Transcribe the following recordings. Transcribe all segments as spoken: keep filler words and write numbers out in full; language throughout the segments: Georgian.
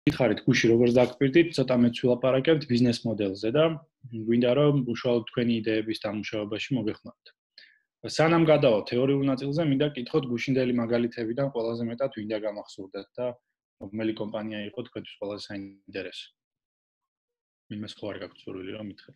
გითხარით გუში როგორც დაგკვირდით, ცოტა მეც ვილაპარაკებთ ბიზნეს მოდელზე და გვინდა რომ უშუალოდ თქვენი იდეების დამუშავებაში მოგეხმაროთ. სანამ გადავალთ თეორიულ ნაწილზე, მინდა გკითხოთ გუშინდელი მაგალითებიდან ყველაზე მეტად ვინდა გამახსოვდათ და რომელი კომპანია იყო თქვენთვის ყველაზე საინტერესო. იმას ხო არ გაქვთ სურვილი რომ მითხრათ.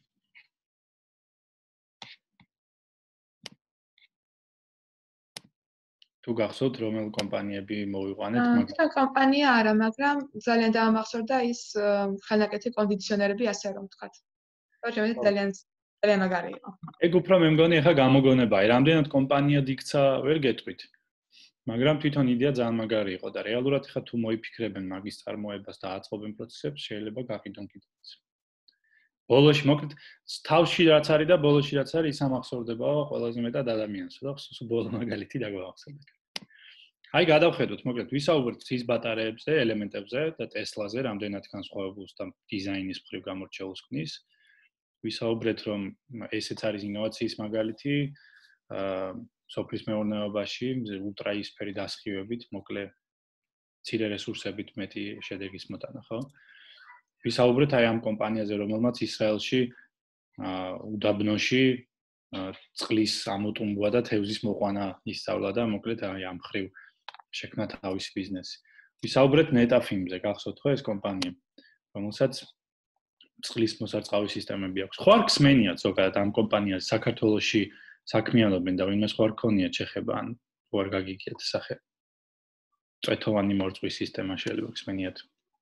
თუ გახსოვთ რომელ კომპანიები მოვიყვანეთ, მაგრამ კომპანია არა, მაგრამ ძალიან დაამახსოვრდა ის ხელნაკეთი კონდიციონერები, ასე რომ ვთქვათ. პროჟექტი ძალიან ძალიან მაგარი იყო. ეგ უფრო მე მგონი ახლა გამოგონებაა, რამდენად კომპანია დიქცა, ვერ გეტყვით. მაგრამ თვითონ იდეა ძალიან მაგარი იყო და რეალურად ახლა თუ მოიფიქრებენ მაგის წარმოებას და აწყობენ პროცესებს, შეიძლება გაყიდონ კიდეც. ბოლოში მოკლედ თავში რაც არის და ბოლოში რაც არის, ის ამახსოვრდებაო ყველაზე მეტად ადამიანს, რა ხსოვს ბოლო მაგალითი დაგვახსენეთ. აი გადავხედოთ, მოკლედ ვისაუბრეთ ცის ბატარეებზე, ელემენტებზე და ტესლაზე, რამდენად განსხვავებულს და დიზაინის მხრივ გამორჩეულს ქმნის. ვისაუბრეთ, რომ ესეც არის ინოვაციის მაგალითი, აა სოფლის მეურნეობაში, ულტრა ისფერი დასხივებით, მოკლე მცირე რესურსებით მეტი შედეგის მოტანა, ხო? ვისაუბრეთ აი ამ კომპანიაზე, რომელმაც ისრაელში აა უდაბნოში წყლის ამოტუმბვა და თევზის მოყვანა ისწავლა და მოკლედ აი ამ ხრივ შექმნა თავისი ბიზნესი. ვისაუბრეთ ნეტაფიმზე, გახსოვთ ხო ეს კომპანია, რომელსაც წყლის მოსარწყავი სისტემები აქვს. ხო არ გსმენიათ ზოგადად ამ კომპანიას საქართველოში საქმიანობენ და ვინმე სხვა არ ქონია ჩეხება ან თუ არ გაგიგიათ სახე. წვეთოვანი მორწვის სისტემა შეიძლება გსმენიათ.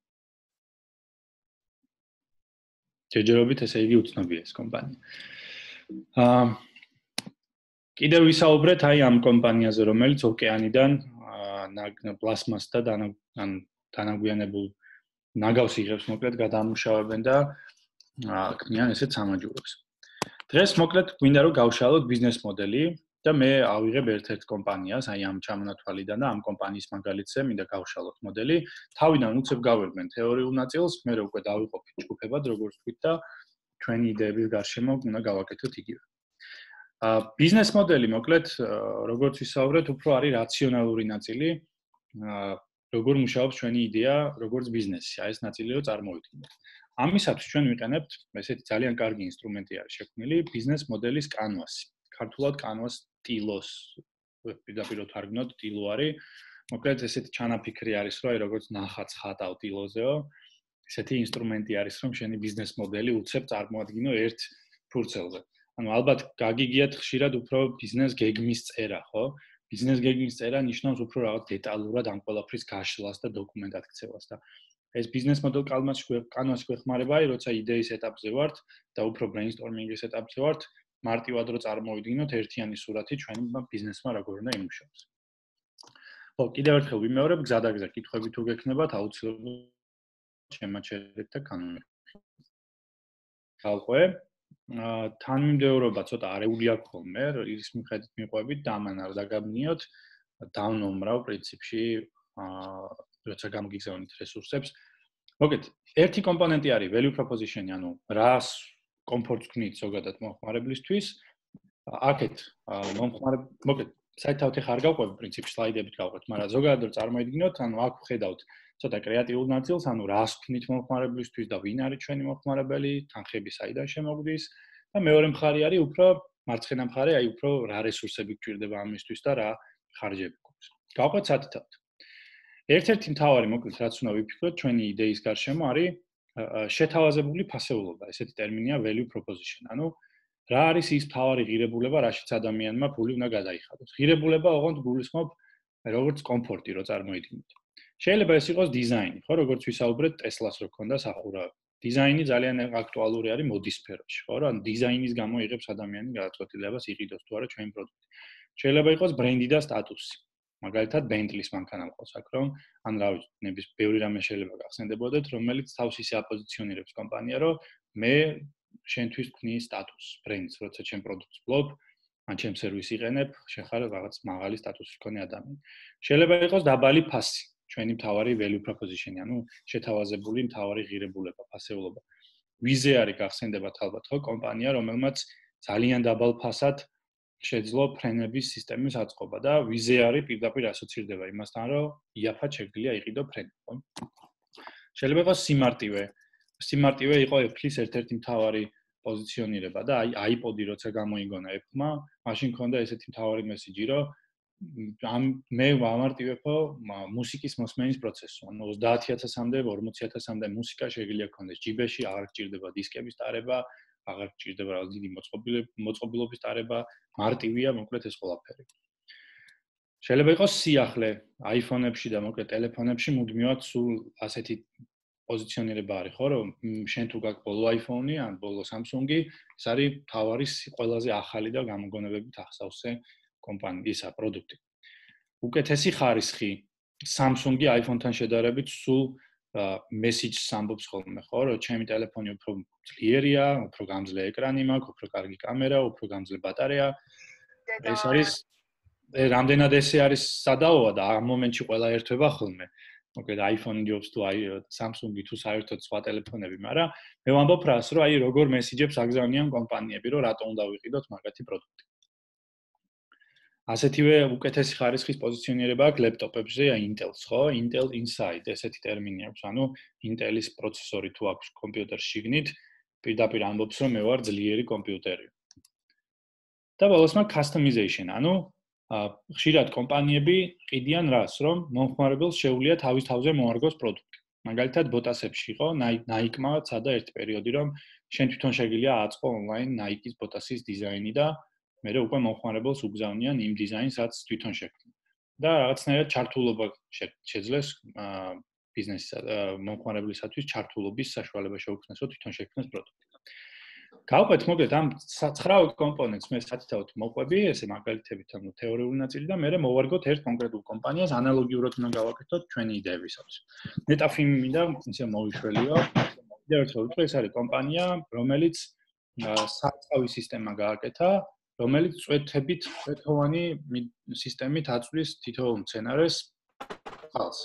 ჯერჯერობით ესე იგი უცნობია ეს კომპანია. აა კიდევ ვისაუბრეთ აი ამ კომპანიაზე, რომელიც ოკეანიდან პლასმას და ან დანაგვიანებულ ნაგავს იღებს, მოკლედ გადაამუშავებენ და ქმნიან ესეთ სამაჯურებს. დღეს მოკლედ გვინდა რომ გავშალოთ ბიზნეს მოდელი და მე ავიღებ ერთ-ერთ კომპანიას, აი ამ ჩამონათვალიდან და ამ კომპანიის მაგალითზე მინდა გავშალოთ მოდელი. თავიდან უცებ გავერმენ თეორიულ ნაწილს, მე უკვე დავიყოფით ჯგუფებად, როგორც თქვით და ჩვენი იდეების გარშემო უნდა გავაკეთოთ იგივე. ბიზნეს მოდელი მოკლედ როგორც ვისაუბრეთ, უფრო არის რაციონალური ნაწილი, როგორ მუშაობს ჩვენი იდეა, როგორც ბიზნესი, აი ეს ნაწილი რო წარმოვიდგინოთ. ამისათვის ჩვენ ვიყენებთ ესეთი ძალიან კარგი ინსტრუმენტი არის შექმნილი, ბიზნეს მოდელის კანვასი. ქართულად კანვას ტილოს, პირდაპირ თარგმნოთ, ტილო არის. მოკლედ ესეთი ჩანაფიქრი არის, რომ აი როგორც ნახატს ხატავ ტილოზეო, ესეთი ინსტრუმენტი არის, რომ შენი ბიზნეს მოდელი უცებ წარმოადგინო ერთ ფურცელზე. ანუ ალბათ გაგიგიათ ხშირად უფრო ბიზნეს გეგმის წერა, ხო? ბიზნეს გეგმის წერა ნიშნავს უფრო რაღაც დეტალურად ამ ყველაფრის გაშლას და დოკუმენტად ქცევას და ეს ბიზნეს მოდელ კანვასში კანვასში გვეხმარება, აი როცა იდეის ეტაპზე ვართ და უფრო ბრეინსტორმინგის ეტაპზე ვართ, მარტივად რო წარმოვიდგინოთ ერთიანი სურათი ჩვენი ბიზნესმა როგორ უნდა იმუშაოს. ხო, კიდევ ერთხელ ვიმეორებ, გზადაგზა კითხვები თუ გექნებათ, აუცილებლად შემაჩერეთ და განვიხილოთ. ხალხო, თანმიმდევრობა ცოტა არეული აქვს ხოლმე, ის მიხედვით მიყვებით და ამან არ დაგაბნიოთ, დავნომრავ პრინციპში, აა როცა გამგიგზავნით რესურსებს. მოგეთ, ერთი კომპონენტი არის value proposition, ანუ რას კომფორტს ქმნით ზოგადად მომხმარებლისთვის. აქეთ მომხმარებ, მოგეთ, საერთოდ ხარ გავყვები პრინციპში სლაიდებით გავყვეთ, მაგრამ ზოგადად რო წარმოიდგინოთ, ანუ აქ ვხედავთ ცოტა კრეატიულ ნაწილს, ანუ რას ვქნით მომხმარებლისთვის და ვინ არის ჩვენი მომხმარებელი, თანხები საიდან შემოგვდის და მეორე მხარე არის უფრო მარცხენა მხარე, აი უფრო რა რესურსები გჭირდება ამისთვის და რა ხარჯები გვაქვს. გავყვეთ სათითაოდ. ერთ-ერთი მთავარი მოკლედ რაც უნდა ვიფიქროთ ჩვენი იდეის გარშემო არის შეთავაზებული ფასეულობა, ესეთი ტერმინია value proposition. ანუ რა არის ის მთავარი ღირებულება, რაშიც ადამიანმა ფული უნდა გადაიხადოს. ღირებულება ოღონდ გულისხმობ როგორც კომფორტი რო წარმოიდგინოთ. შეიძლება ეს იყოს დიზაინი, ხო, როგორც ვისაუბრეთ ტესლას რო ქონდა სახურავი. დიზაინი ძალიან აქტუალური არის მოდის სფეროში, ხო, რა, დიზაინის გამო იღებს ადამიანი გადაწყვეტილებას იყიდოს თუ არა ჩვენი პროდუქტი. შეიძლება იყოს ბრენდი და სტატუსი. მაგალითად Bentley-ს მანქანა მყავს აქ რომ ან რა ვიცი, ნების ბევრი რამე შეიძლება გახსენდებოდეთ, რომელიც თავს ისე აპოზიციონირებს კომპანია, რომ მე შენთვის ვქნი სტატუსს, ბრენდს, როცა ჩემ პროდუქტს ვფლობ, ან ჩემ სერვისს იყენებ, შენ ხარ რაღაც მაღალი სტატუსის მქონე ადამიანი. შეიძლება იყოს დაბალი ფასი, ჩვენი მთავარი value proposition, ანუ შეთავაზებული მთავარი ღირებულება, ფასეულობა. ვიზე არის გახსენდებათ ალბათ ხო კომპანია, რომელმაც ძალიან დაბალ ფასად შეძლო ფრენების სისტემის აწყობა და ვიზე არის პირდაპირ ასოცირდება იმასთან, რომ იაფად შეგვიძლია იყიდო ფრენი, ხო? შეიძლება იყოს სიმარტივე. სიმარტივე იყო Apple-ის ერთ-ერთი მთავარი პოზიციონირება და აი iPod-ი როცა გამოიგონა Apple-მა, მაშინ ქონდა ესეთი მთავარი მესიჯი, რომ ამ მე ვამარტივებო მუსიკის მოსმენის პროცესს. ანუ ოცდაათი ათასამდე, ორმოცი ათასამდე მუსიკა შეიძლება გქონდეს ჯიბეში, აღარ გჭირდება დისკების ტარება, აღარ გჭირდება რაღაც დიდი მოწყობილობის ტარება, მარტივია მოკლედ ეს ყველაფერი. შეიძლება იყოს სიახლე iPhone-ებში და მოკლედ ტელეფონებში მუდმივად სულ ასეთი პოზიციონირება არის, ხო, რომ შენ თუ გაქვს ბოლო iPhone-ი ან ბოლო Samsung-ი, ეს არის თავარი ყველაზე ახალი და გამოგონებებით ახსავსე კომპანიისა პროდუქტი. უკეთესი ხარისხი Samsung-ი iPhone-თან შედარებით სულ message-ს ამბობს ხოლმე, ხო, რომ ჩემი ტელეფონი უფრო ძლიერია, უფრო გამძლე ეკრანი მაქვს, უფრო კარგი კამერა, უფრო გამძლე ბატარეა. ეს არის რამდენად ესე არის სადაოა და ამ მომენტში ყველა ერთვება ხოლმე. მოკლედ iPhone ჯობს თუ აი Samsung-ი თუ საერთოდ სხვა ტელეფონები, მაგრამ მე ვამბობ რას, რომ აი როგორ მესიჯებს აგზავნიან კომპანიები, რომ რატომ უნდა ვიყიდოთ მაგათი პროდუქტი. ასეთივე უკეთესი ხარისხის პოზიციონირება აქვს ლეპტოპებზე, აი Intel-ს, ხო? Intel Inside ესეთი ტერმინი აქვს, ანუ Intel-ის პროცესორი თუ აქვს კომპიუტერში შიგნით, პირდაპირ ამბობს, რომ მე ვარ ძლიერი კომპიუტერი. და ბოლოს მაგ customization, ანუ ხშირად კომპანიები ყიდიან რას, რომ მომხმარებელს შეუძლია თავის თავზე მოარგოს პროდუქტი. მაგალითად, ბოტასებში იყო, Nike-მა ცადა ერთ პერიოდი, რომ შენ თვითონ შეგიძლია აწყო ონლაინ Nike-ის ბოტასის დიზაინი და მერე უკვე მომხმარებელს უგზავნიან იმ დიზაინს, რაც თვითონ შექმნა. და რაღაცნაირად ჩართულობა შეძლეს ბიზნესის მომხმარებლისათვის ჩართულობის საშუალება შეუქმნეს, რომ თვითონ შექმნას პროდუქტი. გავყვეთ მოკლედ ამ ცხრა კომპონენტს მე სათითაოდ მოყვები, ესე მაგალითებით ანუ თეორიული ნაწილი და მერე მოვარგოთ ერთ კონკრეტულ კომპანიას, ანალოგიურად უნდა გავაკეთოთ ჩვენი იდეებისათვის. Netafim-იდან ისე მოვიშველიო. კიდევ ერთხელ ვიტყვი, ეს არის კომპანია, რომელიც სარწყავი სისტემა გააკეთა, რომელიც წვეთებით, წვეთოვანი სისტემით აწვის თითოეულ მცენარეს წყალს.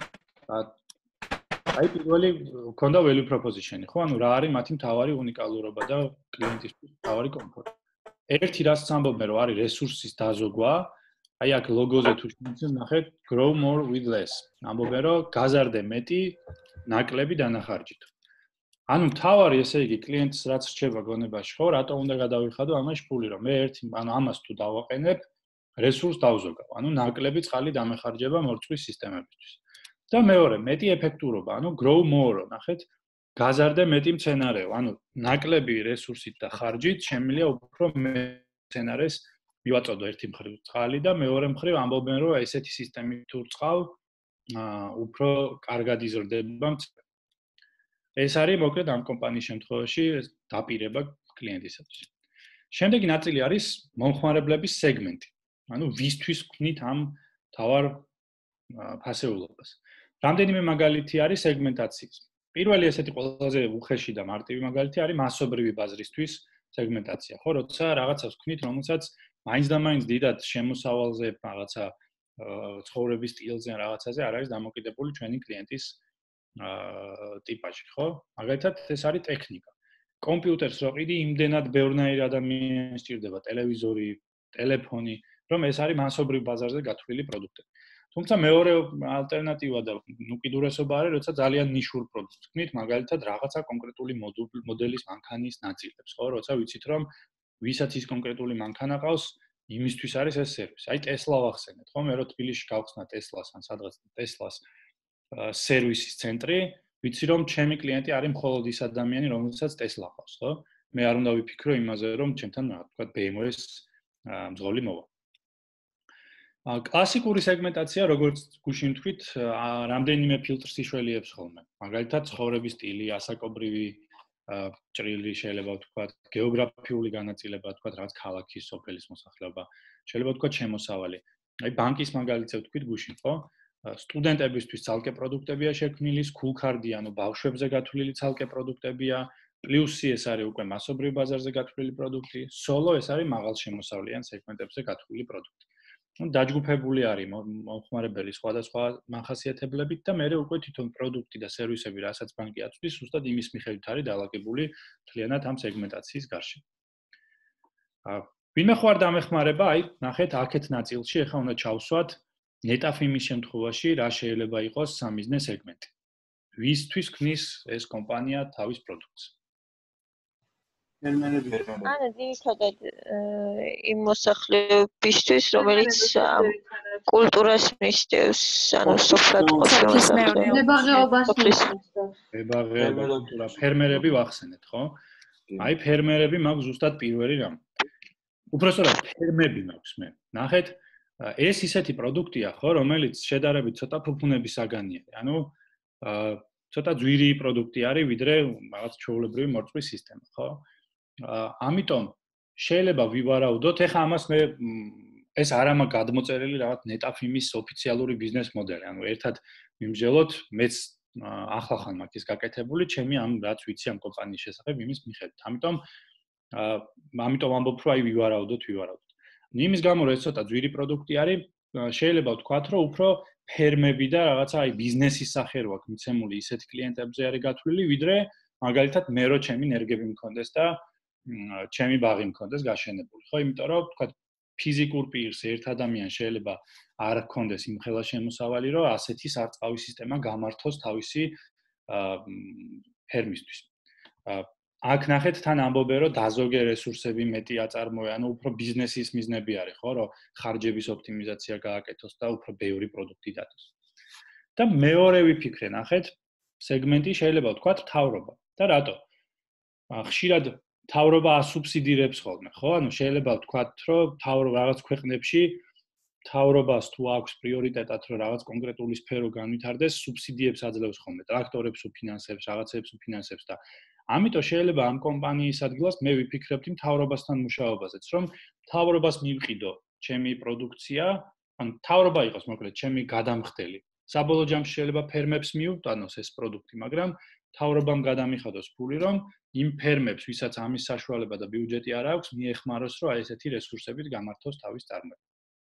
აი პირველი ქონდა value proposition-ი, ხო? ანუ რა არის მათი მთავარი უნიკალურობა და კლიენტისთვის მთავარი კომფორტი. ერთი რაც ამბობენ, რომ არის რესურსის დაზოგვა, აი აქ ლოგოზე თუ შევიცნობ, ნახეთ, grow more with less. ამბობენ, რომ გაზარდე მეტი, ნაკლები დანახარჯით. ანუ მთავარი ესე იგი კლიენტს რაც რჩება გონებაში, ხო, რატომ უნდა გადავიხადო ამაში ფული, რომ მე ერთი, ანუ ამას თუ დავაყენებ, რესურს დავზოგავ. ანუ ნაკლები წყალი დამეხარჯება მორწვის სისტემებისთვის. და მეორე, მეტი ეფექტურობა, ანუ grow more, ნახეთ, გაზარდე მეტი მცენარეო, ანუ ნაკლები რესურსით და ხარჯით შემიძლია უფრო მეტ მცენარეს მივაწოდო ერთი მხრივ წყალი და მეორე მხრივ ამბობენ, რომ ესეთი სისტემით თუ რწყავ, უფრო კარგად იზრდება მცენარე. ეს არის მოკლედ ამ კომპანიის შემთხვევაში დაპირება კლიენტისათვის. შემდეგი ნაწილი არის მომხმარებლების სეგმენტი. ანუ ვისთვის ვქნით ამ თავარ ფასეულობას. რამდენიმე მაგალითი არის სეგმენტაციის. პირველი ესეთი ყველაზე უხეში და მარტივი მაგალითი არის მასობრივი ბაზრისთვის სეგმენტაცია, ხო, როცა რაღაცას ვქნით, რომელსაც მაინც და მაინც დიდად შემოსავალზე, რაღაცა ცხოვრების სტილზე ან რაღაცაზე არ არის დამოკიდებული ჩვენი კლიენტის ტიპაჟი, ხო? მაგალითად, ეს არის ტექნიკა. კომპიუტერს რო ყიდი, იმდენად ბევრნაირი ადამიანი სჭირდება, ტელევიზორი, ტელეფონი, რომ ეს არის მასობრივ ბაზარზე გათვლილი პროდუქტები. თუმცა მეორე ალტერნატივა და უკიდურესობა არის, როცა ძალიან ნიშურ პროდუქტს ვქნით, მაგალითად, რაღაცა კონკრეტული მოდელის მანქანის ნაწილებს, ხო, როცა ვიცით, რომ ვისაც ის კონკრეტული მანქანა ყავს, იმისთვის არის ეს სერვისი. აი Tesla ვახსენეთ, ხო, მე რო თბილისში გავხსნა Tesla-ს ან სადღაც Tesla-ს სერვისის ცენტრი, ვიცი რომ ჩემი კლიენტი არის მხოლოდ ის ადამიანი, რომელსაც Tesla ყავს, ხო? მე არ უნდა ვიფიქრო იმაზე, რომ ჩემთან რა თქვა B M W-ის მძღოლი მოვა. კლასიკური სეგმენტაცია, როგორც გუშინ თქვით, რამდენიმე ფილტრს იშველიებს ხოლმე. მაგალითად, ცხოვრების სტილი, ასაკობრივი ჭრილი შეიძლება ვთქვათ, გეოგრაფიული განაწილება, ვთქვათ, რაც ქალაქის, სოფელის მოსახლეობა, შეიძლება ვთქვათ, შემოსავალი. აი ბანკის მაგალითზე ვთქვით გუშინ, ხო? სტუდენტებისთვის ცალკე პროდუქტებია შექმნილი, school card-ი, ანუ ბავშვებზე გათვლილი ცალკე პროდუქტებია, პლუსი ეს არის უკვე მასობრივ ბაზარზე გათვლილი პროდუქტი, solo ეს არის მაღალშემოსავლიან სეგმენტებზე გათვლილი პროდუქტი. ну დაჯგუფებული არის მომხმარებელი სხვადასხვა მახასიათებლებით და მე უკვე თვითონ პროდუქტი და სერვისები, რასაც ბანკი აწვდის, უბრალოდ იმის მიხედვით არის დალაგებული მთლიანად ამ სეგმენტაციის გარშემო. ვინმე ხო არ დამეხმარება, აი, ნახეთ, აქეთ ნაწილში ახლა უნდა ჩავსვათ Netafim-ის შემთხვევაში რა შეიძლება იყოს სამიზნე სეგმენტი. ვისთვის ქმნის ეს კომპანია თავის პროდუქტს? ანუ ძირითადად იმ მოსახლეობისთვის, რომელიც კულტურას მისდევს, ანუ სოფლად ყოფნის მებაღეობას მისდევს. მებაღეობა, კულტურა, ფერმერები ვახსენეთ, ხო? აი ფერმერები მაქვს ზუსტად პირველი რამ. უпростоრად ფერმები მაქვს მე. ნახეთ, ეს ისეთი პროდუქტია, ხო, რომელიც შედარებით ცოტა ფუფუნების საგანია. ანუ ცოტა ძვირი პროდუქტი არის, ვიდრე რაღაც ჩვეულებრივი მორწმის სისტემა, ხო? ამიტომ შეიძლება ვივარაუდოთ, ეხლა ამას მე ეს არ ამა გადმოწერილი რაღაც ნეტაფიმის ოფიციალური ბიზნეს მოდელი. ანუ ერთად მიმსჯელოთ, მეც ახლახან მაქვს ის გაკეთებული, ჩემი ამ რაც ვიცი ამ კომპანიის შესახებ იმის მიხედვით. ამიტომ ამიტომ ამბობ, რომ აი ვივარაუდოთ, ვივარაუდოთ. იმის გამო რომ ეს ცოტა ძვირი პროდუქტი არის, შეიძლება ვთქვათ, რომ უფრო ფერმები და რაღაცა აი ბიზნესის სახე რო აქვს მიცემული ისეთ კლიენტებზე არის გათვლილი, ვიდრე მაგალითად მე რო ჩემი ნერგები მქონდეს და ჩემი ბაღი მქონდეს გაშენებული, ხო? იმიტომ რომ ვთქვათ ფიზიკურ პირს ერთ ადამიანს შეიძლება არ ჰქონდეს იმ ხელა შემოსავალი, რომ ასეთი სარწყავი სისტემა გამართოს თავისი ფერმისთვის. აქ ნახეთ თან ამბობენ რომ დაზოგე რესურსები მეტი აწარმოე, ანუ უფრო ბიზნესის მიზნები არის, ხო, რომ ხარჯების ოპტიმიზაცია გააკეთოს და უფრო ბევრი პროდუქტი დადოს. და მეორე ვიფიქრე, ნახეთ, სეგმენტი შეიძლება ვთქვათ მთავრობა. და რატო? ხშირად მთავრობა ასუბსიდირებს ხოლმე, ხო? ანუ შეიძლება ვთქვათ, რომ მთავრობა რაღაც ქვეყნებში მთავრობას თუ აქვს პრიორიტეტად რომ რაღაც კონკრეტული სფერო განვითარდეს, სუბსიდიებს აძლევს ხოლმე, ტრაქტორებს უფინანსებს, რაღაცებს უფინანსებს და ამიტომ შეიძლება ამ კომპანიის ადგილას მე ვიფიქრებდი მთავრობასთან მუშაობაზეც, რომ მთავრობას მივყიდო ჩემი პროდუქცია, ან მთავრობა იყოს მოკლედ ჩემი გადამხდელი. საბოლოო ჯამში შეიძლება ფერმებს მიუვტანოს ეს პროდუქტი, მაგრამ მთავრობამ გადამიხადოს ფული, რომ იმ ფერმებს, ვისაც ამის საშუალება და ბიუჯეტი არ აქვს, მიეხმაროს, რომ აი ესეთი რესურსებით გამართოს თავის წარმოება.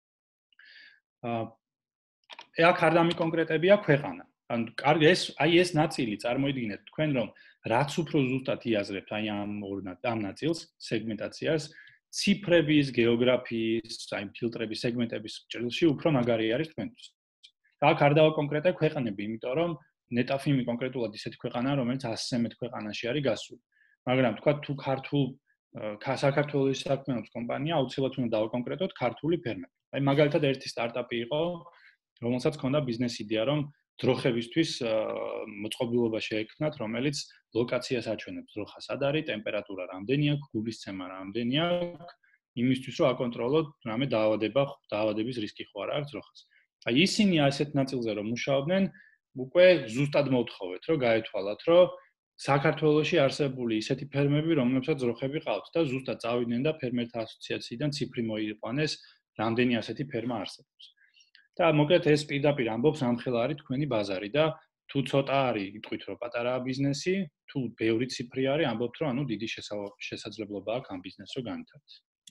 აა აქ არ დამიკონკრეტებია ქვეყანა. ანუ კარგი ეს აი ეს ნაწილი წარმოიდგინეთ თქვენ რომ რაც უფრო ზუსტად იაზრებთ აი ამ ორ ამ ნაწილს სეგმენტაციას ციფრების, გეოგრაფიის, აი ფილტრების, სეგმენტების ჭრილში უფრო მაგარი არის თქვენთვის. აქ არ დავაკონკრეტე ქვეყანები, იმიტომ რომ ნეტაფიმი კონკრეტულად ისეთი ქვეყანაა, რომელიც ასზე მეტ ქვეყანაში არის გასული. მაგრამ თქვა თუ ქართულ საქართველოს საქმიანობს კომპანია, აუცილებლად უნდა დავაკონკრეტოთ ქართული ფერმები. აი მაგალითად ერთი სტარტაპი იყო, რომელსაც ჰქონდა ბიზნეს იდეა, რომ ძროხებისთვის მოწყობილობა შეექმნათ, რომელიც ლოკაციას აჩვენებს, ძროხა სად არის, ტემპერატურა რამდენი აქვს, გულისცემა რამდენი აქვს, იმისთვის რომ აკონტროლოთ რამე დაავადება, დაავადების რისკი ხო არ აქვს ძროხას. აი ისინი ასეთ ნაწილზე რომ მუშაობდნენ, უკვე ზუსტად მოთხოვეთ, რომ გაეთვალათ, რომ საქართველოში არსებული ისეთი ფერმები, რომლებსაც ძროხები ყავთ და ზუსტად წავიდნენ და ფერმერთა ასოციაციიდან ციფრი მოიყვანეს, რამდენი ასეთი ფერმა არსებობს. და მოკლედ ეს პირდაპირ ამბობს ამხელა არის თქვენი ბაზარი და თუ ცოტა არის იტყვით რომ პატარაა ბიზნესი, თუ ბევრი ციფრი არის, ამბობთ რომ ანუ დიდი შესაძლებლობა აქვს ამ ბიზნესს რო განვითარდეს.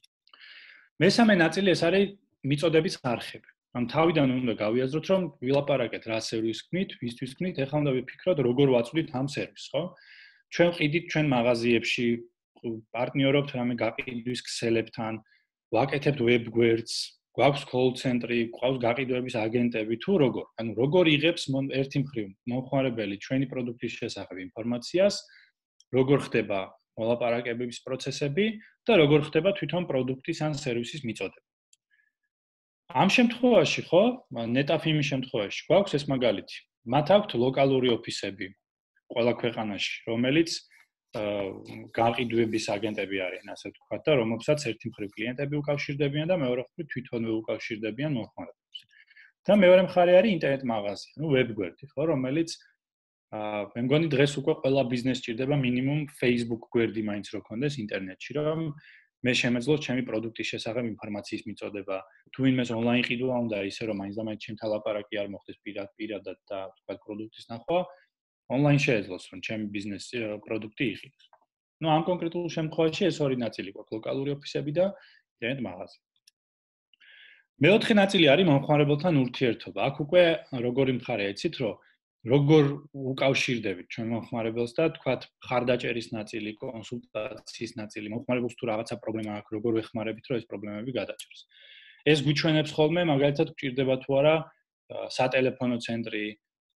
მესამე ნაწილი ეს არის მიწოდების არხები. ან თავიდან უნდა გავიაზროთ რომ ვილაპარაკეთ რა სერვისს ქმნით, ვისთვის ქმნით, ეხლა უნდა ვიფიქროთ როგორ ვაწვდით ამ სერვისს, ხო? ჩვენ ყიდით ჩვენ მაღაზიებში, პარტნიორობთ რამე გაყიდვის ქსელებთან, ვაკეთებთ ვებ გვერდს, გვაქვს call ცენტრი, გვყავს გაყიდვების აგენტები თუ როგორ? ანუ როგორ იღებს ერთი მხრივ მომხმარებელი ჩვენი პროდუქტის შესახებ ინფორმაციას, როგორ ხდება მოლაპარაკებების პროცესები და როგორ ხდება თვითონ პროდუქტის ან სერვისის მიწოდება. ამ შემთხვევაში ხო, ნეტაფიმის შემთხვევაში გვაქვს ეს მაგალითი. მათ აქვთ ლოკალური ოფისები ყველა ქვეყანაში, რომელიც გაყიდვების აგენტები არიან, ასე ვთქვათ, და რომელსაც ერთი მხრივ კლიენტები უკავშირდებიან და მეორე მხრივ თვითონვე უკავშირდებიან მომხმარებლებს. და მეორე მხარე არის ინტერნეტ მაღაზია, ну web გვერდი, ხო, რომელიც აა მე მგონი დღეს უკვე ყველა ბიზნესს ჭირდება მინიმუმ Facebook გვერდი მაინც რო ქონდეს ინტერნეტში, რომ მე შემეძლოს ჩემი პროდუქტის შესახებ ინფორმაციის მიწოდება. თუ ვინმეს ონლაინ ყიდვა უნდა ისე რომ მაინც და მაინც ჩემთან ლაპარაკი არ მოხდეს პირად პირადად და თქვა პროდუქტის ნახვა, ონლაინ შეეძლოს რომ ჩემი ბიზნესი პროდუქტი იყიდოს. ну ამ კონკრეტულ შემთხვევაში ეს ორი ნაწილი გვაქვს, ლოკალური ოფისები და ინტერნეტ მაღაზია. მეოთხე ნაწილი არის მომხმარებელთან ურთიერთობა. აქ უკვე როგორი მხარეა იცით, რომ როგორ უკავშირდებით ჩვენ მომხმარებელს და თქვათ ხარდაჭერის ნაწილი, კონსულტაციის ნაწილი, მომხმარებელს თუ რაღაცა პრობლემა აქვს, როგორ ვეხმარებით, რომ ეს პრობლემები გადაჭროს. ეს გვიჩვენებს ხოლმე, მაგალითად, გვჭირდება თუ არა სატელეფონო ცენტრი,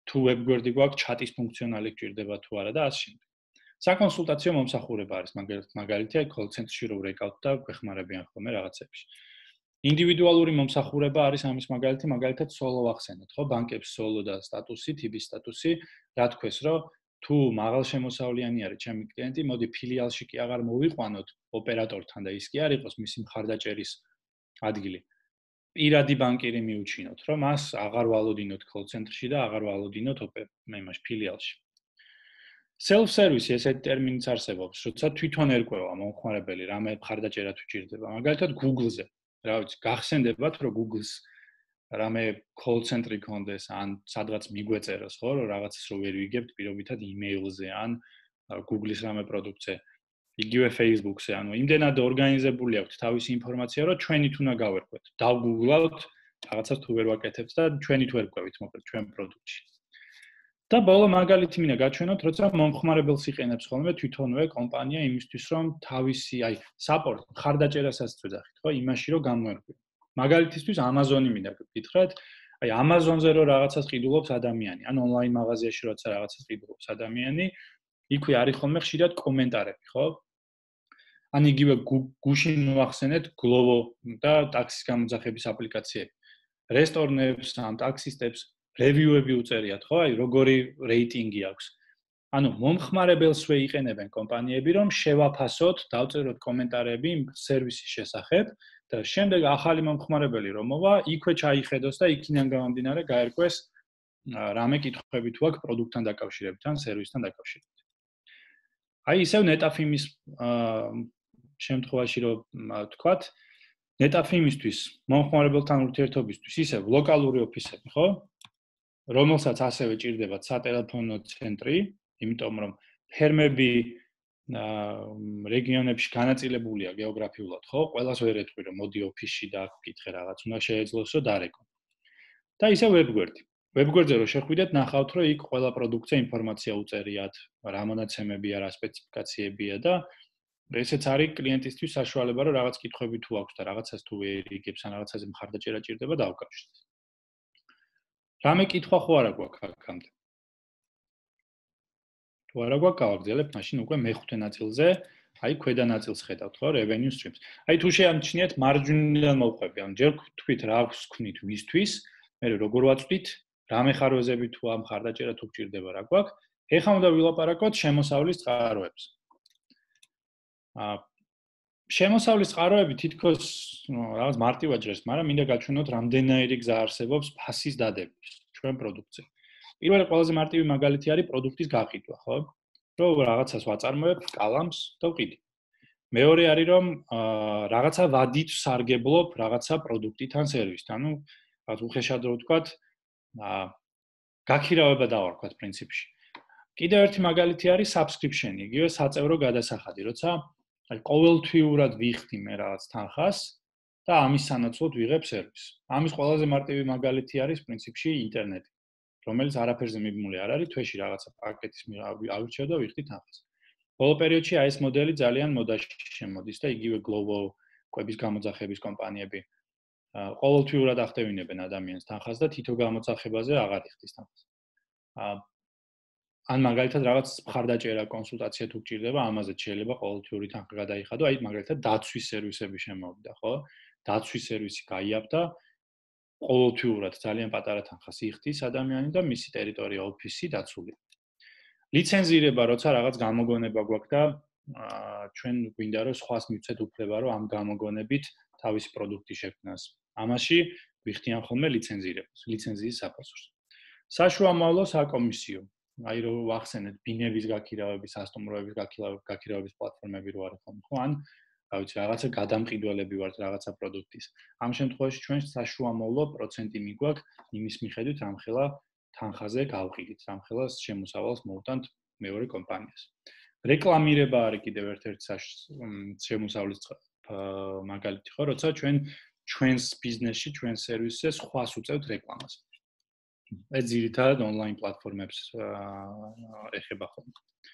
თუ ვებგვერდი გვაქვს ჩატის ფუნქციონალი გჭირდება თუ არა და ასე შემდეგ. საკონსულტაციო მომსახურება არის მაგალითი აი call center-ში რო ვრეკავთ და გვეხმარებიან ხოლმე რაღაცებში. ინდივიდუალური მომსახურება არის ამის მაგალითი, მაგალითად solo ახსენეთ, ხო? ბანკებს solo და სტატუსი, თი ბი სტატუსი, რა თქოს, რომ თუ მაღალშემოსავლიანი არის ჩემი კლიენტი, მოდი ფილიალში კი აღარ მოვიყვანოთ ოპერატორთან და ის კი არ იყოს მისი მხარდაჭერის ადგილი. პირადი ბანკირი მიუჩინოთ, რომ მას აღარ ვალოდინოთ call center-ში და აღარ ვალოდინოთ იმაში ფილიალში. self service ესეთი ტერმინიც არსებობს, როცა თვითონ ერკვევა მომხმარებელი რამე მხარდაჭერა თუ ჭირდება. მაგალითად Google-ზე, რა ვიცი, გახსენდებათ, რომ Google-ს რამე call center-ი კონდეს, ან სადღაც მიგვეწეროს, ხო, რომ რაღაცას რო ვერ ვიგებთ პირობითად email-ზე ან Google-ის რამე პროდუქტზე. იგივე Facebook-ზე, ანუ იმდენად ორგანიზებული აქვს თავისი ინფორმაცია, რომ ჩვენით უნდა გავერკვეთ. დავგუგლავთ, რაღაცას თუ ვერ ვაკეთებთ და ჩვენით ვერ ყვევით, მოკლედ ჩვენ პროდუქტში. და ბოლო მაგალითი მინდა გაჩვენოთ, როცა მომხმარებელს იყენებს ხოლმე თვითონვე კომპანია იმისთვის, რომ თავისი, აი, support, მხარდაჭერასაც ვეძახით, ხო, იმაში რომ გამოერკვიო. მაგალითისთვის Amazon-ი მინდა გითხრათ, აი, Amazon-ზე რო რაღაცას ყიდულობს ადამიანი, ან online მაღაზიაში როცა რაღაცას ყიდულობს ადამიანი, იქვე არის ხოლმე ხშირად კომენტარები, ხო? ან იგივე გუშინ მოახსენეთ Glovo და ტაქსის გამოძახების აპლიკაციები. რესტორნებს ან ტაქსისტებს რევიუები უწერიათ, ხო? აი, როგორი რეიტინგი აქვს. ანუ მომხმარებელსვე იყენებენ კომპანიები, რომ შევაფასოთ, დავწეროთ კომენტარები სერვისის შესახებ და შემდეგ ახალი მომხმარებელი რომ მოვა, იქვე ჩაიხედოს და იქიდან გამომდინარე გაერკვეს რამე კითხვები თუ აქვს პროდუქტთან დაკავშირებით ან სერვისთან დაკავშირებით. აი, ისევ ნეტაფიმის შემთხვევაში რომ თქვათ, ნეტაფიმისთვის, მომხმარებელთან ურთიერთობისთვის ისევ ლოკალური ოფისები, ხო? რომელსაც ასევე ჭირდებათ სატელეფონო ცენტრი, იმიტომ რომ ფერმები რეგიონებში განაწილებულია გეოგრაფიულად, ხო? ყველას ვერ ეთქვი რომ მოდი ოფისში და აქ ვკითხე რაღაც, უნდა შეეძლოსო დარეკო. და ისევ ვებგვერდი. ვებგვერდზე რო შეხვიდეთ, ნახავთ რომ იქ ყველა პროდუქტზე ინფორმაცია უწერიათ, რა მონაცემებია, რა სპეციფიკაციებია და ესეც არის კლიენტისთვის საშუალება, რომ რაღაც კითხვები თუ აქვს და რაღაცას თუ ვერ იგებს ან რაღაცაზე მხარდაჭერა ჭირდება დავკავშიროთ. რამე კითხვა ხო არა გვაქვს აქამდე? თუ არა გვაქვს, გავაგრძელებთ, მაშინ უკვე მეხუთე ნაწილზე, აი ქვედა ნაწილს ხედავთ, ხო, revenue streams. აი თუ შეამჩნიეთ მარჯვნიდან მოვყვები, ან ჯერ თქვით რა აქვს თქვით ვისთვის, მე როგორ ვაწვდით, რამე ხარვეზები თუ ამ მხარდაჭერა თუ გჭირდება რა გვაქვს, ეხლა უნდა ვილაპარაკოთ შემოსავლის წყაროებს. აა შემოსავლის წყაროები თითქოს რაღაც მარტივად ჟღერს, მაგრამ მინდა გაჩვენოთ რამდენაირი გზა არსებობს ფასის დადების ჩვენ პროდუქტზე. პირველი ყველაზე მარტივი მაგალითი არის პროდუქტის გაყიდვა, ხო? რომ რაღაცას ვაწარმოებ, კალამს და ვყიდი. მეორე არის რომ რაღაცა ვადით სარგებლობ რაღაცა პროდუქტით ან სერვისით. ანუ რაღაც უხეშად რო ვთქვათ, აა გაქირავება დავარქვათ პრინციპში. კიდევ ერთი მაგალითი არის subscription-ი, იგივე საწევრო გადასახადი, როცა აი ყოველთვიურად ვიხდი მე რაღაც თანხას და ამის სანაცვლოდ ვიღებ სერვისს. ამის ყველაზე მარტივი მაგალითი არის პრინციპში ინტერნეტი, რომელიც არაფერზე მიბმული არ არის, თვეში რაღაცა პაკეტის ავირჩევ და ვიხდი თანხას. ბოლო პერიოდში აი ეს მოდელი ძალიან მოდაში შემოდის და იგივე Glovo, კვების გამოძახების კომპანიები ყოველთვიურად ახდევინებენ ადამიანს თანხას და თითო გამოძახებაზე აღარ იხდის თანხას. ან მაგალითად რაღაც მხარდაჭერა, კონსულტაცია თუ გჭირდება, ამაზე შეიძლება ყოველთვიური თანხა გადაიხადო, აი მაგალითად დაცვის სერვისები შემოვიდა, ხო? დაცვის სერვისი გაიაბდა, ყოველთვიურად ძალიან პატარა თანხას იხდის ადამიანი და მისი ტერიტორია, ოფისი დაცულია. ლიცენზირება, როცა რაღაც გამოგონება გვაქვს და ჩვენ გვინდა რომ სხვას მივცეთ უფლება, რომ ამ გამოგონებით თავისი პროდუქტი შექმნას. ამაში ვიხდიან ხოლმე ლიცენზირებას, ლიცენზიის საფასურს. საშუამავლო საკომისიო აი რო ვახსენეთ ბინების გაქირავების, სასტუმროების გაქირავების პლატფორმები რო არის ხოლმე, ხო? ან რა ვიცი, რაღაცა გადამყიდველები ვართ რაღაცა პროდუქტის. ამ შემთხვევაში ჩვენ საშუამავლო პროცენტი მიგვაქვს იმის მიხედვით, რამხელა თანხაზე გავყიდით, რამხელა შემოსავალს მოვტანთ მეორე კომპანიას. რეკლამირება არის კიდევ ერთ-ერთი შემოსავლის მაგალითი, ხო, როცა ჩვენ ჩვენს ბიზნესში, ჩვენს სერვისზე სხვას უწევთ რეკლამას. ეს ძირითადად ონლაინ პლატფორმებს ეხება ხოლმე.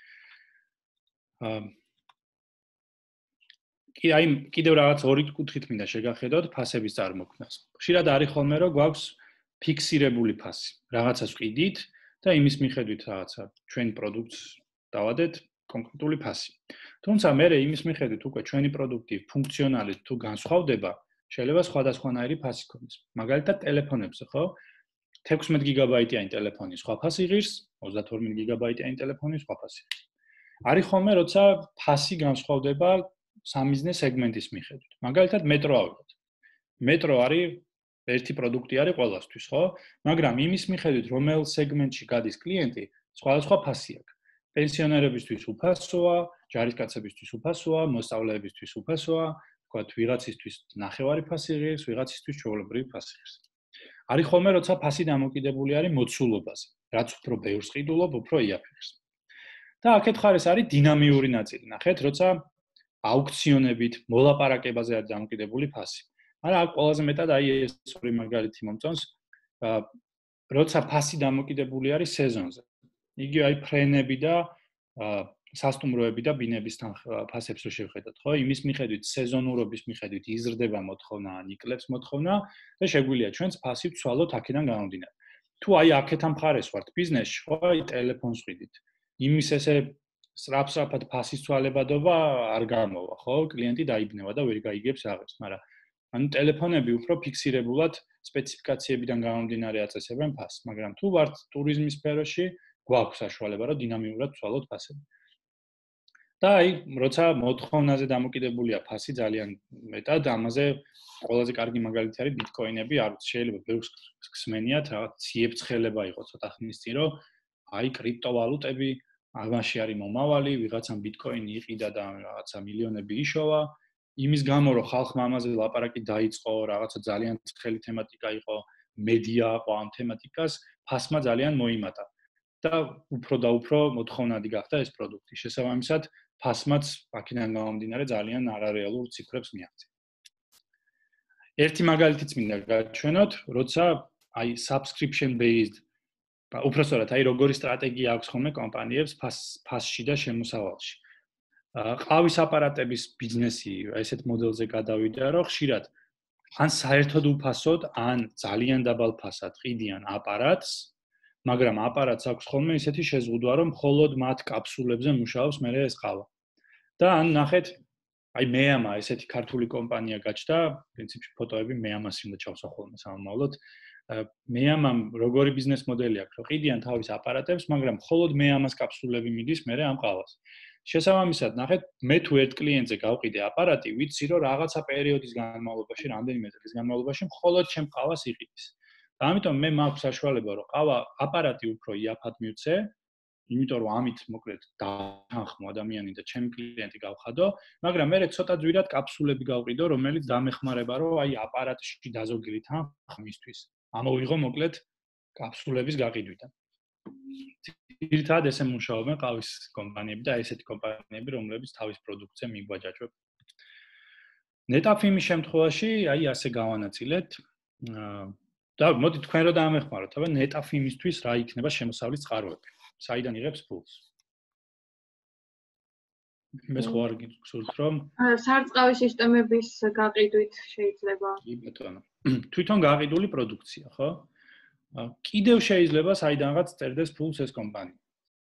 კი აი კიდევ რაღაც ორი კუთხით მინდა შეგახედოთ ფასების წარმოქმნას. ხშირად არის ხოლმე რომ გვაქვს ფიქსირებული ფასი. რაღაცას ვყიდით და იმის მიხედვით რაღაცა ჩვენი პროდუქტს დავადეთ კონკრეტული ფასი. თუმცა მე იმის მიხედვით უკვე ჩვენი პროდუქტი ფუნქციონალით თუ განსხვავდება, შეიძლება სხვადასხვანაირი ფასი ქონდეს. მაგალითად, ტელეფონებზე, ხო? თექვსმეტ გიგაბაიტიანი ტელეფონი სხვა ფასი ღირს, ოცდათორმეტ გიგაბაიტიანი ტელეფონი სხვა ფასი ღირს. არის ხოლმე, როცა ფასი განსხვავდება სამიზნე სეგმენტის მიხედვით. მაგალითად, მეტრო ავიღოთ. მეტრო არის ერთი პროდუქტი არის ყველასთვის, ხო? მაგრამ იმის მიხედვით, რომელ სეგმენტში გადის კლიენტი, სხვადასხვა ფასი აქვს. პენსიონერებისთვის უფასოა, ჯარისკაცებისთვის უფასოა, მოსწავლეებისთვის უფასოა, თქვათ, ვიღაცისთვის ნახევარი ფასი ღირს, ვიღაცისთვის ჩვეულებრივი ფასი ღირს. არის ხოლმე, როცა ფასი დამოკიდებული არის მოცულობაზე. რაც უფრო ბევრს ყიდულობ, უფრო იაფებს. და აქეთ ხარეს არის დინამიური ნაწილი. ნახეთ, როცა აუქციონებით, მოლაპარაკებაზე არის დამოკიდებული ფასი. არა, აქ ყველაზე მეტად აი ეს ორი მაგალითი მომწონს, როცა ფასი დამოკიდებული არის სეზონზე. იგი აი ფრენები და სასტუმროები და ბინების ფასებს რო შევხედოთ, ხო? იმის მიხედვით, სეზონურობის მიხედვით იზრდება მოთხოვნა, ან იკლებს მოთხოვნა და შეგვიძლია ჩვენს ფასი ვცვალოთ აქედან გამომდინარე. თუ აი აქეთან მხარეს ვართ ბიზნესში, ხო, აი ტელეფონს ვიდით. იმის ესე სწრაფ-სწრაფად ფასის ცვალებადობა არ გამოვა, ხო? კლიენტი დაიბნევა და ვერ გაიგებს აღებს, მაგრამ ანუ ტელეფონები უფრო ფიქსირებულად სპეციფიკაციებიდან გამომდინარე აწესებენ ფასს, მაგრამ თუ ვართ ტურიზმის სფეროში, გვაქვს საშუალება, რომ დინამიურად ვცვალოთ ფასები. და აი, როცა მოთხოვნაზე დამოკიდებულია ფასი ძალიან მეტად, ამაზე ყველაზე კარგი მაგალითი არის ბიტკოინები, არ ვიცი, შეიძლება ბევრს გსმენიათ, რაღაც ციებ-ცხელება იყო ცოტა ხნის წინ, რომ აი კრიპტოვალუტები, ამაში არის მომავალი, ვიღაცამ ბიტკოინი იყიდა და რაღაცა მილიონები იშოვა. იმის გამო, რომ ხალხმა ამაზე ლაპარაკი დაიწყო, რაღაცა ძალიან ცხელი თემატიკა იყო, მედია აყვა ამ თემატიკას, ფასმა ძალიან მოიმატა. და უფრო და უფრო მოთხოვნადი გახდა ეს პროდუქტი. შესაბამისად, ფასმაც აქედან გამომდინარე ძალიან არარეალურ ციფრებს მიაღწია. ერთი მაგალითიც მინდა გაჩვენოთ, როცა აი subscription based, უпростоრად აი როგორი სტრატეგია აქვს ხოლმე კომპანიებს ფასში და შემოსავალში. ყავის აპარატების ბიზნესი ესეთ მოდელზე გადავიდა, რომ ხშირად ან საერთოდ უფასოდ, ან ძალიან დაბალ ფასად ყიდიან აპარატს, მაგრამ აპარატს აქვს ხოლმე ისეთი შეზღუდვა, რომ მხოლოდ მათ კაფსულებზე მუშაობს მერე ეს ყავა. და ან ნახეთ, აი მეამა ესეთი ქართული კომპანია გაჩნდა, პრინციპში ფოტოები მეამას უნდა ჩავსვა ხოლმე სამომავლოდ. მეამამ როგორი ბიზნეს მოდელი აქვს, რომ ყიდიან თავის აპარატებს, მაგრამ მხოლოდ მეამას კაფსულები მიდის მერე ამ ყავას. შესაბამისად, ნახეთ, მე თუ ერთ კლიენტზე გავყიდე აპარატი, ვიცი, რომ რაღაცა პერიოდის განმავლობაში, რამდენიმე წლის განმავლობაში მხოლოდ ჩემ ყავას იყიდის. და ამიტომ მე მაქვს საშუალება, რომ ყავა აპარატი უფრო იაფად მივცე, იმიტომ რომ ამით მოკლედ დახანხმო ადამიანი და ჩემი კლიენტი გავხადო, მაგრამ მე ცოტა ძვირად კაფსულები გავყიდო, რომელიც დამეხმარება, რომ აი აპარატში დაზოგილი თანხმისთვის ამოვიღო მოკლედ კაფსულების გაყიდვიდან. ერთად ესე მუშაობენ ყავის კომპანიები და ესეთი კომპანიები, რომლებიც თავის პროდუქტზე მიგვაჯაჭვებ. ნეტაფიმის შემთხვევაში აი ასე გავანაწილეთ და მოდი თქვენ რო დაამეხმაროთ, აბა ნეტაფიმისთვის რა იქნება შემოსავლის წყაროები. საიდან იღებს ფულს? მეს ხო არ გიგვსურთ რომ სარწყავი სისტემების გაყიდვით შეიძლება. კი ბატონო. თვითონ გაყიდული პროდუქცია, ხო? კიდევ შეიძლება საიდანღაც წერდეს ფულს ეს კომპანია.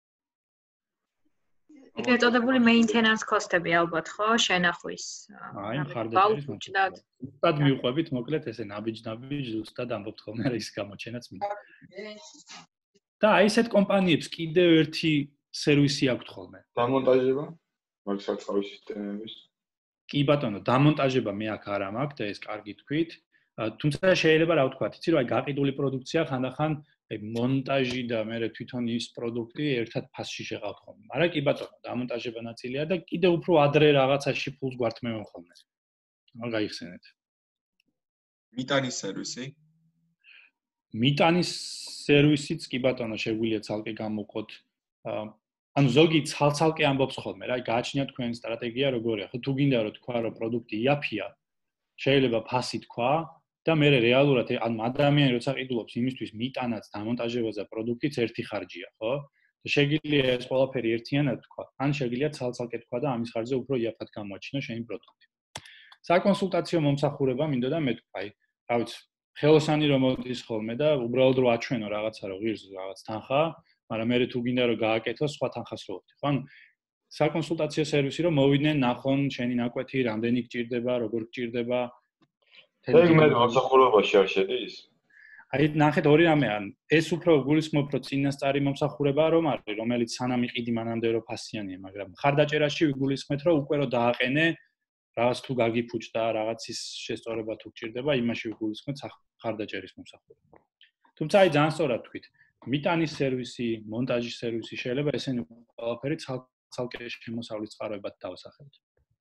ეგრეთ წოდებული maintenance cost-ები ალბათ, ხო? შენახვის. აი, მხარდაჭერის მოწოდად. ზუსტად მივყვებით, მოკლედ ესე ნაბიჯ-ნაბიჯ ზუსტად ამბობთ ხოლმე რა ის გამოჩენაც მინდა. და აი ესეთ კომპანიებს კიდევ ერთი სერვისი აქვთ ხოლმე. დამონტაჟება მაგ სარწყავი სისტემების. კი ბატონო, დამონტაჟება მე აქ არ მაქვს და ეს კარგი თქვით. თუმცა შეიძლება რა ვთქვათ, იცი რომ აი გაყიდული პროდუქცია ხანდახან აი მონტაჟი და მე თვითონ ის პროდუქტი ერთად ფასში შეყავთ ხოლმე. მაგრამ კი ბატონო, დამონტაჟება ნაწილია და კიდევ უფრო ადრე რაღაცაში ფულს გვართმევენ ხოლმე. მაგ გაიხსენეთ. მიტანის სერვისი? მიტანის სერვისიც კი ბატონო შეგვიძლია ცალკე გამოვყოთ. ანუ ზოგი ცალ-ცალკე ამბობს ხოლმე, რა, გააჩნია თქვენი სტრატეგია როგორია. ხო თუ გინდა რომ თქვა რომ პროდუქტი იაფია, შეიძლება ფასი თქვა და მე რეალურად ან ადამიანი როცა ყიდულობს იმისთვის მიტანაც დამონტაჟებაზე პროდუქტიც ერთი ხარჯია, ხო? და შეგვიძლია ეს ყველაფერი ერთიანად თქვა, ან შეგვიძლია ცალ-ცალკე თქვა და ამის ხარჯზე უფრო იაფად გამოაჩინო შენი პროდუქტი. საკონსულტაციო მომსახურება მინდოდა მე თქვა, აი, რა ვიცი, ხელოსანი რომ მოდის ხოლმე და უბრალოდ რო აჩვენო რაღაცა რო ღირს რაღაც თანხა, მაგრამ მე თუ გინდა რომ გააკეთო სხვა თანხას რო ვხდი, ხო? ანუ საკონსულტაციო სერვისი რომ მოვიდნენ ნახონ შენი ნაკვეთი რამდენი გჭირდება, როგორ გჭირდება. ეგ მე მომსახურებაში არ შედის? აი ნახეთ ორი რამე ან ეს უფრო გულისხმობ რომ წინასწარი მომსახურება რომ არის, რომელიც სანამ იყიდი მანამდე რო ფასიანია, მაგრამ ხარდაჭერაში ვიგულისხმეთ რომ უკვე რო დააყენე რაღაც თუ გაგიფუჭდა, რაღაცის შესწორება თუ გჭირდება, იმაში ვიგულისხმეთ ხარდაჭერის მომსახურება. თუმცა აი ძალიან სწორად თქვით, მიტანის სერვისი, მონტაჟის სერვისი შეიძლება ესენი ყველაფერი ცალკე შემოსავლის წყაროებად დავასახელოთ.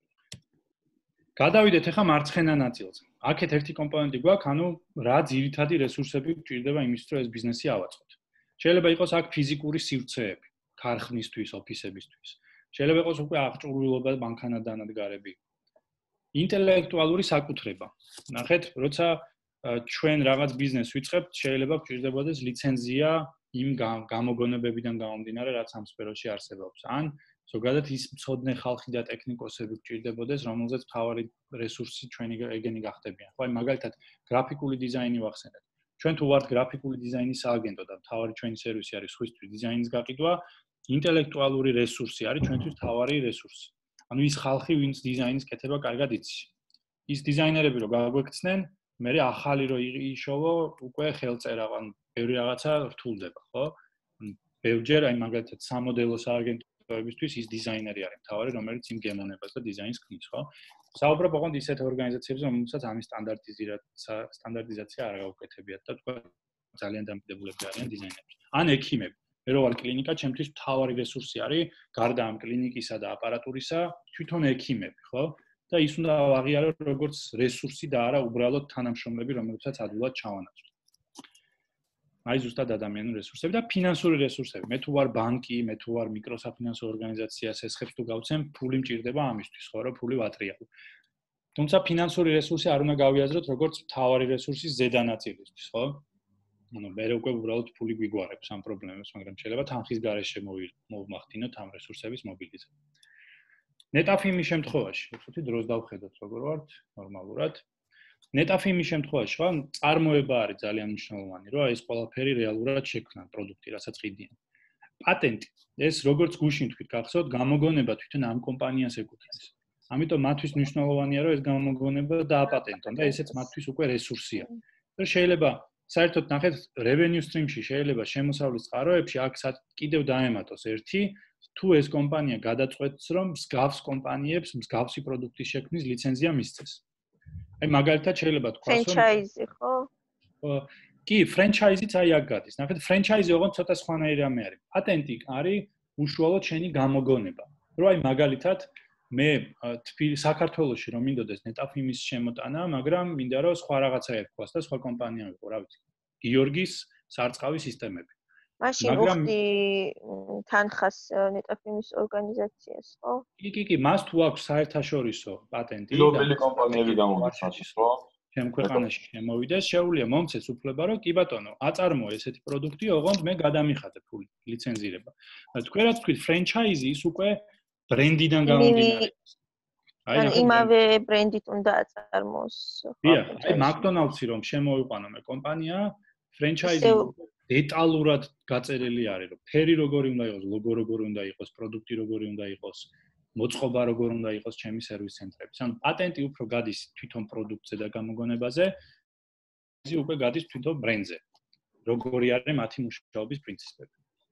გადავიდეთ ახლა მარცხენა ნაწილზე. აქეთ ერთი კომპონენტი გვაქვს, ანუ რა ძირითადი რესურსები გჭირდება იმისთვის, რომ ეს ბიზნესი ავაწყოთ. შეიძლება იყოს აქ ფიზიკური სივრცეები, ქარხნისთვის, ოფისებისთვის. შეიძლება იყოს უკვე აღჭურვილობა მანქანადანადგარები. ინტელექტუალური საკუთრება. ნახეთ, როცა ჩვენ რაღაც ბიზნესს ვიწყებთ, შეიძლება გჭირდებოდეს ლიცენზია იმ გამოგონებებიდან გამომდინარე, რაც ამ სფეროში არსებობს. ან ზოგადად ის მცოდნე ხალხი და ტექნიკოსები გჭირდებოდეს, რომელზეც მთავარი რესურსი ჩვენი ეგენი გახდებიან. ხო, აი მაგალითად, გრაფიკული დიზაინი ვახსენეთ. ჩვენ თუ ვართ გრაფიკული დიზაინის სააგენტო და მთავარი ჩვენი სერვისი არის სხვისთვის დიზაინის გაყიდვა, ინტელექტუალური რესურსი არის ჩვენთვის მთავარი რესურსი. ანუ ის ხალხი, ვინც დიზაინის კეთება კარგად იცის. ის დიზაინერები რო გაგვექცნენ, მე ახალი რო იშოვო, უკვე ხელწერა, ანუ ბევრი რაღაცა რთულდება, ხო? ბევრჯერ აი მაგალითად სამოდელო სააგენტოებისთვის ის დიზაინერი არის მთავარი, რომელიც იმ გემოვნებას და დიზაინს ქმნის, ხო? საუბრობ ოღონდ ისეთ ორგანიზაციებზე, რომელსაც ამის სტანდარტიზაცია არ გაუკეთებიათ და თქვა ძალიან დამოკიდებულები არიან დიზაინერებს. ან ექიმები. მე რო ვარ კლინიკა, ჩემთვის მთავარი რესურსი არის გარდა ამ კლინიკისა და აპარატურისა, თვითონ ექიმები, ხო? და ის უნდა აღიარო როგორც რესურსი და არა უბრალოდ თანამშრომლები, რომელთაც ადვილად ჩავანაცვლო. აი ზუსტად ადამიანური რესურსები და ფინანსური რესურსები. მე თუ ვარ ბანკი, მე თუ ვარ მიკროსაფინანსო ორგანიზაცია, სესხებს თუ გავცემ, ფული მჭირდება ამისთვის, ხო, რომ ფული ვატრიალო. თუმცა ფინანსური რესურსი არ უნდა გავიაზროთ როგორც მთავარი რესურსის ზედანაწილისთვის, ხო? ანუ მე უკვე უბრალოდ ფული გვიგوارებს ამ პრობლემებს, მაგრამ შეიძლება თანხის გარეშე მოვმახდინოთ ამ რესურსების მობილიზება. ნეტაფიმის შემთხვევაში, უცოტი დროს დავხედოთ როგორ ვართ ნორმალურად. ნეტაფიმის შემთხვევაში, ხო, წარმოება არის ძალიან მნიშვნელოვანი, რომ ეს ყველაფერი რეალურად შექმნა პროდუქტი, რასაც ყიდიან. პატენტი, ეს როგორც გუშინ თქვით, გახსოვთ, გამოგონება თვითონ ამ კომპანიას ეკუთვნის. ამიტომ მათთვის მნიშვნელოვანია, რომ ეს გამოგონება დააპატენტონ და ესეც მათთვის უკვე რესურსია. შეიძლება საერთოდ ნახეთ revenue stream-ში შეიძლება შემოსავლის წყაროებში აქ კიდევ დაემატოს ერთი თუ ეს კომპანია გადაწყვეტს რომ მსგავს კომპანიებს მსგავსი პროდუქტის შექმნის ლიცენზია მისცეს. აი მაგალითად შეიძლება თქვას რომ ფრენჩაიზი ხო? კი, ფრენჩაიზიც აი აქ გადის. ნახეთ ფრენჩაიზი ოღონდ ცოტა სხვანაირი რამე არის. პატენტი არის უშუალოდ შენი გამოგონება. რომ აი მაგალითად მე თბილ საქართველოში რომ მინდოდეს ნეტაფიმის შემოტანა, მაგრამ მინდა რომ სხვა რაღაცა ერქვას და სხვა კომპანია მიყო, რა ვიცი. გიორგის სარწყავი სისტემები. მაშინ უხდი თანხას ნეტაფიმის ორგანიზაციას, ხო? კი, კი, კი, მას თუ აქვს საერთაშორისო პატენტი და გლობალური კომპანიები გამოგიცნობს, ხო? ჩემ ქვეყანაში შემოვიდეს, შეუძლია მომცეს უფლება, რომ კი ბატონო, აწარმოო ესეთი პროდუქტი, ოღონდ მე გადამიხადე ფული, ლიცენზირება. თქვენ რაც თქვით, ფრენჩაიზი ის უკვე ბრენდიდან გამომდინარე. აი იმავე ბრენდით უნდა აწარმოოს. დიახ, აი მაკდონალდსი რომ შემოვიყვანო მე კომპანია, ფრენჩაიზი დეტალურად გაწერილი არის, რომ ფერი როგორი უნდა იყოს, ლოგო როგორი უნდა იყოს, პროდუქტი როგორი უნდა იყოს, მოწყობა როგორი უნდა იყოს ჩემი სერვის ცენტრების. ანუ პატენტი უფრო გადის თვითონ პროდუქტზე და გამოგონებაზე, ის უკვე გადის თვითონ ბრენდზე. როგორი არის მათი მუშაობის პრინციპები.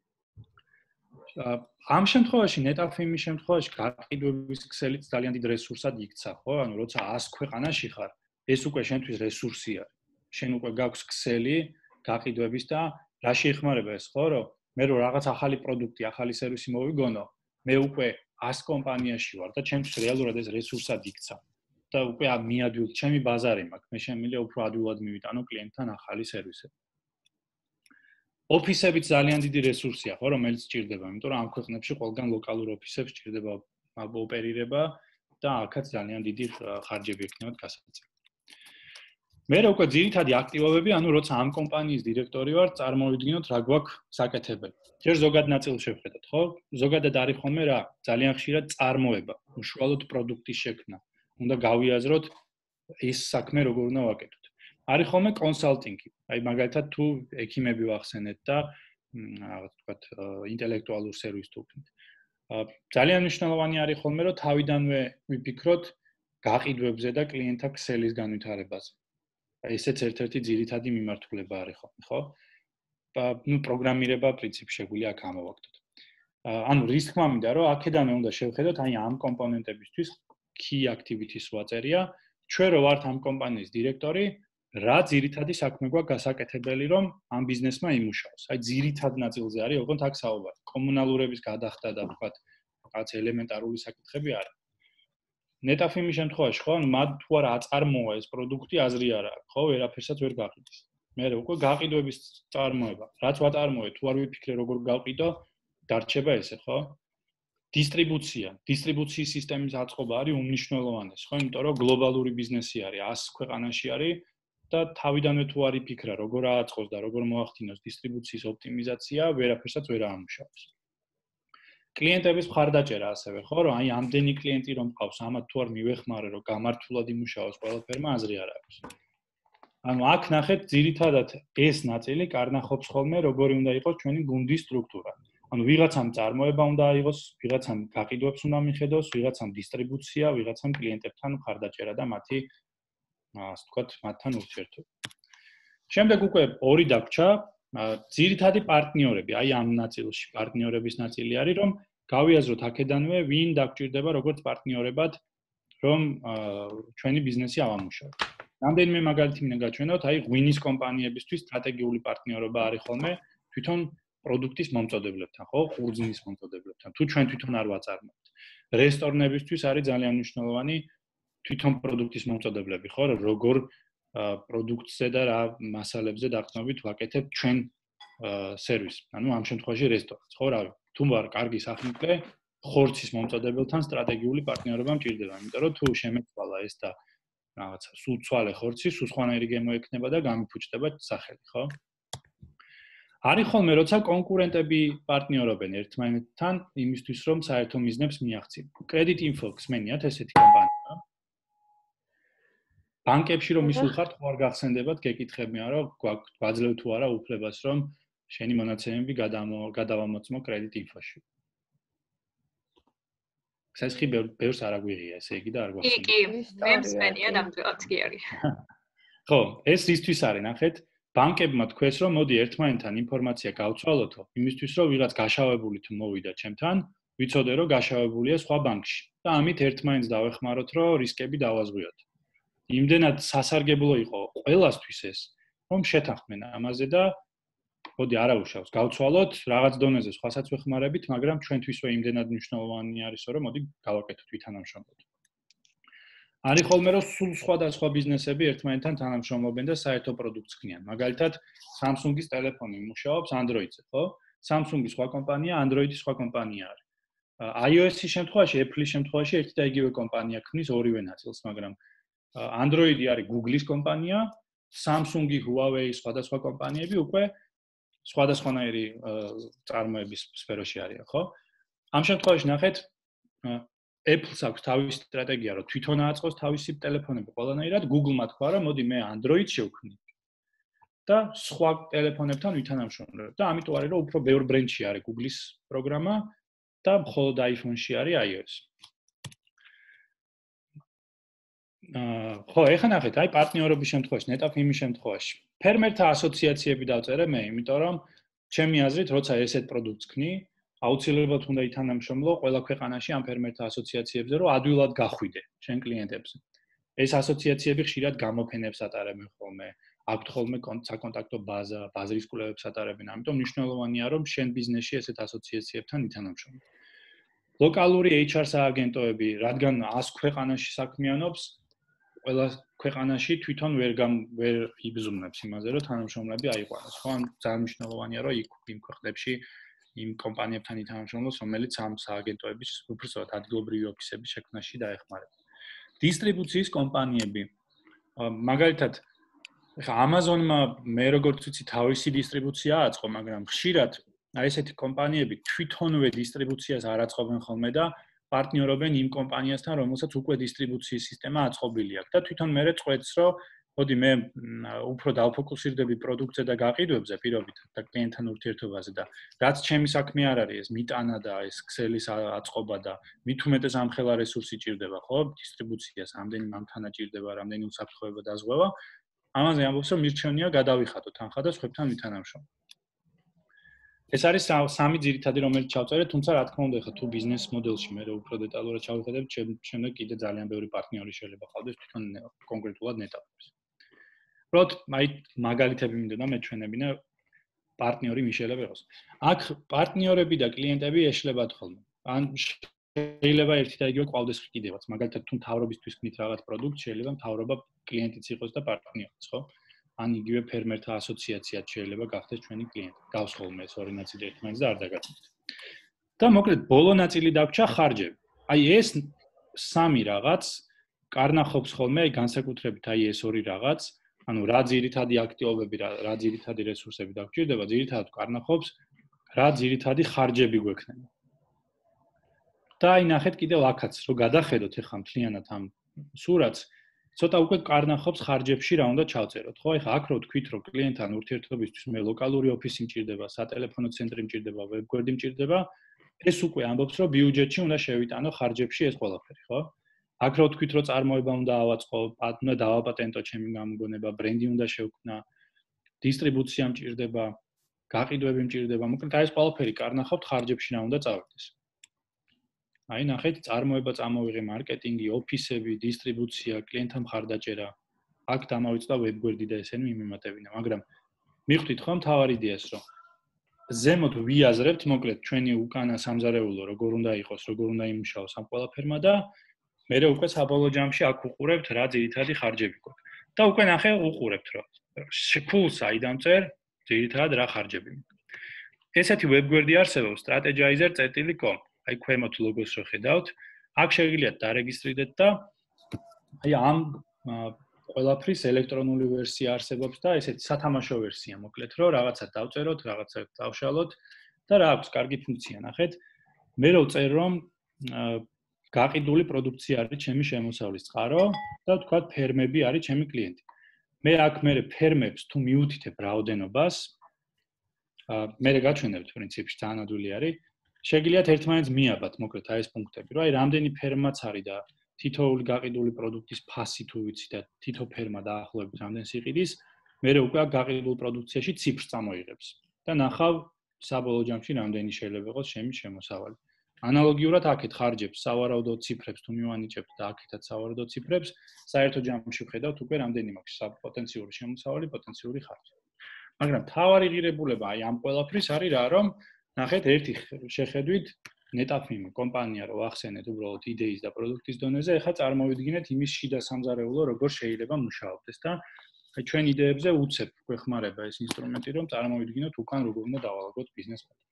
ამ შემთხვევაში ნეტაფიმის შემთხვევაში გაყიდვების ქსელიც ძალიან დიდ რესურსად იქცა, ხო? ანუ როცა ას ქვეყანაში ხარ, ეს უკვე შენთვის რესურსია. შენ უკვე გაქვს ქსელი გაყიდვების და რა შეეხმარება ეს, ხო, რომ მე რო რაღაც ახალი პროდუქტი, ახალი სერვისი მოვიგონო, მე უკვე ას კომპანიაში ვარ და ჩემთვის რეალურად ეს რესურსად იქცა. და უკვე მიადვილ ჩემი ბაზარი მაქვს. მე შემიძლია უფრო ადვილად მივიტანო კლიენტთან ახალი სერვისები. ოფისებიც ძალიან დიდი რესურსია, ხო, რომელიც სჭირდება, იმიტომ რომ ამ ქვეყნებში ყველგან ლოკალურ ოფისებს სჭირდება ოპერირება და აქაც ძალიან დიდი ხარჯები ექნებათ გასაწევად. მე რა უკვე ძირითადი აქტივობები, ანუ როცა ამ კომპანიის დირექტორი ვარ, წარმოვიდგინოთ რა გვაქვს საკეთებელი. ჯერ ზოგად ნაწილს შევხედოთ, ხო? ზოგადად არის ხოლმე რა, ძალიან ხშირად წარმოება, უშუალოდ პროდუქტის შექმნა. უნდა გავიაზროთ ეს საქმე როგორ უნდა ვაკეთოთ. არის ხოლმე კონსალტინგი. აი მაგალითად თუ ექიმები ვახსენეთ და რაღაც თქვათ ინტელექტუალურ სერვისს თუ ვქნით. ძალიან მნიშვნელოვანი არის ხოლმე რომ თავიდანვე ვიფიქროთ გაყიდვებზე და კლიენტთა ქსელის განვითარებაზე. ესეც ერთ-ერთი ძირითადი მიმართულება არის ხოლმე, ხო? ну პროგრამირება პრინციპში შეგვიძლია აქ ამოვაგდოთ. ანუ რის თქმა მინდა რომ აქედანვე უნდა შევხედოთ აი ამ კომპონენტებისთვის key activities ვაწერია, ჩვენ რო ვართ ამ კომპანიის დირექტორი, რა ძირითადი საქმე გვაქვს გასაკეთებელი რომ ამ ბიზნესმა იმუშაოს. აი ძირითად ნაწილზე არის ოღონდ აქ საუბარი. კომუნალურების გადახდა და თქვათ რაღაც ელემენტარული საკითხები არის. ნეტაფიმის შემთხვევაში ხო, ანუ მათ თუ არა აწარმოა ეს პროდუქტი, აზრი არ აქვს, ხო, ვერაფერსაც ვერ გაყიდეს. მე უკვე გაყიდვების წარმოება. რაც ვაწარმოე, თუ არ ვიფიქრე როგორ გავყიდო, დარჩება ესე, ხო? დისტრიბუცია, დისტრიბუციის სისტემის აწყობა არის უმნიშვნელოვანესი, ხო? იმიტომ რომ გლობალური ბიზნესი არის, ას ქვეყანაში არის და თავიდანვე თუ არ იფიქრა, როგორ ააწყოს და როგორ მოახდინოს დისტრიბუციის ოპტიმიზაცია, ვერაფერსაც ვერ აამუშავებს. კლიენტების მხარდაჭერა ასევე, ხო, რომ აი ამდენი კლიენტი რომ ყავს, ამათ თუ არ მივეხმარე, რომ გამართულად იმუშაოს ყველაფერმა, აზრი არ აქვს. ანუ აქ ნახეთ, ძირითადად ეს ნაწილი კარნახობს ხოლმე, როგორი უნდა იყოს ჩვენი გუნდის სტრუქტურა. ანუ ვიღაცამ წარმოება უნდა აიღოს, ვიღაცამ გაყიდვებს უნდა მიხედოს, ვიღაცამ დისტრიბუცია, ვიღაცამ კლიენტებთან მხარდაჭერა და მათი ასე ვთქვათ, მათთან ურთიერთობა. შემდეგ უკვე ორი დაგვრჩა, ძირითადი პარტნიორები, აი ამ ნაწილში პარტნიორების ნაწილი არის, რომ გავიაზროთ აქედანვე, ვინ დაგჭირდება როგორც პარტნიორებად, რომ ჩვენი ბიზნესი ავამუშავოთ. რამდენიმე მაგალითი მინდა გაჩვენოთ, აი ღვინის კომპანიებისთვის სტრატეგიული პარტნიორობა არის ხოლმე თვითონ პროდუქტის მომწოდებლებთან, ხო, ყურძნის მომწოდებლებთან, თუ ჩვენ თვითონ არ ვაწარმოებთ. რესტორნებისთვის არის ძალიან მნიშვნელოვანი თვითონ პროდუქტის მომწოდებლები, ხო, როგორ პროდუქტზე და რა მასალებზე დაყრდნობით ვაკეთებთ ჩვენ სერვისს. ანუ ამ შემთხვევაში რესტორანს, ხო, რავი, თუ ვარ კარგი სახნიკლე, ხორცის მომწოდებელთან სტრატეგიული პარტნიორობა მჭირდება, იმიტომ რომ თუ შემეცვალა ეს და რაღაცა სულ ცვალე ხორცი, სულ სხვანაირი გემოექნება და გამიფუჭდება სახელი, ხო? არის ხოლმე როცა კონკურენტები პარტნიორობენ ერთმანეთთან იმისთვის რომ საერთო მიზნებს მიაღწიონ. Credit Info ხსმენიათ ესეთი კომპანია. ბანკებში რომ მისულხართ, ხო არ გახსენდებათ, გეკითხებიან რომ გვაძლევ თუ არა უფლებას რომ შენი მონაცემები გადავამოწმო Credit Info-ში. საერთოდ ბევრს არ აგვიღია, ესე იგი და არ გვახსენდება. კი, კი, მე მსმენია ნამდვილად კი არის. ხო, ეს ისთვის არის, ნახეთ. ბანკებმა თქვეს რომ მოდი ერთმანეთთან ინფორმაცია გავცვალოთო, იმისთვის რომ ვიღაც გაშავებული თუ მოვიდა ჩემთან, ვიცოდე რომ გაშავებულია სხვა ბანკში და ამით ერთმანეთს დავეხმაროთ რომ რისკები დავაზღვიოთ. იმდენად სასარგებლო იყო ყველასთვის ეს, რომ შეთანხმენ ამაზე და მოდი არაუშავს, გავცვალოთ რაღაც დონეზე სხვასაც ვეხმარებით, მაგრამ ჩვენთვისვე იმდენად მნიშვნელოვანი არისო რომ მოდი გავაკეთოთ ვითანამშრომლოთ. არის ხოლმე რომ სულ სხვადასხვა ბიზნესები ერთმანეთთან თანამშრომლობენ და საერთო პროდუქტს ქმნიან. მაგალითად, Samsung-ის ტელეფონი მუშაობს Android-ზე, ხო? Samsung-ის სხვა კომპანია, Android-ის სხვა კომპანია არის. iOS-ის შემთხვევაში, Apple-ის შემთხვევაში ერთი და იგივე კომპანია ქმნის ორივე ნაწილს, მაგრამ Android-ი არის Google-ის კომპანია, Samsung-ი, Huawei-ის სხვადასხვა კომპანიები უკვე სხვადასხვანაირი წარმოების სფეროში არიან, ხო? ამ შემთხვევაში ნახეთ Apple-ს აქვს თავისი სტრატეგია, რომ თვითონ აწყოს თავისი ტელეფონები ყველანაირად, Google-მა თქვა, რომ მოდი მე Android-ში ვქნი და სხვა ტელეფონებთან ვითანამშრომლებ. და ამიტომ არის, რომ უფრო ბევრ ბრენდში არის Google-ის პროგრამა და მხოლოდ iPhone-ში არის iOS. აა, ხო, ეხლა ნახეთ, აი პარტნიორობის შემთხვევაში, ნეტაფიმის შემთხვევაში. ფერმერთა ასოციაციები დავწერე მე, იმიტომ რომ ჩემი აზრით, როცა ესეთ პროდუქტს ქნი, აუცილებლად უნდა ითანამშრომლო ყველა ქვეყანაში ამ ფერმერთა ასოციაციებზე, რომ ადვილად გახვიდე შენ კლიენტებზე. ეს ასოციაციები ხშირად გამოფენებს ატარებენ ხოლმე, აქვთ ხოლმე საკონტაქტო ბაზა, ბაზრის კვლევებს ატარებენ, ამიტომ მნიშვნელოვანია, რომ შენ ბიზნესში ესეთ ასოციაციებთან ითანამშრომლო. ლოკალური H R სააგენტოები, რადგან ას ქვეყანაში საქმიანობს, ყველა ქვეყანაში თვითონ ვერ ვერ იბზრუნებს იმაზე, რომ თანამშრომლები აიყვანოს. ხო, ძალიან მნიშვნელოვანია, რომ იქ იმ ქვეყნებში იმ კომპანიებთან ითანამშრომლოს, რომელიც ამ სააგენტოების უბრალოდ ადგილობრივი ოფისების შექმნაში დაეხმარება. დისტრიბუციის კომპანიები. მაგალითად, ხა Amazon-მა მე როგორც ვიცი, თავისი დისტრიბუცია აწყო, მაგრამ ხშირად აი ესეთი კომპანიები თვითონვე დისტრიბუციას არ აწყობენ ხოლმე და პარტნიორობენ იმ კომპანიასთან, რომელსაც უკვე დისტრიბუციის სისტემა აწყობილი აქვს და თვითონ მერე წყვეტს, რომ მოდი მე უფრო დავფოკუსირდები პროდუქტზე და გაყიდვებზე პირობით და კლიენტთან ურთიერთობაზე და რაც ჩემი საქმე არ არის ეს მიტანა და ეს ქსელის აწყობა და მით უმეტეს ამხელა რესურსი ჭირდება ხო დისტრიბუციას ამდენი მანქანა ჭირდება რამდენი უსაფრთხოება დაზღვევა ამაზე ამბობს რომ მირჩევნია გადავიხადოთ თანხა და სხვებთან ვითანამშრომლოთ ეს არის სამი ძირითადი რომელიც ჩავწერე თუმცა რა თქმა უნდა ხა თუ ბიზნეს მოდელში მე უფრო დეტალურად ჩავხედებ შემდეგ კიდე ძალიან ბევრი პარტნიორი შეიძლება ყავდეს თვითონ კონკრეტულად ნეტაპებს უბრალოდ აი მაგალითები მინდოდა მეჩვენებინა პარტნიორი მიშელებ იყოს. აქ პარტნიორები და კლიენტები ეშლებათ ხოლმე. ან შეიძლება ერთი და იგივე ყავდეს კიდევაც. მაგალითად თუ მთავრობისთვის ქნით რაღაც პროდუქტ, შეიძლება მთავრობა კლიენტიც იყოს და პარტნიორიც, ხო? ან იგივე ფერმერთა ასოციაციაც შეიძლება გახდეს ჩვენი კლიენტი. გავს ხოლმე ეს ორი ნაწილი ერთმანეთს და არ დაგაცნობთ. და მოკლედ ბოლო ნაწილი დაგვრჩა ხარჯები. აი ეს სამი რაღაც კარნახობს ხოლმე აი განსაკუთრებით აი ეს ორი რაღაც ანუ რა ძირითადი აქტივობები რა რა ძირითადი რესურსები დაგჭირდება, ძირითადად კარნახობს რა ძირითადი ხარჯები გვექნება. და აი ნახეთ კიდევ აქაც, რომ გადახედოთ ახლა მთლიანად ამ სურათს, ცოტა უკვე კარნახობს ხარჯებში რა უნდა ჩავწეროთ, ხო? ეხლა აქ რო თქვით, რომ კლიენტთან ურთიერთობისთვის მე ლოკალური ოფისი მჭირდება, სატელეფონო ცენტრი მჭირდება, ვებგვერდი მჭირდება, ეს უკვე ამბობს, რომ ბიუჯეტში უნდა შევიტანო ხარჯებში ეს ყველაფერი, ხო? აქ რო თქვით, რომ წარმოება უნდა ავაწყო, უნდა დავაპატენტო ჩემი გამოგონება, ბრენდი უნდა შევქმნა, დისტრიბუცია მჭირდება, გაყიდვები მჭირდება, მოკლედ აი ეს ყველაფერი კარნახავთ ხარჯებში რა უნდა წავიდეს. აი ნახეთ, წარმოება წამოვიღე, მარკეტინგი, ოფისები, დისტრიბუცია, კლიენტთა მხარდაჭერა. აქ დამავიწყდა ვებგვერდი და ესენი მიმატებინა, მაგრამ მიხვდით ხო მთავარი იდეა ეს რომ ზემოთ ვიაზრებთ, მოკლედ ჩვენი უკანა სამზარეულო როგორ უნდა იყოს, როგორ უნდა იმუშაოს ამ ყველაფერმა და მე უკვე საბოლოო ჯამში აქ უყურებთ რა ძირითადი ხარჯები გვაქვს. და უკვე ნახე უყურებთ რომ ფულს აიდან წერ ძირითადად რა ხარჯები. ესეთი ვებგვერდი არსებობს strategizer dot com. აი ქვემოთ ლოგოს რო ხედავთ, აქ შეგიძლიათ დარეგისტრირდეთ და აი ამ ყველაფრის ელექტრონული ვერსია არსებობს და ესეთი სათამაშო ვერსია მოკლედ რომ რაღაცა დავწეროთ, რაღაცა დავშალოთ და რა აქვს კარგი ფუნქცია ნახეთ. მე რო წერ რომ გაყიდული პროდუქცია არის ჩემი შემოსავლის წყარო და თქვა ფერმები არის ჩემი კლიენტი. მე აქ მე ფერმებს თუ მიუთითებ რაოდენობას მე გაჩვენებთ პრინციპში ძალიან ადვილი არის. შეგიძლიათ ერთმანეთს მიაბათ მოკლედ აი ეს პუნქტები, რომ აი რამდენი ფერმაც არის და თითოეული გაყიდული პროდუქტის ფასი თუ ვიცი და თითო ფერმა დაახლოებით რამდენი სიყიდის, მე უკვე აქ გაყიდულ პროდუქციაში ციფრს წამოიღებს და ნახავ საბოლოო ჯამში რამდენი შეიძლება იყოს ჩემი შემოსავალი. ანალოგიურად აქეთ ხარჯებს, სავარაუდო ციფრებს თუ მივანიჭებთ და აქეთაც სავარაუდო ციფრებს, საერთო ჯამში ვხედავთ უკვე რამდენი მაქვს პოტენციური შემოსავალი, პოტენციური ხარჯი. მაგრამ თავარი ღირებულება აი ამ ყველაფრის არის რა, რომ ნახეთ ერთი შეხედვით ნეტაფიმ კომპანია რო ახსენეთ უბრალოდ იდეის და პროდუქტის დონეზე, ეხლა წარმოვიდგინეთ იმის შიდა სამზარეულო როგორ შეიძლება მუშაობდეს და ჩვენ იდეებზე უცებ გვეხმარება ეს ინსტრუმენტი, რომ წარმოვიდგინოთ უკან როგორ უნდა დავალაგოთ ბიზნეს მოდელი.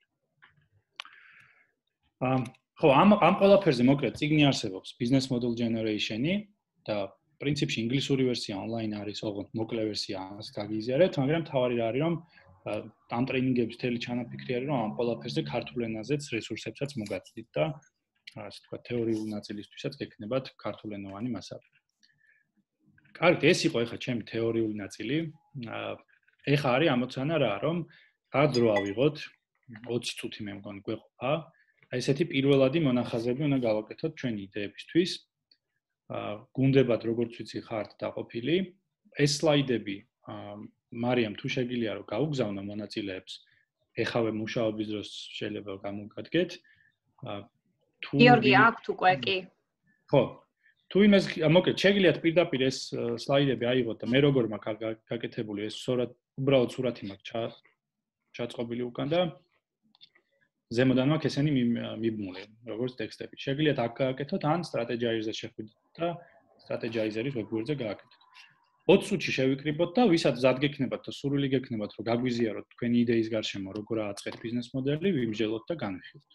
ხო, ამ ამ ყველაფერზე მოკლედ წიგნი არსებობს business model generation-ი და პრინციპში ინგლისური ვერსია ონლაინ არის, ოღონდ მოკლე ვერსია ამას გაგიზიარებთ, მაგრამ თავარი რა არის რომ ამ ტრეინინგების თელი ჩანაფიქრი არის რომ ამ ყველაფერზე ქართულ ენაზეც რესურსებსაც მოგაწვდით და ასე თქვა თეორიული ნაწილისთვისაც გექნებათ ქართულენოვანი მასალა. კარგი, ეს იყო ეხლა ჩემი თეორიული ნაწილი. ეხლა არის ამოცანა რა რომ რა დრო ავიღოთ ოცი წუთი მე მგონი გვეყოფა. აი ესეთი პირველადი მონახაზები უნდა გავაკეთოთ ჩვენი იდეებისთვის. გუნდებათ როგორც ვიცი ხართ დაყოფილი. ეს სლაიდები მარიამ თუ შეგიძლია რომ გაუგზავნო მონაწილეებს ეხავე მუშაობის დროს შეიძლება გამოგადგეთ თუ გიორგი აქვთ უკვე კი ხო თუ იმას მოკლედ შეგიძლიათ პირდაპირ ეს სლაიდები აიღოთ და მე როგორ მაქვს გაკეთებული ეს სურათ უბრალოდ სურათი მაქვს ჩაწყობილი უკან და ზემოდან მაქვს ესენი მიბმული როგორც ტექსტები შეგიძლიათ აქ გააკეთოთ ან strategizer-ზე შეხვიდეთ და strategizer-ის ვებგვერდზე გააკეთოთ ოცი წუთში შევიკრიბოთ და ვისაც ზად გექნებათ და სურვილი გექნებათ რომ გაგვიზიაროთ თქვენი იდეის გარშემო როგორ ააწყეთ ბიზნეს მოდელი ვიმსჯელოთ და განვიხილოთ.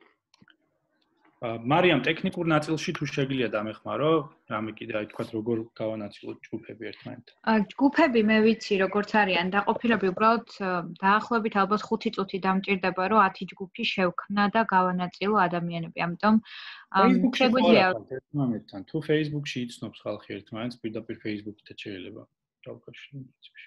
მარიამ ტექნიკურ ნაწილში თუ შეგიძლია დამეხმარო, რამე კიდე აი თქვათ როგორ გავანაწილოთ ჯგუფები ერთმანეთთან. ჯგუფები მე ვიცი როგორც არიან დაყოფილები უბრალოდ დაახლოებით ალბათ ხუთი წუთი დამჭირდება რომ ათი ჯგუფი შევქმნა და გავანაწილო ადამიანები. ამიტომ შეგვიძლია ერთმანეთთან თუ Facebook-ში იცნობს ხალხი ერთმანეთს პირდაპირ Facebook-ით შეიძლება. კავშირი პრინციპში.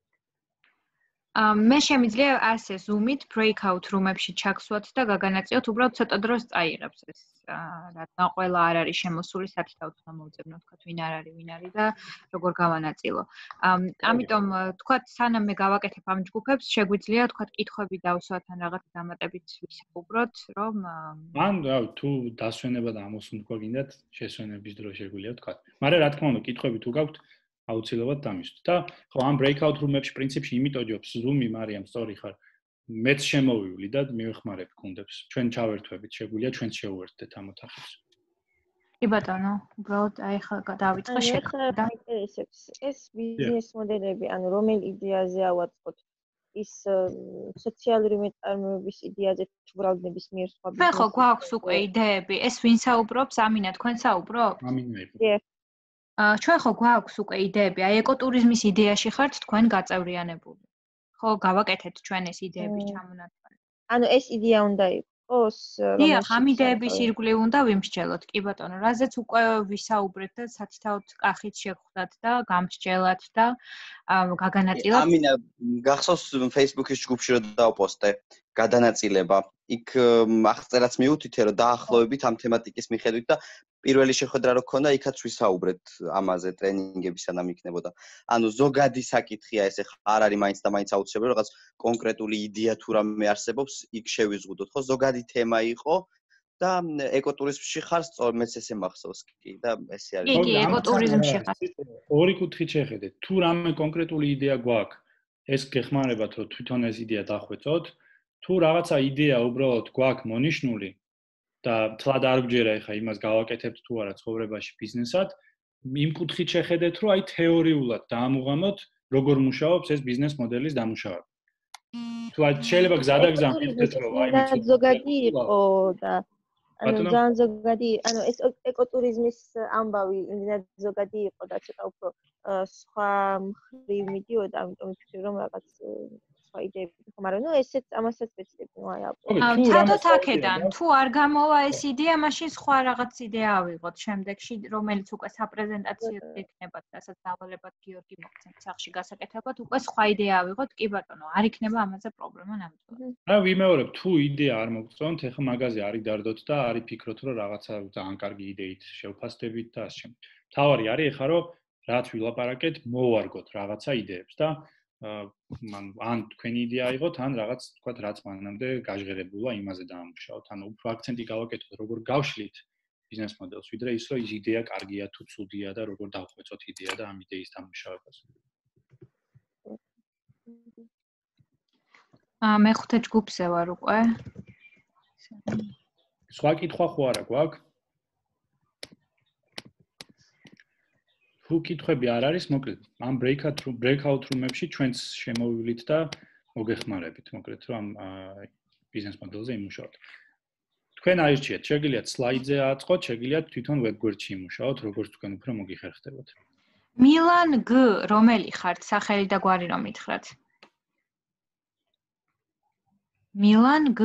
მე შემიძლია ასე Zoom-ით breakout room-ებში ჩაგსვათ და გაგანაწილოთ, უბრალოდ ცოტა დროს წაიღებს ეს. რადგან ყველა არ არის შემოსული, სათითაოდ უნდა მოვძებნო, თქვათ, ვინ არ არის, ვინ არის და როგორ გავანაწილო. ამიტომ თქვათ, სანამ მე გავაკეთებ ამ ჯგუფებს, შეგვიძლია თქვათ, კითხვები დავსვათ ან რაღაც დამატებით ვისაუბროთ, რომ ან თუ დასვენება და ამოსვლა თქვა გინდათ, შესვენების დრო შეგვიძლია თქვათ. მაგრამ რა თქმა უნდა, კითხვები თუ გაქვთ, აუცილებლად დამისვთ. და ხო, ამ breakout room-ებში პრინციპში იმიტომ ჯობს Zoom-ი, მარიამ, სწორი ხარ. მეც შემოვივლი და მივეხმარებ გუნდებს. ჩვენ ჩავერთვებით, შეგვიძლია ჩვენც შევუერთდეთ ამ ოთახებს. კი ბატონო, უბრალოდ აი ხა დავიწყე შეხვდა. ინტერესებს ეს ბიზნეს მოდელები, ანუ რომელ იდეაზე ავაწყოთ? ის სოციალური მეწარმეობის იდეაზე უბრალოდ ნებისმიერ სხვა ბიზნესზე. ხო, გვაქვს უკვე იდეები. ეს ვინ საუბრობს? ამინა, თქვენ საუბრობთ? ამინა იყო. აა ჩვენ ხო გვაქვს უკვე იდეები. აი ეკოტურიზმის იდეაში ხართ თქვენ გაწევრიანებული. ხო, გავაკეთეთ ჩვენ ეს იდეების ჩამონათვალი. ანუ ეს იდეა უნდა იყოს, დიახ, ამ იდეების ირგვლივ უნდა ვიმსჯელოთ, კი ბატონო, რაზეც უკვე ვისაუბრეთ და სათითაოდ კახით შეგხვდათ და გამსჯელათ და გაგანაწილოთ. ამინა, გახსოვს Facebook-ის ჯგუფში რომ დავპოსტე გადანაწილება. იქ აღწერაც მივუთითე რომ დაახლოებით ამ თემატიკის მიხედვით და პირველი შეხვედრა რო ქონდა, იქაც ვისაუბრეთ ამაზე ტრენინგების სანამ იქნებოდა. ანუ ზოგადი საკითხია ეს ახლა არ არის მაინც და მაინც აუცილებელი რაღაც კონკრეტული იდეა თუ რამე არსებობს, იქ შევიზღუდოთ, ხო? ზოგადი თემა იყო და ეკოტურიზმში ხარ, სწორ მეც ესე მახსოვს კი და ესე არის. კი, კი, ეკოტურიზმში ხარ. ორი კუთხით შეხედეთ. თუ რამე კონკრეტული იდეა გვაქვს, ეს გეხმარებათ რომ თვითონ ეს იდეა დახვეწოთ, თუ რაღაცა იდეა უბრალოდ გვაქვს მონიშნული და თლად არ გჯერა ეხა იმას გავაკეთებთ თუ არა ცხოვრებაში ბიზნესად, იმ კუთხით შეხედეთ, რომ აი თეორიულად დაამუღამოთ, როგორ მუშაობს ეს ბიზნეს მოდელის დამუშავება. თუ აი შეიძლება გზადაგზა მივხვდეთ, რომ აი მე ზოგადი იყო და ანუ ძალიან ზოგადი, ანუ ეს ეკოტურიზმის ამბავი იმდენად ზოგადი იყო და ცოტა უფრო სხვა მხრივ მიდიოდა, ამიტომ ვფიქრე რომ რაღაც სხვა იდეები ხო, მაგრამ ნუ ესეც ამასაც ვეცდები, ნუ აი აბა. თადოთ აქედან, თუ არ გამოვა ეს იდეა, მაშინ სხვა რაღაც იდეა ავიღოთ შემდეგში, რომელიც უკვე საპრეზენტაციო იქნება, რასაც დავალებად გიორგი მოგცემთ სახში გასაკეთებლად, უკვე სხვა იდეა ავიღოთ, კი ბატონო, არ იქნება ამაზე პრობლემა ნამდვილად. რა ვიმეორებ, თუ იდეა არ მოგწონთ, ეხლა მაგაზე არის დარდოთ და არის ფიქრობთ, რომ რაღაცა ძალიან კარგი იდეით შევფასდებით და ასე შემდეგ. თავარი არის ეხლა რომ რაც ვილაპარაკეთ, მოვარგოთ რაღაცა იდეებს და ან თქვენი იდეა აიღოთ, ან რაღაც თქვა რაც მანამდე გაჟღერებულა იმაზე დაამუშავოთ. ანუ უფრო აქცენტი გავაკეთოთ, როგორ გავშლით ბიზნეს მოდელს, ვიდრე ის, რომ ის იდეა კარგია თუ ცუდია და როგორ დავხვეწოთ იდეა და ამ იდეის დამუშავებას. აა მეხუთე ჯგუფზე ვარ უკვე. სხვა კითხვა ხო არა გვაქვს? თუ კითხვები არ არის, მოკლედ, ამ breakout room breakout room-ებში ჩვენც შემოვივლით და მოგეხმარებით, მოკლედ, რომ ამ ბიზნეს მოდელზე იმუშაოთ. თქვენ აირჩიეთ, შეგიძლიათ სლაიდზე აწყოთ, შეგიძლიათ თვითონ ვებგვერდში იმუშაოთ, როგორც თქვენ უფრო მოგიხერხდებოდ. მილან გ რომელი ხართ, სახელი და გვარი რომ მითხრათ? მილან გ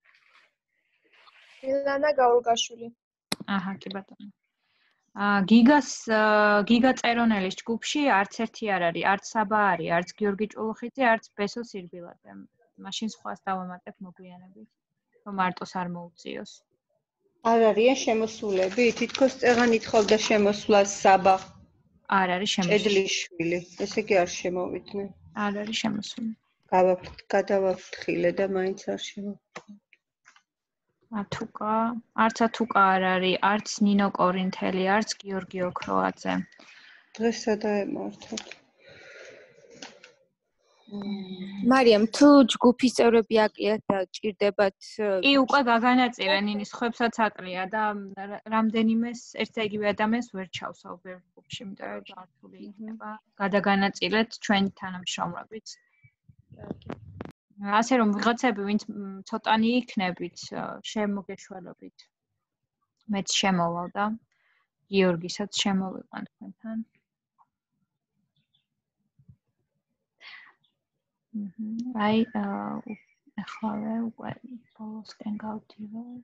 მილანა გაურგაშვილი. აჰა, კი ბატონო. აა გიგას გიგა წერონელის ჯგუფში არც ერთი არ არის, არც საბა არის, არც გიორგი ჭულუხიძე, არც ბესო სირბილაძე. მაშინ სხვას დავამატებ მოგვიანებით, რომ მარტოს არ მოუწიოს. არ არიან შემოსულები? თითქოს წეღან ითხოვდა შემოსვლას საბა. არ არის შემოსული. ჭედლიშვილი. ესე იგი არ შემოვიდნენ. არ არის შემოსული. გადავაფრთხილე და მაინც არ შემოვიდნენ. ათუკა, არც ათუკა არ არის, არც ნინო კორინთელი, არც გიორგი ოქროაძე. დღეს სადაემართოთ. მარიამ, თუ ჯგუფის წევრები აკლიათ და ჭირდებათ კი, უკვე გაგანაწილე, ნინის ხვებსაც აკლია და რამდენიმეს ერთ იგივე ადამიანს ვერ ჩავსავ ბევრ ჯგუფში, იმიტომ რომ რთული იქნება. გადაგანაწილეთ ჩვენ თანამშრომლებით. ასე რომ ვიღაცები, ვინც ცოტანი იქნებით, შემოგეშველობით. მეც შემოვალ და გიორგისაც შემოვიყვან თქვენთან. აი, ახლა უკვე ბოლოსკენ გავდივარ.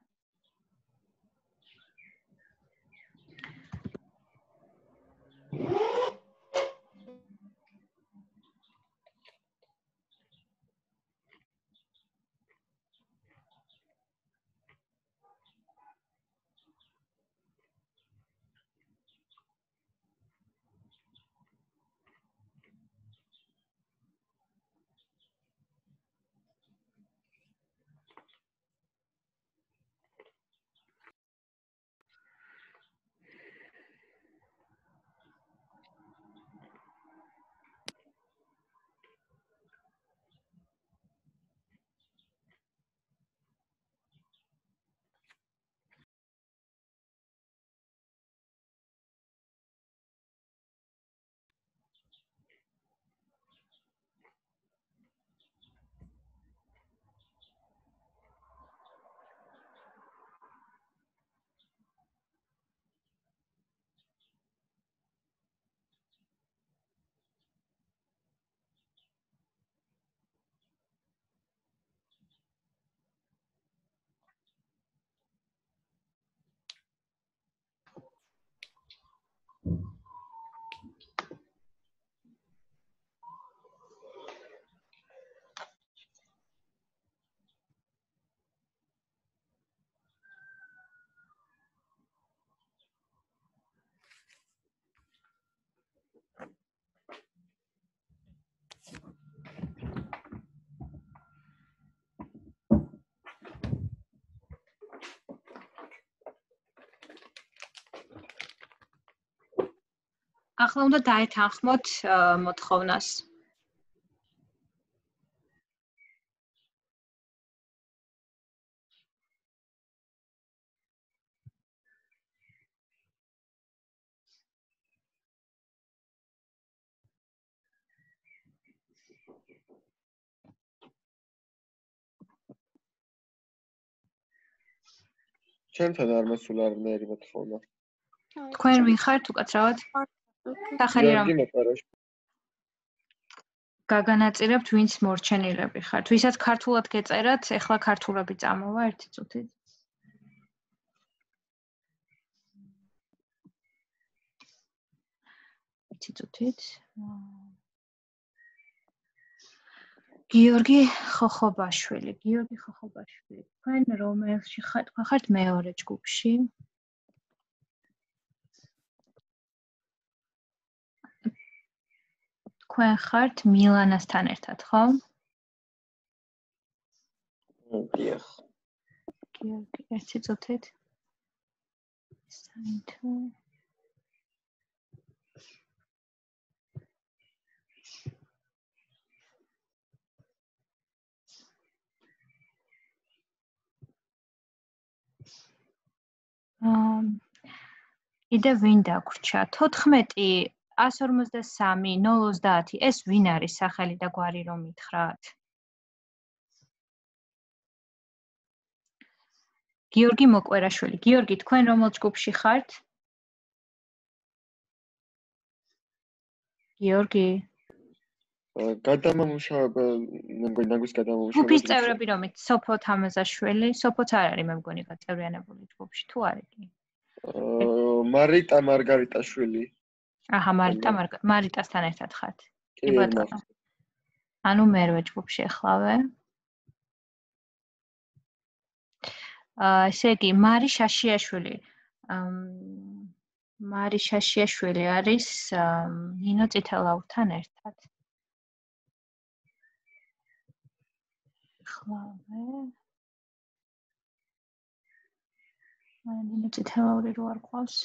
ახლა უნდა დაეთანხმოთ მოთხოვნას. ჩემთან არ მოსულა არნაირი მოთხოვნა. თქვენ ვინ ხართ უკაცრავად? სახელი რა? გიორგი მოპარაში. გაგანაწილებთ ვინც მორჩენილები ხართ. ვისაც ქართულად გეწერათ, ეხლა ქართულები წამოვა ერთი წუთით. ერთი წუთით. გიორგი ხოხობაშვილი, გიორგი ხოხობაშვილი. თქვენ რომელში ხართ? თქვენ ხართ მეორე ჯგუფში. თქვენ ხართ მილანასთან ერთად, ხო? დიახ. გიორგი, ერთი წუთით. საინთო. იდე ვინ დაგვრჩა? თოთხმეტი ას ორმოცდასამი ნულ ოცდაათი ეს ვინ არის სახელი და გვარი რომ მითხრათ? გიორგი მოკვერაშვილი. გიორგი, თქვენ რომელ ჯგუფში ხართ? გიორგი. გადამამუშავება, მე მგონი ნაგვის გადამამუშავება. ჯგუფის წევრები რომით? სოფო თამაზაშვილი, სოფოც არ არის მე მგონი გაწევრიანებული ჯგუფში, თუ არის კი? მარიტა მარგარიტაშვილი. აჰა, მარიტა მარიტასთან ერთად ხართ. კი ბატონო. ანუ მერვე ჯგუფში ახლავე. აა, ესე იგი, მარი შაშიაშვილი. მარი შაშიაშვილი არის ნინო წითელაურთან ერთად. ახლავე. ნინო წითელაური რო არ ყავს.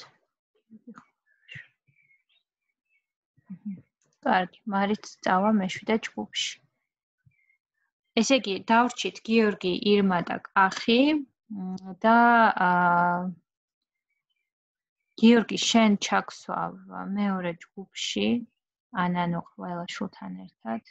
კარგი, მარიც წავა მეშვიდე ჯგუფში. ესე იგი, დავრჩით გიორგი, ირმა და კახი და აა გიორგი, შენ ჩაქსვავ მეორე ჯგუფში, ანანო ყველა შულთან ერთად.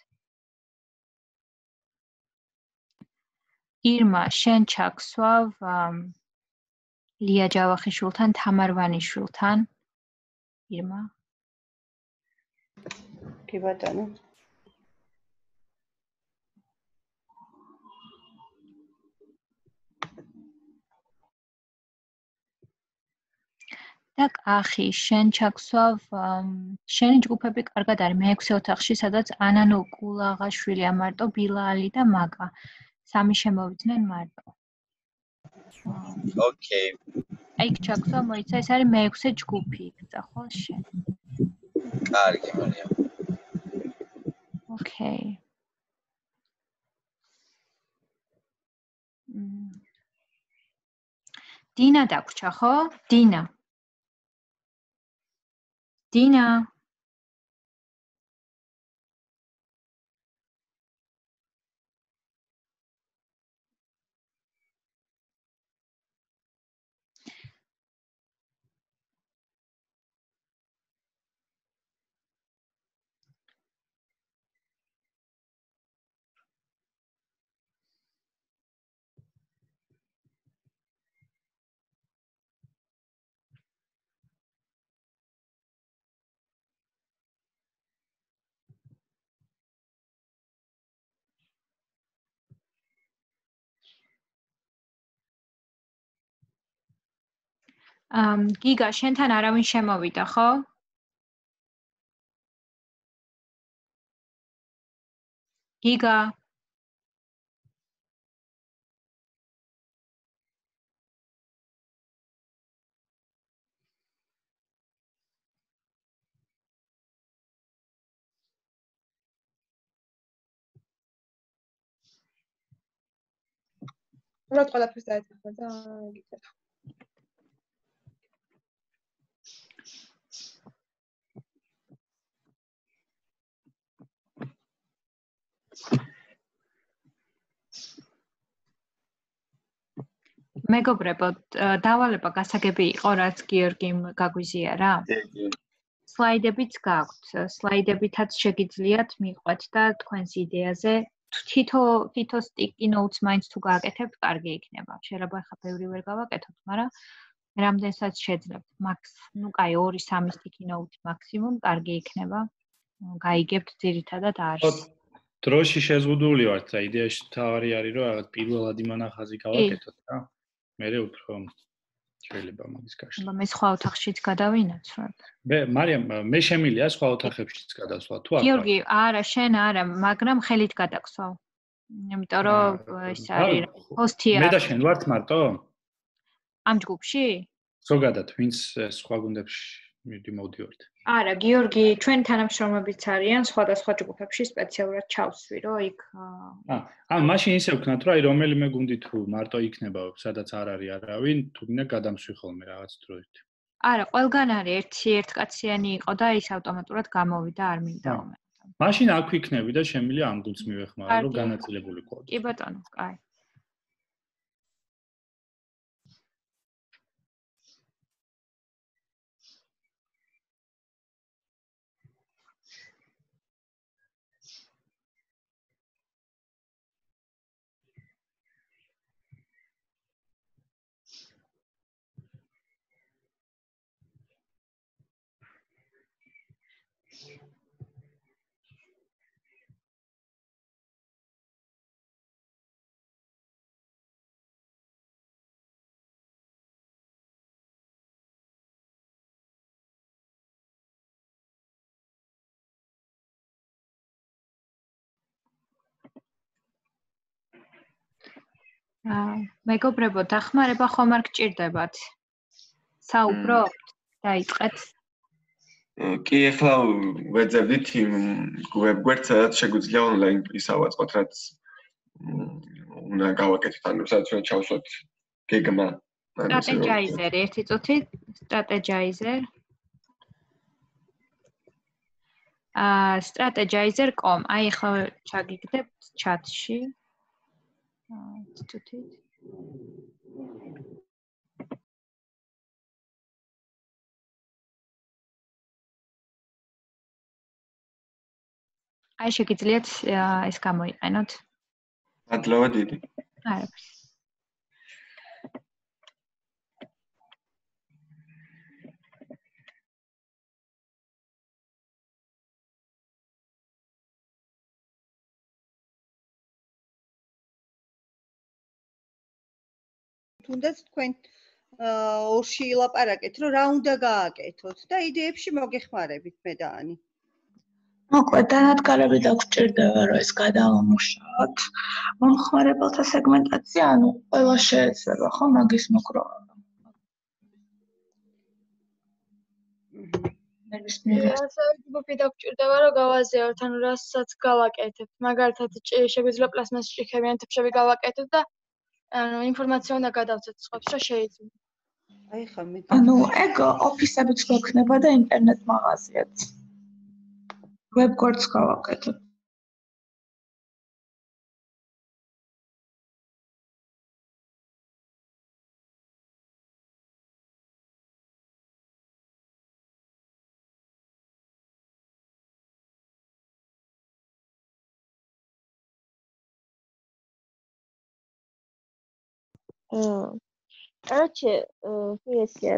ირმა, შენ ჩაქსვავ ლია ჯავახიშვილთან, თამარ ვანიშვილთან. ირმა. კი ბატონო. და კახი, შენ ჩაქსვავ შენი ჯგუფები კარგად არის მეექვსე ოთახში, სადაც ანანო კულაღაშვილი ამარტო, ბილალი და მაკა. სამი შემოვიდნენ მარტო. ოკეი. აი, ჩაქსვა მოიცა, ეს არის მეექვსე ჯგუფი, იქცა ხო შენ? კარგი, მარიამ. ოკეი. დინა დაგვრჩა, ხო? დინა. დინა. გიგა, შენთან არავინ შემოვიდა, ხო? გიგა. უბრალოდ ყველაფერს დაეთანხმა და გიქცევ. მეგობრებო, დავალება გასაგები იყო, რაც გიორგიმ გაგვიზიარა? კი, კი. სლაიდებიც გაქვთ. სლაიდებითაც შეგიძლიათ მიყვეთ და თქვენს იდეაზე თითო თითო sticky notes მაინც თუ გააკეთებთ, კარგი იქნება. შეიძლება ახლა ბევრი ვერ გავაკეთოთ, მაგრამ რამდენსაც შეძლებთ. მაქს, ну, კაი, ორი სამი sticky note მაქსიმუმ კარგი იქნება. გაიგებთ ძირითადად არის. დროში შეზღუდული ვართ და იდეაში თავარი არის, რომ რაღაც პირველად იმ ანახაზი გავაკეთოთ რა. მერე უფრო შეიძლება მაგის გაშლა. აბა მე სხვა ოთახშიც გადავინაცვლებ. მე მარიამ, მე შემილია სხვა ოთახებშიც გადასვლა თუ არ? გიორგი, არა, შენ არა, მაგრამ ხელით გადაგსვავ. იმიტომ რომ ეს არის ჰოსტი მე და შენ ვართ მარტო? ამ ჯგუფში? ზოგადად, ვინც სხვა გუნდებში მიდი მოვდივართ. არა, გიორგი, ჩვენ თანამშრომლებიც არიან სხვადასხვა ჯგუფებში სპეციალურად ჩავსვი, რომ იქ აა, ან მაშინ ისე ვქნათ, რომ აი რომელიმე გუნდი თუ მარტო იქნება, სადაც არ არის არავინ, თუ გინდა გადამსვი ხოლმე რაღაც დროით. არა, ყველგან არის ერთი ერთკაციანი იყო და ის ავტომატურად გამოვიდა, არ მინდა ომე. მაშინ აქ ვიქნები და შემიძლია ამ გუნდს მივეხმარო, რომ განაწილებული ყო. კი ბატონო, კაი. მეგობრებო, დახმარება ხომ არ გჭირდებათ? საუბრობთ? დაიწყეთ? კი, ახლა ვეძებდით იმ ვებგვერდს, სადაც შეგვიძლია ონლაინ ისავაწყოთ, რაც უნდა გავაკეთოთ, ანუ სადაც უნდა ჩავსვათ გეგმა. სტრატეჯაიზერი, ერთი წუთი, სტრატეჯაიზერ. აა, strategizer dot com. აი ახლა ჩაგიგდებთ ჩატში. აა, წუთით. აი შეგიძლიათ ეს გამოიყენოთ. მადლობა დიდი. არაფერს. თუნდაც თქვენ ორში ილაპარაკეთ, რომ რა უნდა გააკეთოთ და იდეებში მოგეხმარებით მე და ანი. მოკლედ დანადგარები დაგჭირდება, რომ ეს გადავამუშავოთ. მომხმარებელთა სეგმენტაცია, ანუ ყველა შეეძლება, ხო, მაგის მოგროვება. ასევე ჯგუფი დაგჭირდება, რომ გავაზიაროთ, ანუ რასაც გავაკეთებთ. მაგალითად, შეგვიძლია პლასმასის ჭიქებიან თებშები გავაკეთოთ და ანუ ინფორმაცია უნდა გადავცეთ სხვებს, რა შეიძლება. აი ხა მე ანუ ეგ ოფისებიც გვექნება და ინტერნეტ მაღაზიაც. ვებგვერდს გავაკეთოთ. აა короче, есть я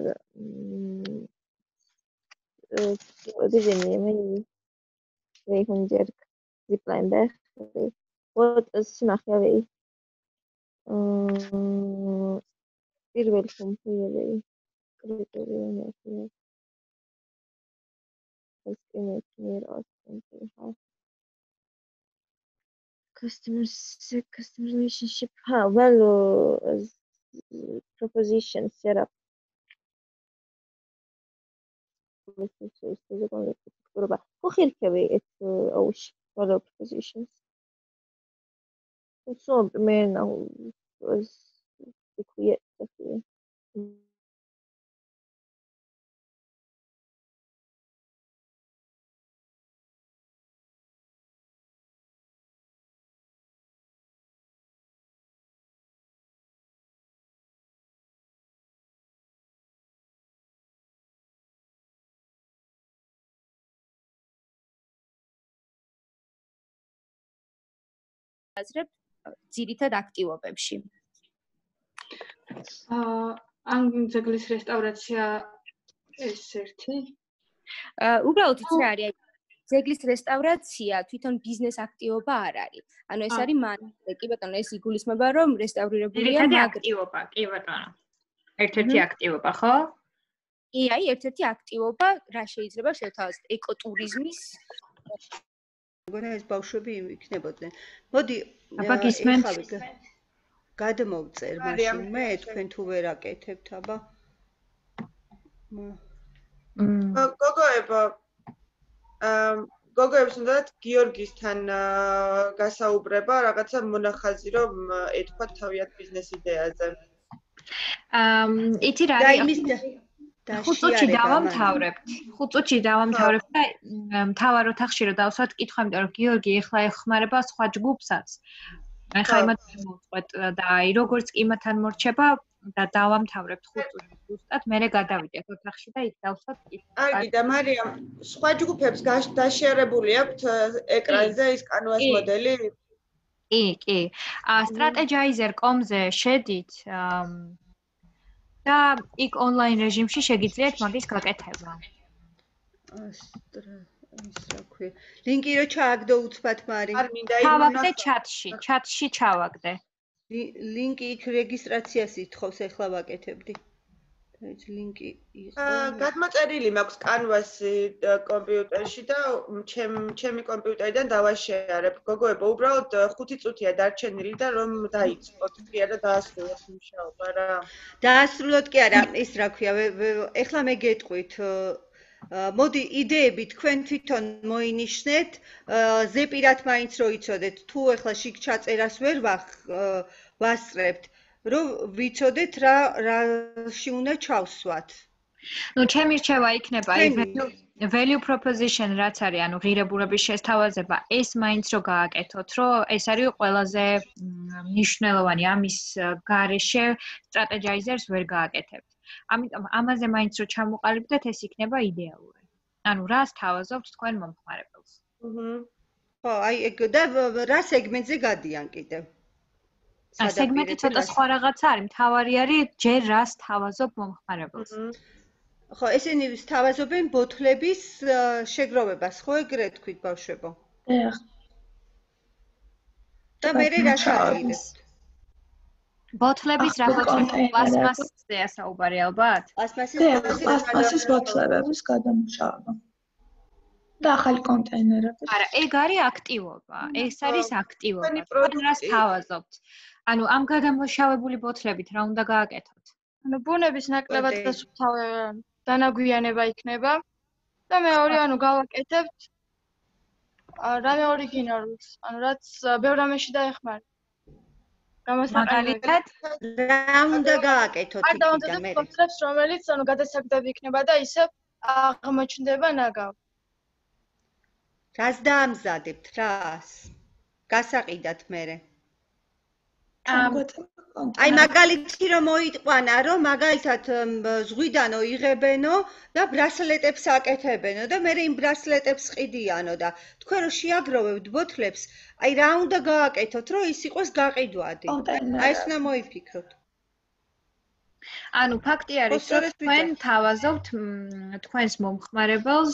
удивление, zweihundert Zipline вот συνახევი. აა პირველი კომპიუტერი კრიტერიუმები. ეს კინეთმერ ასპენტი. Customers, customer relationship. Ha, well, uh, propositions set up. Who ხირქები ეს აუში value propositions. So, man, was the ახასრებთ ძირითად აქტივობებში. აა ამ ძეგლის რესტავრაცია ეს ერთი? აა უბრალოდ იცი რა არის? ძეგლის რესტავრაცია თვითონ ბიზნეს აქტივობა არ არის. ანუ ეს არის მანქანა. კი ბატონო, ეს იგულისხმება, რომ რესტავრირებულია მაგ აქტივობა, კი ბატონო. ერთ-ერთი აქტივობა, ხო? კი, აი, ერთ-ერთი აქტივობა, რა შეიძლება შევთავაზოთ ეკოტურიზმის. მგონია ეს ბავშვები იქნებოდნენ. მოდი, აბა გისმენთ? გადმოვწერ მაშინ მე თქვენ თუ ვერ აკეთებთ, აბა. გოგოება აა გოგოებს უნდათ გიორგისთან გასაუბრება რაღაცა მონახაზი რომ ეთქვა თავიანთ ბიზნეს იდეაზე. აა იცი რა არის? ხუთ წუთში დავამთავრებთ. ხუთ წუთში დავამთავრებთ და მთავარ ოთახში რომ დავსვათ კითხვა, იმიტომ რომ გიორგი ეხლა ეხმარება სხვა ჯგუფსაც. ახლა იმათ მოვწყვეტ და აი როგორც კი იმათან მორჩება და დავამთავრებთ ხუთ წუთში ზუსტად, მერე გადავიდეთ ოთახში და იქ დავსვათ კითხვა. აი და მარიამ, სხვა ჯგუფებს დაშერებული აქვთ ეკრანზე ის კანვას მოდელი? კი, კი. აა strategizer dot com-ზე შედით და იქ ონლაინ რეჟიმში შეგიძლიათ მაგის გაკეთება. ასტრა ის რა ქვია. ლინკი რო ჩააგდო უცბად მარი. არ მინდა ჩავაგდე ჩატში, ჩატში ჩავაგდე. ლინკი იქ რეგისტრაციას ითხოვს, ეხლა ვაკეთებდი. ეს ლინკი იყო. გადმოწერილი მაქვს კანვასი კომპიუტერში და ჩემ ჩემი კომპიუტერიდან დავაშეარებ. გოგოება, უბრალოდ ხუთი წუთია დარჩენილი და რომ დაიწყოთ კი არა დაასრულოთ მუშაობა რა. დაასრულოთ კი არა, ის რა ქვია, ეხლა მე გეტყვით მოდი იდეები თქვენ თვითონ მოინიშნეთ, ზეპირად მაინც რო იცოდეთ, თუ ეხლა შიგ ჩაწერას ვერ ვასწრებთ, რომ ვიცოდეთ რა რაში უნდა ჩავსვათ. ნუ ჩემი რჩევა იქნება აი value proposition რაც არის, ანუ ღირებულების შესთავაზება, ეს მაინც რო გააკეთოთ, რომ ეს არის ყველაზე მნიშვნელოვანი, ამის გარეშე strategizers ვერ გააკეთებთ. ამიტომ ამაზე მაინც რო ჩამოყალიბდეთ, ეს იქნება იდეალური. ანუ რას თავაზობთ თქვენ მომხმარებელს? აჰა. ხო, აი ეგ და რა სეგმენტზე გადიან კიდევ? ა სეგმენტი ცოტა სხვა რაღაცა არის, მთავარი არის ჯერ რას თავაზობ მომხმარებელს. ხო, ესენი თავაზობენ ბოთლების შეგროვებას, ხო ეგრე თქვით ბავშვებო? დიახ. და მე რა შევიდეთ? ბოთლების რაღაცა პლასმასზე ასაუბარი ალბათ? პლასმასის ბოთლების გადამუშავება. და ახალი კონტეინერები. არა, ეგ არის აქტივობა. ეს არის აქტივობა. რას თავაზობთ? ანუ ამ გადამუშავებული ბოთლებით რა უნდა გააკეთოთ? ანუ ბუნების ნაკლებად დასუფთავე დანაგვიანება იქნება და მეორე ანუ გავაკეთებთ რამე ორიგინალურს, ანუ რაც ბევრ რამეში დაეხმარება. მაგალითად რა უნდა გააკეთოთ იქიდან მე? ბოთლებს რომელიც ანუ გადასაგდები იქნება და ისევ აღმოჩნდება ნაგავ. რას დაამზადებთ, რას? გასაყიდათ მერე. აი მაგალითი რომ მოიტყვანა რომ მაგალითად ზღვიდანო იღებენო და ბრასლეტებს აკეთებენო და მე იმ ბრასლეტებს ყიდიანო და თქვენ რო შეაგროვებთ ბოთლებს აი რა უნდა გააკეთოთ რომ ის იყოს გაყიდვადი აი ეს უნდა მოიფიქროთ ანუ ფაქტი არის რომ თქვენ თავაზობთ თქვენს მომხმარებელს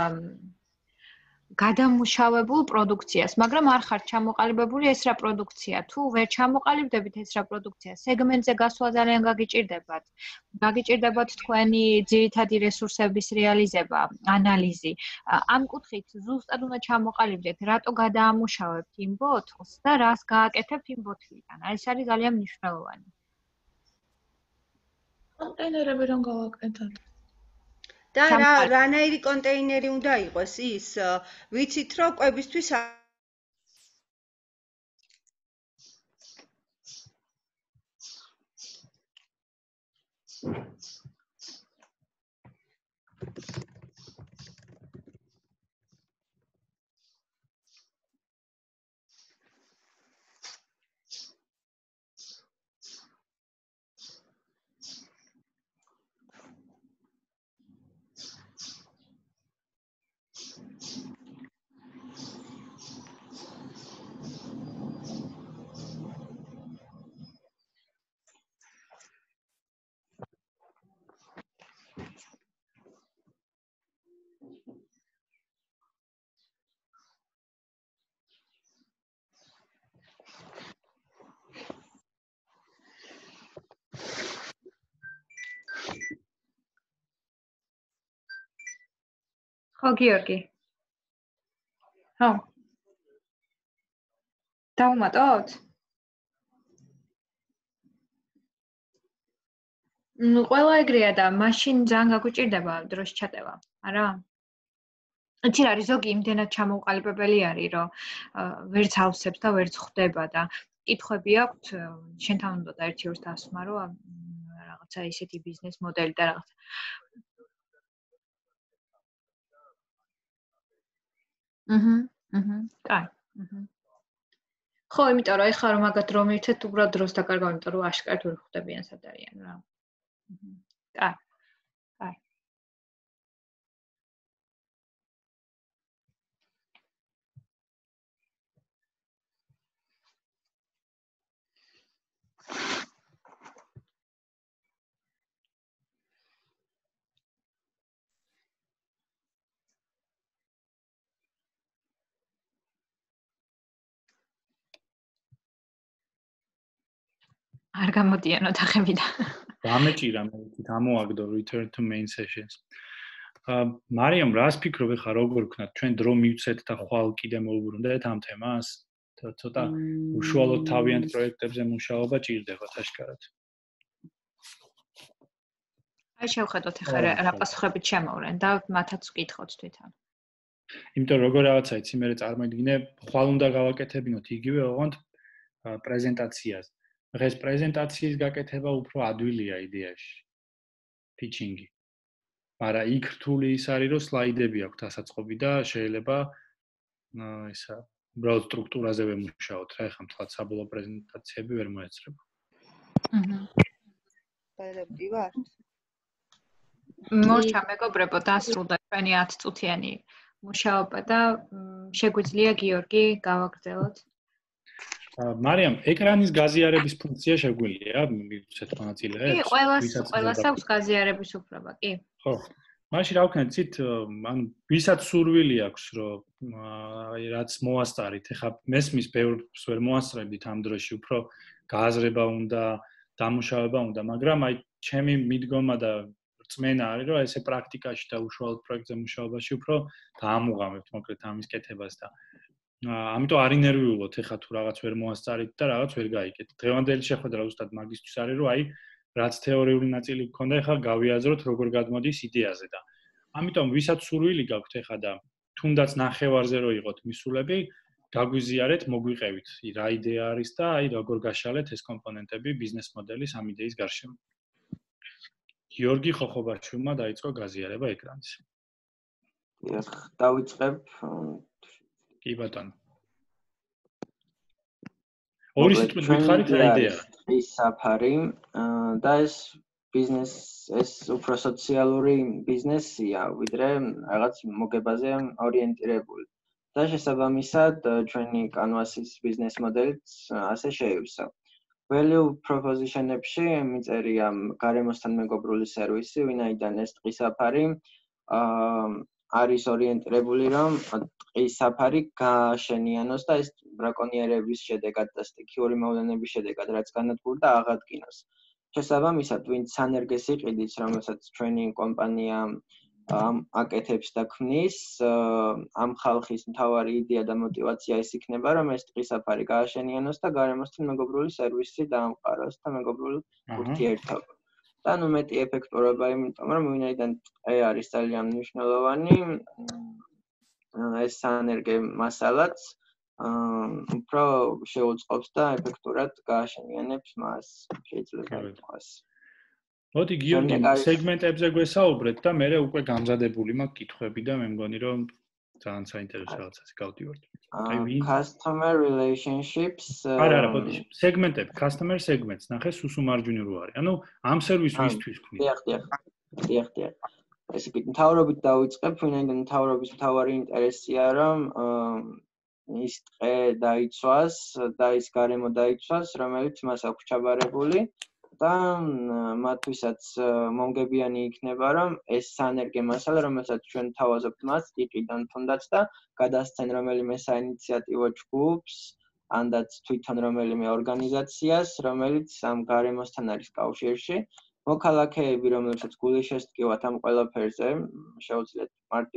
გადამუშავებულ პროდუქციას, მაგრამ არ ხართ ჩამოყალიბებული ეს რა პროდუქცია. თუ ვერ ჩამოყალიბდებით ეს რა პროდუქცია, სეგმენტზე გასვლა ძალიან გაგიჭირდებათ. გაგიჭირდებათ თქვენი ძირითადი რესურსების რეალიზება, ანალიზი. ამ კუთხით ზუსტად უნდა ჩამოყალიბდეთ, რატო გადაამუშავებთ იმ ბოთლს და რას გააკეთებთ იმ ბოთლიდან. ეს არის ძალიან მნიშვნელოვანი. კონტეინერები რომ გავაკეთოთ. და რა რანაირი კონტეინერი უნდა იყოს ის ვიცით რომ კვებისთვის ხო, გიორგი. ხო. დავუმატოთ? ნუ ყველა ეგრეა და მაშინ ძალიან გაგუჭირდება დროს ჩატევა, არა? იცი რა არის ზოგი იმდენად ჩამოუყალიბებელი არის, რომ ვერც ავსებს და ვერც ხვდება და კითხვები აქვთ, შენთან უნდა და ერთი ორს დასმა, რომ რაღაცა ისეთი ბიზნეს მოდელი და რაღაცა. აჰა, აჰა, კაი, აჰა. ხო, იმიტომ რომ ეხლა რომ მაგათ რომ ერთად უბრალოდ დროს დაკარგავ, იმიტომ რომ აშკარად ვერ ხვდებიან სად არიან რა. აჰა. კაი. კაი. არ გამოდიან ოთახებიდან. გამეჭირა მე თვით ამოაგდო return to main sessions. აა მარიამ, რას ფიქრობ ხა როგორ ვქნათ ჩვენ დრო მივცეთ და ხვალ კიდე მოვუბრუნდეთ ამ თემას? ცოტა უშუალოდ თავიანთ პროექტებზე მუშაობა ჭირდებათ აშკარად. აი შევხედოთ ახლა რა პასუხებით შემოვლენ და მათაც ვკითხოთ თვითონ. იმიტომ როგორ რაღაცა იცი მე წარმოიდგინე ხვალ უნდა გავაკეთებინოთ იგივე ოღონდ პრეზენტაციაზე. დღეს პრეზენტაციის გაკეთება უფრო ადვილია იდეაში. pitching-ი. მაგრამ იქ რთული ის არის რომ სლაიდები აქვთ ასაწყობი და შეიძლება ისა უბრალოდ სტრუქტურაზე ვემუშაოთ რა ეხლა მთლად საბოლოო პრეზენტაციები ვერ მოეწრება. აჰა. დადებდი ვარ. მორჩა მეგობრებო დასრულდა ჩვენი ათი წუთიანი მუშაობა და შეგვიძლია გიორგი გავაგრძელოთ. მარიამ, ეკრანის გაზიარების ფუნქცია შეგვიძლია მივცეთ მონაწილეებს? კი, ყველას ყველას აქვს გაზიარების უფლება, კი. ხო. მაშინ რა ვქნათ, ცით, ანუ ვისაც სურვილი აქვს, რომ აი რაც მოასწარით, ეხლა მესმის ბევრს ვერ მოასწრებდით ამ დროში, უფრო გააზრება უნდა, დამუშავება უნდა, მაგრამ აი ჩემი მიდგომა და რწმენა არის, რომ ესე პრაქტიკაში და უშუალოდ პროექტზე მუშაობაში უფრო დაამუღამებთ მოკლედ ამის კეთებას და ამიტომ არ ინერვიულობთ ეხლა თუ რაღაც ვერ მოასწარით და რაღაც ვერ გაიგეთ. დღევანდელი შეხვედრა უბრალოდ მაგისთვის არის, რომ აი რაც თეორიული ნაწილი გქონდა, ეხლა გავიაზროთ როგორ გადმოდის იდეაზე და ამიტომ ვისაც სურვილი გაქვთ ეხლა და თუნდაც ნახევარზე რო იყოთ მისულები, გაგვიზიარეთ, მოგვიყევით რა იდეა არის და აი როგორ გაშალეთ ეს კომპონენტები ბიზნეს მოდელის ამ იდეის გარშემო. გიორგი ხოხობაშვილმა დაიწყო გაზიარება ეკრანზე. დიახ, დავიწყებ. კი ბატონო. ორი სიტყვით გითხარით რა იდეაა? ის საფარი და ეს ბიზნეს ეს უფრო სოციალური ბიზნესია, ვიდრე რაღაც მოგებაზე ორიენტირებული. და შესაბამისად ჩვენი Canvas-ის ბიზნეს მოდელიც ასე შეივსა. Value proposition-ებში მიწერია გარემოსთან მეგობრული სერვისი, ვინაიდან ეს ტყის საფარი არის ორიენტირებული, რომ ტყის საფარი გააშენიანოს და ეს ბრაკონიერების შედეგად და სტიქიური მოვლენების შედეგად რაც განადგურდა აღადგინოს. შესაბამისად, ვინც სანერგეს იყიდით, რომელსაც ჩვენი კომპანია აკეთებს და ქმნის, ამ ხალხის მთავარი იდეა და мотиваცია ის იქნება, რომ ეს ტყის საფარი გააშენიანოს და გარემოსთან მეგობრული სერვისი დაამყაროს და მეგობრული ურთიერთობა. და ნუ მეტი ეფექტურობა, იმიტომ რომ ვინაიდან ტყე არის ძალიან მნიშვნელოვანი, ეს სანერგე მასალაც უფრო შეუწყობს და ეფექტურად გააშენიანებს მას, შეიძლება ითქვას. მოდი გიორგი, სეგმენტებზე გვესაუბრეთ და მე უკვე გამზადებული მაქვს კითხვები და მე მგონი რომ ძალიან საინტერესო რაღაცას გავდივართ. Customer relationships. არა, არა, მოდი. სეგმენტები, customer segments, ნახე სუსუმარჯვნი რო არის. ანუ ამ სერვისისთვის ქმნით. დიახ, დიახ. დიახ, დიახ. ესე იგი, მთავრობით დავიწყებ, ვინაიდან მთავრობის მთავარი ინტერესია, რომ ის ტყე დაიცვას და ის გარემო დაიცვას, რომელიც მას აქვს ჩაბარებული. და მათთვისაც მომგებიანი იქნება, რომ ეს სანერგე მასალა, რომელსაც ჩვენ თავაზობთ მას, იყიდონ თუნდაც და გადასცენ რომელიმე საინიციატივო ჯგუფს, ანდაც თვითონ რომელიმე ორგანიზაციას, რომელიც ამ გარემოსთან არის კავშირში. მოქალაქეები, რომლებსაც გული შესტკივათ ამ ყველაფერზე, შეუძლიათ მარტივად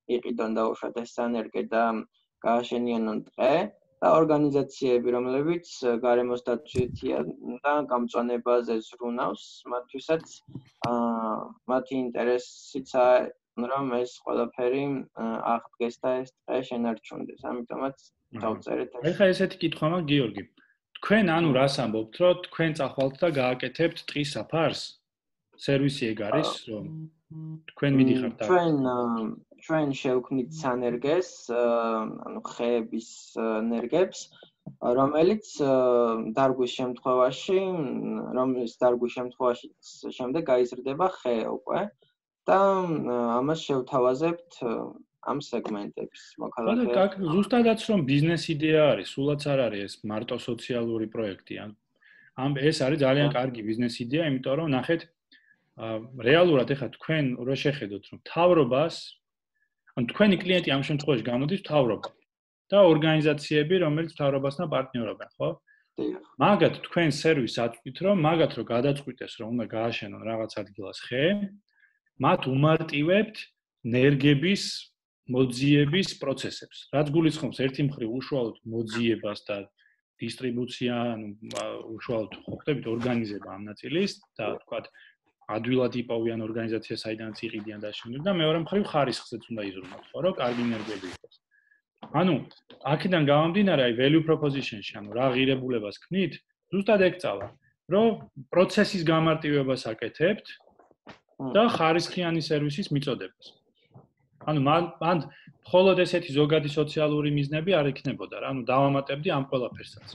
იყიდონ დაუშვათ ეს სანერგე და გააშენიანონ ტყე და ორგანიზაციები, რომლებიც გარემოს დაცვითიან და გამწვანებაზე ზრუნავს, მათთვისაც მათი ინტერესიცაა, რომ ეს ყველაფერი აღდგეს და ეს ტყე შენარჩუნდეს. ამიტომაც დავწერეთ ეს. ეხლა ესეთი კითხვა მაქვს, გიორგი. თქვენ ანუ რას ამბობთ, რომ თქვენ წახვალთ და გააკეთებთ ტყის საფარს? სერვისი ეგ არის, რომ თქვენ მიდიხართ და ჩვენ ჩვენ შევქმნით სანერგეს, ანუ ხეების ნერგებს, რომელიც დარგვის შემთხვევაში, რომელიც დარგვის შემთხვევაში შემდეგ გაიზრდება ხე უკვე და ამას შევთავაზებთ ამ სეგმენტებს მოქალაქეებს. ზუსტადაც რომ ბიზნეს იდეა არის, სულაც არ არის ეს მარტო სოციალური პროექტი. ამ ეს არის ძალიან კარგი ბიზნეს იდეა, იმიტომ რომ ნახეთ რეალურად ეხლა თქვენ რო შეხედოთ რომ თავრობას ან თქვენი კლიენტი ამ შემთხვევაში გამოდის თავრობა და ორგანიზაციები რომელიც თავრობასთან პარტნიორობენ, ხო? მაგათ თქვენ სერვისს აწვით რომ მაგათ რო გადაწყვიტეს რომ უნდა გააშენონ რაღაც ადგილას ხე, მათ უმარტივებთ ნერგების მოძიების პროცესებს. რაც გულისხმობს ერთი მხრივ უშუალოდ მოძიებას და დისტრიბუცია, ანუ უშუალოდ ხოხდებით ორგანიზება ამ ნაწილის და თქვათ ადვილად იპოვიან ორგანიზაცია საიდანაც იყიდიან და შემდეგ და მეორე მხრივ ხარისხზეც უნდა იზრუნოთ, ხო, რომ კარგი ნერგები იყოს. ანუ აქედან გამომდინარე, აი value proposition-ში, ანუ რა ღირებულებას ქმნით, ზუსტად ეგ წავა, რომ პროცესის გამარტივებას აკეთებთ და ხარისხიანი სერვისის მიწოდებას. ანუ მან მხოლოდ ესეთი ზოგადი სოციალური მიზნები არ იქნებოდა რა, ანუ დავამატებდი ამ ყველაფერსაც.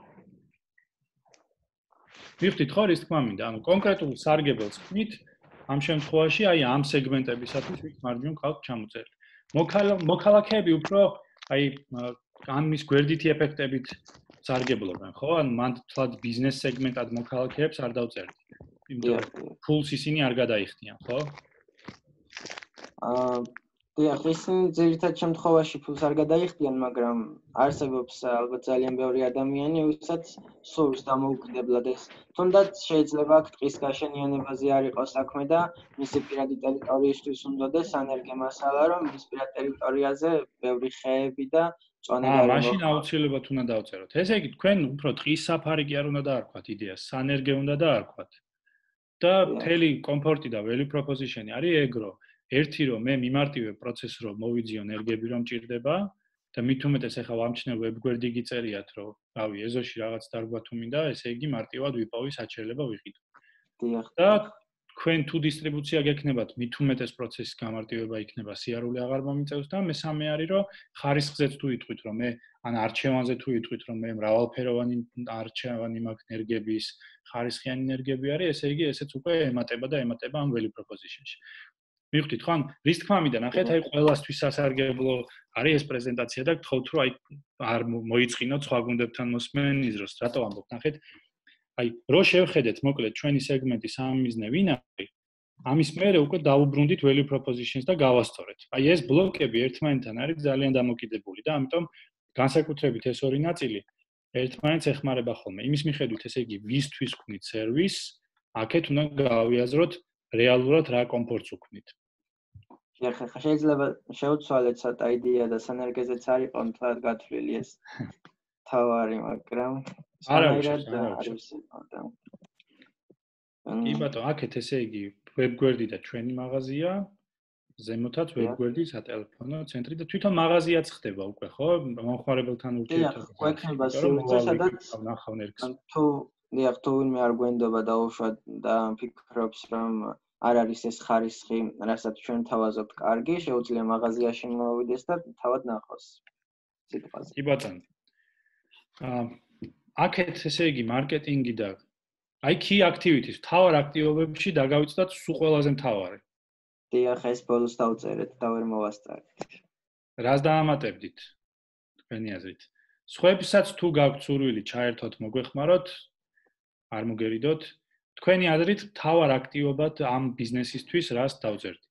მივხვდით ხო რის თქმა მინდა, ანუ კონკრეტულ სარგებელს ქმნით, ამ შემთხვევაში აი ამ სეგმენტებისათვის ვით მარჯვნივ ყავთ ჩამოწერილი. მოქალაქეები უფრო აი ამის გვერდითი ეფექტებით სარგებლობენ, ხო? ანუ მან თლად ბიზნეს სეგმენტად მოქალაქეებს არ დავწერთ. იმიტომ ფულს ისინი არ გადაიხდიან, ხო? აა დიახ, ისინი ძირითად შემთხვევაში ფულს არ გადაიხდიან, მაგრამ არსებობს ალბათ ძალიან ბევრი ადამიანი, ვისაც სურს დამოუკიდებლად ეს. თუნდაც შეიძლება აქ ტყის გაშენიანებაზე არ იყოს საქმე და მისი პირადი ტერიტორიისთვის უნდადეს სანერგე მასალა, რომ მის პირად ტერიტორიაზე ბევრი ხეები და მწვანე გარემო. აა, მაშინ აუცილებლად უნდა დავწეროთ. ესე იგი, თქვენ უფრო ტყის საფარი კი არ უნდა დაარქვათ იდეას, სანერგე უნდა დაარქვათ. და მთელი კომფორტი და value proposition-ი არის ეგ, რომ ერთი რომ მე მიმარტივებ პროცესს რომ მოვიძიო ნერგები რომ ჭირდება და მით უმეტეს ახლა ვამჩნევ ვებგვერდი გიწერიათ რომ რავი ეზოში რაღაც დარგვა თუ მინდა ესე იგი მარტივად ვიპოვი საჩერლება ვიყიდო. დიახ. და თქვენ თუ დისტრიბუცია გექნებათ მით უმეტეს პროცესის გამარტივება იქნება სიარული აღარ მომიწევს და მესამე არის რომ ხარისხზეც თუ იტყვით რომ მე ან არჩევანზე თუ იტყვით რომ მე მრავალფეროვანი არჩევანი მაქვს ნერგების ხარისხიანი ნერგები არის ესე იგი ესეც უკვე ემატება და ემატება ამ value proposition-ში. მივხვდით ხო? რის თქმა მინდა, ნახეთ, აი ყველასთვის სასარგებლო არის ეს პრეზენტაცია და გთხოვთ რომ აი არ მოიწყინოთ სხვა გუნდებთან მოსმენის დროს. რატო ამბობ? ნახეთ, აი რო შევხედეთ, მოკლედ ჩვენი სეგმენტის ამ მიზნე ვინ არის? ამის მერე უკვე დავუბრუნდით value propositions და გავასწორეთ. აი ეს ბლოკები ერთმანეთთან არის ძალიან დამოკიდებული და ამიტომ განსაკუთრებით ეს ორი ნაწილი ერთმანეთს ეხმარება ხოლმე. იმის მიხედვით, ესე იგი, ვისთვის ვქმნით სერვისს, აქეთ უნდა გავიაზროთ რეალურად რა კომფორტს უქმნით. ეხლა შეიძლება შევცვალეთ ცოტა იდეა და სანერგეზეც არ იყო მთლად გათვლილი ეს თავარი, მაგრამ არა არის. კი ბატონო, აქეთ ესე იგი ვებგვერდი და ჩვენი მაღაზია, ზემოთაც ვებგვერდი, სატელეფონო ცენტრი და თვითონ მაღაზიაც ხდება უკვე, ხო? მომხმარებელთან ურთიერთობა. ხო, ექნება სივრცე, სადაც ნახავ ნერგს. თუ დიახ, თუ ვინმე არ გვენდობა დაუშვათ და ფიქრობს, რომ არ არის ეს ხარისხი, რასაც ჩვენ თავაზობთ კარგი, შეუძლია მაღაზიაში მოვიდეს და თავად ნახოს სიტყვაზე. კი ბატონო. აა აქეთ ესე იგი მარკეტინგი და აი key activities, თავარ აქტივობებში დაგავიწყდათ სულ ყველაზე მთავარი. დიახ, ეს ბოლოს დავწერეთ და ვერ მოვასწარეთ. რას დაამატებდით? თქვენი აზრით. სხვებსაც თუ გაქვთ სურვილი ჩაერთოთ, მოგვეხმაროთ, არ მოგერიდოთ. თქვენი აზრით, თავარ აქტივობად ამ ბიზნესისთვის რას დავწერდით?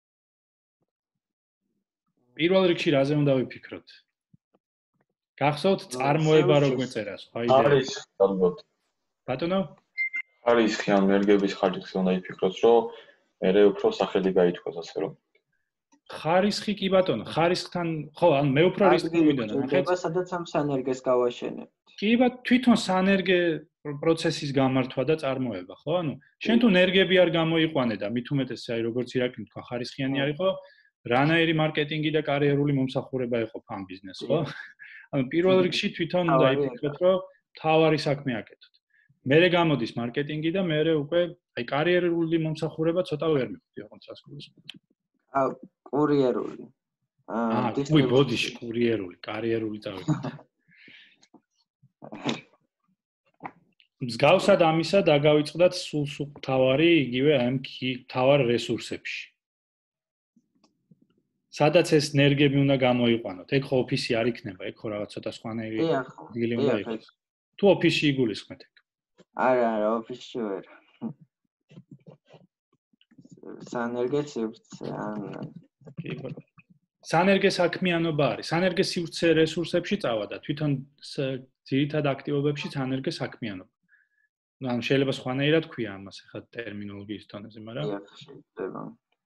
პირველ რიგში რაზე უნდა ვიფიქროთ? გახსოვთ წარმოება რო გვეწერა, სხვა იდეა? არის, ალბათ. ბატონო? არის ხიან ენერგიების ხარჯზე უნდა იფიქროთ, რომ მე უფრო სახელი გაითქვას ასე რომ. ხარისხი კი ბატონო, ხარისხთან, ხო, ანუ მე უფრო რისკი მიდონა, ნახეთ. სადაც ამ სანერგეს გავაშენებთ. კი ბატონო, თვითონ სანერგე პროცესის გამართვა და წარმოება, ხო? ანუ შენ თუ ნერგები არ გამოიყვანე და მით უმეტეს აი როგორც ირაკლი თქვა, ხარისხიანი არ იყო, რანაირი მარკეტინგი და კარიერული მომსახურება იყო ამ ბიზნესს, ხო? ანუ პირველ რიგში თვითონ უნდა იფიქროთ, რომ თავარი საქმე აკეთოთ. მერე გამოდის მარკეტინგი და მერე უკვე აი კარიერული მომსახურება ცოტა ვერ მიხვდი ოღონდ სასკოლოს. აა კურიერული. აა უი ბოდიში კურიერული, კარიერული წავიდეთ. მსგავსად ამისა დაგავიწყდათ სულ სულ თავარი იგივე ამ თავარ რესურსებში. სადაც ეს ნერგები უნდა გამოიყვანოთ. ეგ ხო ოფისი არ იქნება, ეგ ხო რაღაც ცოტა სხვანაირი ადგილი უნდა იყოს. თუ ოფისში იგულისხმეთ ეგ. არა, არა, ოფისში ვერ. სანერგე სივრცე ან კი ბატონო. სანერგე საქმიანობა არის. სანერგე სივრცე რესურსებში წავა და თვითონ ძირითად აქტივობებში სანერგე საქმიანობა. ანუ შეიძლება სხვანაირად ქვია ამას ახლა ტერმინოლოგიის დონეზე, მაგრამ კი, შეიძლება.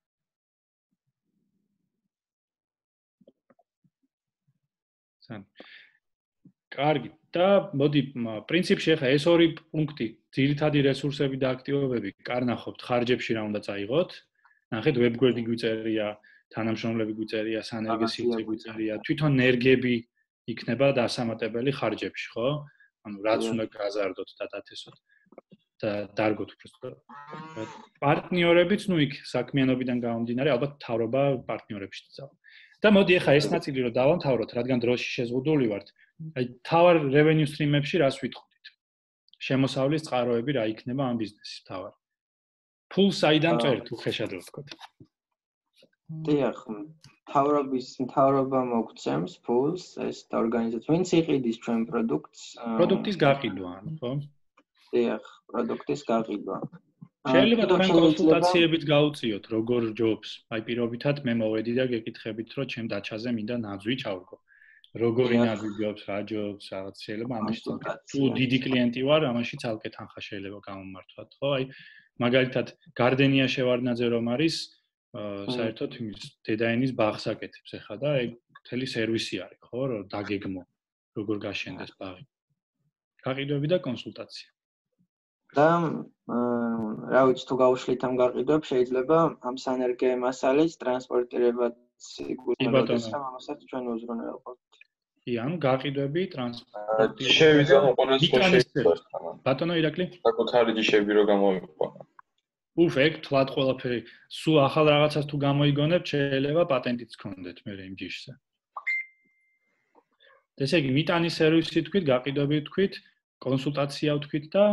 სან. კარგი. და მოდი პრინციპში ახლა ეს ორი პუნქტი, ძირითადი რესურსები და აქტივობები, კარნახობთ ხარჯებში რა უნდა წაიღოთ. ნახეთ, ვებგვერდი გვიწერია, თანამშრომლები გვიწერია, სანერგე სივრცე გვიწერია, თვითონ ნერგები იქნება დასამატებელი ხარჯებში, ხო? ანუ რაც უნდა გაზარდოთ და დათესოთ და დარგოთ უბრალოდ. პარტნიორებიც, ну იქ საქმიანობიდან გამომდინარე, ალბათ თავრობა პარტნიორებში წავა. და მოდი ახლა ეს ნაწილი რომ დავამთავროთ, რადგან დროში შეზღუდული ვართ. აი თავარ revenue stream-ებში რას ვიტყოდით? შემოსავლის წყაროები რა იქნება ამ ბიზნესის თავარ? ფულს აიდან წერთ უხეშად რო ვთქვათ. დიახ, თავრობის მთავრობა მოგცემს ფულს ეს ორგანიზაცია, ვინც იყიდის ჩვენ პროდუქტს. პროდუქტის გაყიდვა, ხო? დიახ, პროდუქტის გაყიდვა. შეიძლება თქვენ კონსულტაციებით გაუწიოთ როგორ ჯობს. აი პირობითად მე მოვედი და გეკითხებით, რომ ჩემ დაჩაზე მინდა ნაძვი ჩავრგო. როგორი ნაძვი ჯობს, რა ჯობს, რაღაც შეიძლება ამაში ცალკე. თუ დიდი კლიენტი ვარ, ამაში ცალკე თანხა შეიძლება გამომართვათ, ხო? აი მაგალითად, გარდენია შევარდნაძე რომ არის, საერთოდ იმის დედაენის ბაღს აკეთებს ახლა და ეგ მთელი სერვისი არის, ხო, რომ დაგეგმო, როგორ გაშენდეს ბაღი. გაყიდვები და კონსულტაცია. და რა ვიცი თუ გავუშლით ამ გაყიდვებს შეიძლება ამ სანერგე მასალის ტრანსპორტირებაც იგულისხმებოდეს და ამასაც ჩვენ უზრუნველყოფთ. კი, ანუ გაყიდვები ტრანსპორტი შევიდა უყურეს შეიძლება. ბატონო ირაკლი? საკუთარი ჯიშები რო გამოიყვანა. უფ, ეგ თლად ყველაფერი, სულ ახალ რაღაცას თუ გამოიგონებთ, შეიძლება პატენტიც გქონდეთ მე იმ ჯიშზე. ესე იგი, მიტანის სერვისი თქვით, გაყიდვები თქვით, კონსულტაცია ვთქვით და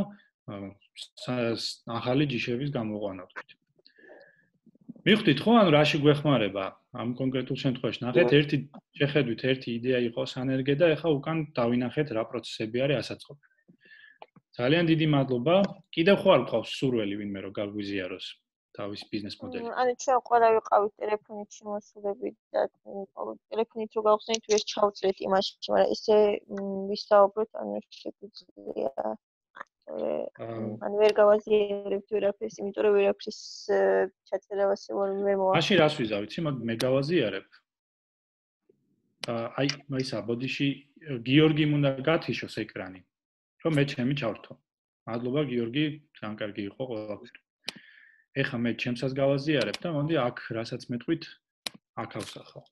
ახალი ჯიშების გამოყვანა ვთქვით. მივხვდით ხო, ანუ რაში გვეხმარება ამ კონკრეტულ შემთხვევაში? ნახეთ, ერთი შეხედვით, ერთი იდეა იყო სანერგე და ეხლა უკან დავინახეთ რა პროცესები არის ასაწყობი. ძალიან დიდი მადლობა. კიდევ ხო არ გყავს სურველი ვინმე რომ გაგვიზიაროს თავის ბიზნეს მოდელი? ანუ ჩვენ ყველა ვიყავით ტელეფონით შემოსულები და ტელეფონით რო გავხსენით, ეს ჩავწრეთ იმაში, მაგრამ ესე ვისაუბროთ, ანუ შეგვიძლია ანუ ვერ გავაზიარებთ ვერაფერს, იმიტომ რომ ვერაფრის ჩაწერა ვერ მოვა. მაშინ რას ვიზავ, იცი, მე გავაზიარებ. აი, მაისა ბოდიში გიორგიმ უნდა გათიშოს ეკრანი. რომ მე ჩემი ჩავრთო. მადლობა გიორგი, ძალიან კარგი იყო ყველაფერი. ეხლა მე ჩემსაც გავაზიარებ და მოდი აქ რასაც მეტყვით, აქ ავსახავ.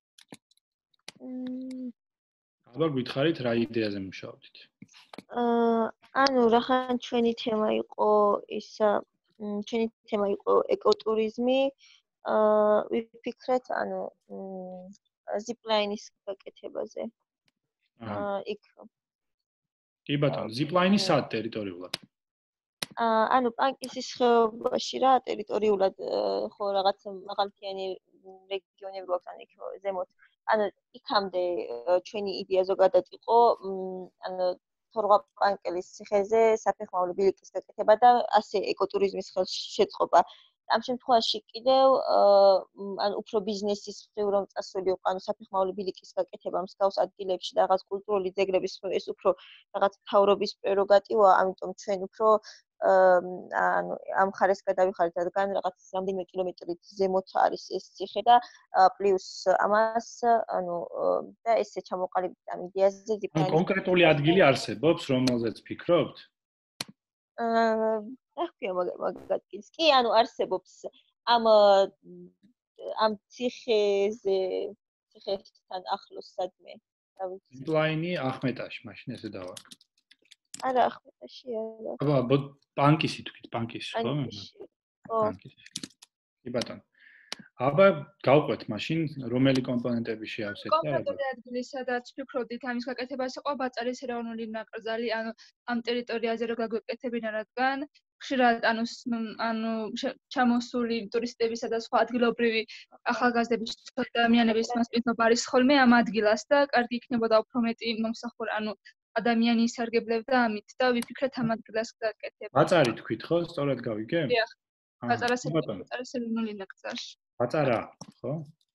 აბა გითხარით რა იდეაზე მუშაობთ? აა ანუ რახან ჩვენი თემა იყო ისა, ჩვენი თემა იყო ეკოტურიზმი. აა ვიფიქრეთ ანუ ზიპლაინის გაკეთებაზე. აა იქ კი ბატონო, ზიპლაინი სად ტერიტორიულად? აა ანუ პანკისის ხეობაში რა ტერიტორიულად ხო რაღაც მაღალმთიანი რეგიონები გვაქვს ან იქ ზემოთ. ანუ იქამდე ჩვენი იდეა ზოგადად იყო ანუ თორღა პანკელის ციხეზე საფეხმავლო ბილიკის გაკეთება და ასე ეკოტურიზმის ხელშეწყობა. ამ შემთხვევაში კიდევ ან უფრო ბიზნესის მხრივ რომ წასულიყო, ანუ საფეხმავლო ბილიკის გაკეთება მსგავს ადგილებში და რაღაც კულტურული ძეგლების მხრივ ეს უფრო რაღაც მთავრობის პრეროგატივაა, ამიტომ ჩვენ უფრო ანუ ამ ხარეს გადავიხარეთ, რადგან რაღაც რამდენიმე კილომეტრით ზემოთ არის ეს ციხე და პლუს ამას ანუ და ესე ჩამოყალიბდა ამ იდეაზე ანუ კონკრეტული ადგილი არსებობს, რომელზეც ფიქრობთ? აა, ახლა მაგ ადგილს კი, ანუ არსებობს ამ ამ ციხეზე ციხესთან ახლოს სადმე დავიცი. პლაინი ახმეტაში, მაშინ ესე დავარ. არა, ახმეტაში არა. აბა, ბანკისი თქვით, ბანკისი, ხო? ხო. კი ბატონო. აბა, გავყვეთ მაშინ რომელი კომპონენტები შეავსეთ და კონკრეტული ადგილი, სადაც ფიქრობდით ამის გაკეთებას იყო ბაწარის ეროვნული ნაკრძალი, ანუ ამ ტერიტორიაზე რო გაგვეკეთებინა, რადგან ხშირად ანუ ანუ ჩამოსული ტურისტებისა და სხვა ადგილობრივი ახალგაზრდების ადამიანების მასპინძლობა არის ხოლმე ამ ადგილას და კარგი იქნებოდა უფრო მეტი მომსახურე, ანუ ადამიანი ისარგებლებდა ამით და ვიფიქრეთ ამ ადგილას გაკეთება. ბაწარი თქვით ხო? სწორად გავიგე? დიახ. ბაწარის ეროვნული ნაკრძალი. ბაწარა, ხო?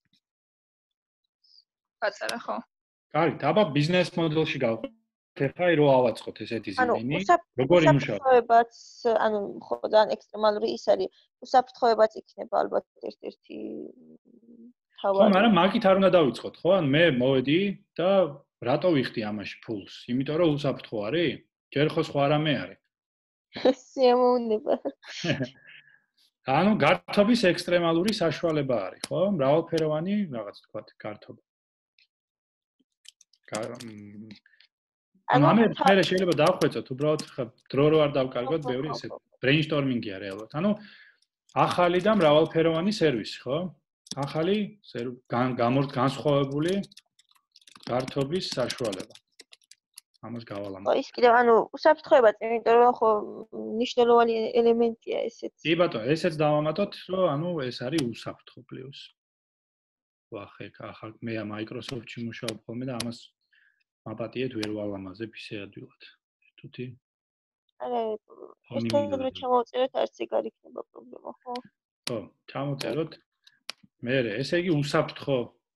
ბაწარა, ხო. კარგი, აბა ბიზნეს მოდელში გავყვეთ. ეხლა რო ავაწყოთ ესეთი ზიმინი, როგორ იმუშავებს? უსაფრთხოებაც, ანუ ხო ძალიან ექსტრემალური ის არის, უსაფრთხოებაც იქნება ალბათ ერთ-ერთი თავი. ხო, მაგრამ მაგით არ უნდა დავიწყოთ, ხო? ან მე მოვედი და რატო ვიხდი ამაში ფულს? იმიტომ რომ უსაფრთხო არის? ჯერ ხო სხვა რამე არის. სიამოვნება. ანუ გართობის ექსტრემალური საშუალება არის, ხო? მრავალფეროვანი რაღაც თქვა გართობა. ანუ ამერ მე შეიძლება დავხვეწოთ, უბრალოდ ხა დრო რო არ დავკარგოთ, ბევრი ესე ბრეინსტორმინგია რეალურად. ანუ ახალი და მრავალფეროვანი სერვისი, ხო? ახალი გამორთ განსხვავებული გართობის საშუალება. ამას გავალამთ. ხო, ის კიდევ ანუ უსაფრთხოებაც, იმიტომ რომ ხო მნიშვნელოვანი ელემენტია ესეც. კი ბატონო, ესეც დავამატოთ, რომ ანუ ეს არის უსაფრთხო პლუს. ვახე, ახალ მე Microsoft-ში მუშაობ ხოლმე და ამას მაპატიეთ ვერ ვალამაზებ ისე ადვილად. თუთი? არა, ეს რო ჩამოვწეროთ, არც ეგ არ იქნება პრობლემა, ხო? ხო, ჩამოვწეროთ. მე ესე იგი უსაფრთხო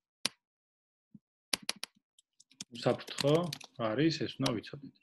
უსაფრთხო არის, ეს უნდა ვიცოდეთ.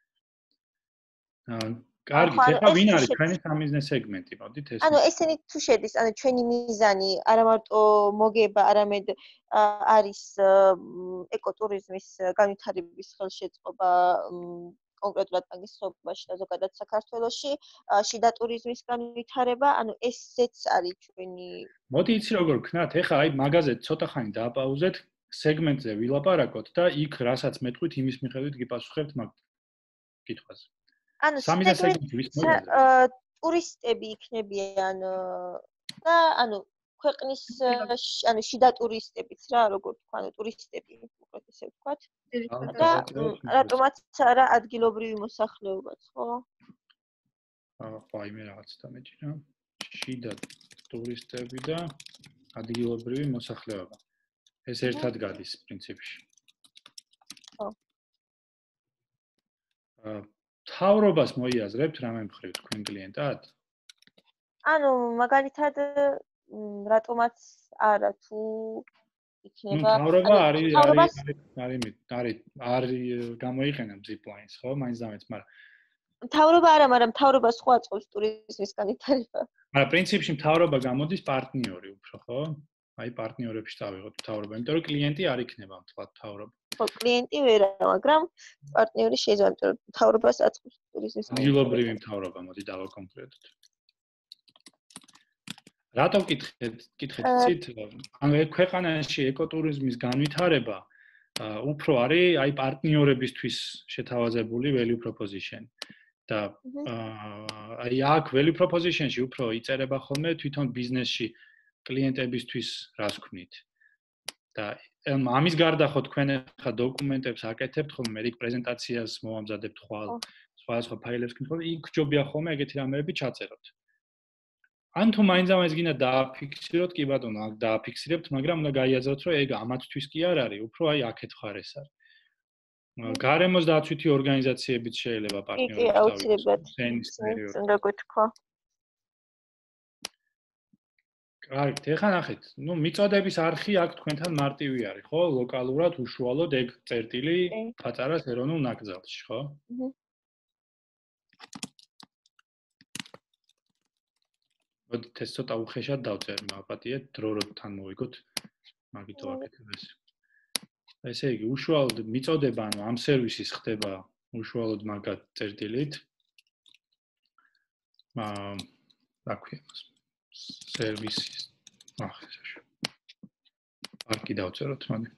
აა, კარგი, ეხლა ვინ არის თქვენი სამიზნეს სეგმენტი, მოდით ეს. ანუ ესენი თუ შედის, ანუ ჩვენი მიზანი არა მარტო მოგება, არამედ არის ეკოტურიზმის განვითარების ხელშეწყობა კონკრეტულად მაგის ხობაში და ზოგადად საქართველოში, შიდა ტურიზმის განვითარება, ანუ ესეც არის ჩვენი. მოდი იცი როგორ ვქნათ, ეხლა აი მაგაზე ცოტა ხანი დააპაუზეთ. სეგმენტზე ვილაპარაკოთ და იქ რასაც მეტყვით იმის მიხედვით გიპასუხებთ მაგ კითხვაზე. ანუ ტურისტები იქნებიან და ანუ ქვეყნის ანუ შიდა ტურისტებიც რა, როგორ თქვა, ანუ ტურისტები, უბრალოდ ესე ვთქვათ. და რატომაც არა ადგილობრივი მოსახლეობაც, ხო? აა, ხო, აი მე რაღაც დამეჭირა. შიდა ტურისტები და ადგილობრივი მოსახლეობა. ეს ერთად გადის პრინციპში. ხო. აა თავრობას მოიაზრებთ რამე მხრივ თქვენ კლიენტად? ანუ მაგალითად რატომაც არა თუ იქნება თავრობა არის არის არის არის არის გამოიყენა zip-lines, ხო? მაინც დამეც, მაგრამ თავრობა არა, მაგრამ თავრობა სხვა წყობს ტურიზმის განვითარება. მაგრამ პრინციპში თავრობა გამოდის პარტნიორი უფრო, ხო? აი პარტნიორებში წავიღოთ თავრობა, იმიტომ რომ კლიენტი არ იქნება თქვა თავრობა. ხო, კლიენტი ვერა, მაგრამ პარტნიორი შეიძლება, იმიტომ რომ თავრობას აწყობს ტურიზმის. ადგილობრივი თავრობა, მოდი დავაკონკრეტოთ. რატო ვკითხეთ, ვკითხეთ ცით, ანუ ქვეყანაში ეკოტურიზმის განვითარება უფრო არის აი პარტნიორებისთვის შეთავაზებული value proposition. და აი აქ value proposition-ში უფრო იწერება ხოლმე თვითონ ბიზნესში კლიენტებისთვის რას ვქნით. და ამის გარდა ხო თქვენ ხა დოკუმენტებს აკეთებთ ხოლმე, მე იქ პრეზენტაციას მოვამზადებთ ხვალ, სხვადასხვა ფაილებს ვქნით ხოლმე, იქ ჯობია ხოლმე ეგეთი რამეები ჩაწეროთ. ან თუ მაინც ამას გინდა დააფიქსიროთ, კი ბატონო, აქ დააფიქსირებთ, მაგრამ უნდა გაიაზროთ, რომ ეგ ამათთვის კი არ არის, უფრო აი აქეთ ხარ ეს არის. გარემოს დაცვითი ორგანიზაციებიც შეიძლება პარტნიორები კი, აუცილებლად. როგორ თქვა? კარგით, ეხლა ნახეთ, ნუ მიწოდების არხი აქ თქვენთან მარტივი არის, ხო? ლოკალურად უშუალოდ ეგ წერტილი ფაწარას ეროვნულ ნაკრძალში, ხო? აჰა. მოდით ეს ცოტა უხეშად დავწერე, მაპატიეთ, დრო რო თან მოვიგოთ, მაგით ვაკეთებ ეს. ესე იგი, უშუალოდ მიწოდება, ანუ ამ სერვისის ხდება უშუალოდ მაგათ წერტილით. აა, რა ქვია მას? სერვისის ახლა პარკი დავწეროთ მაგ.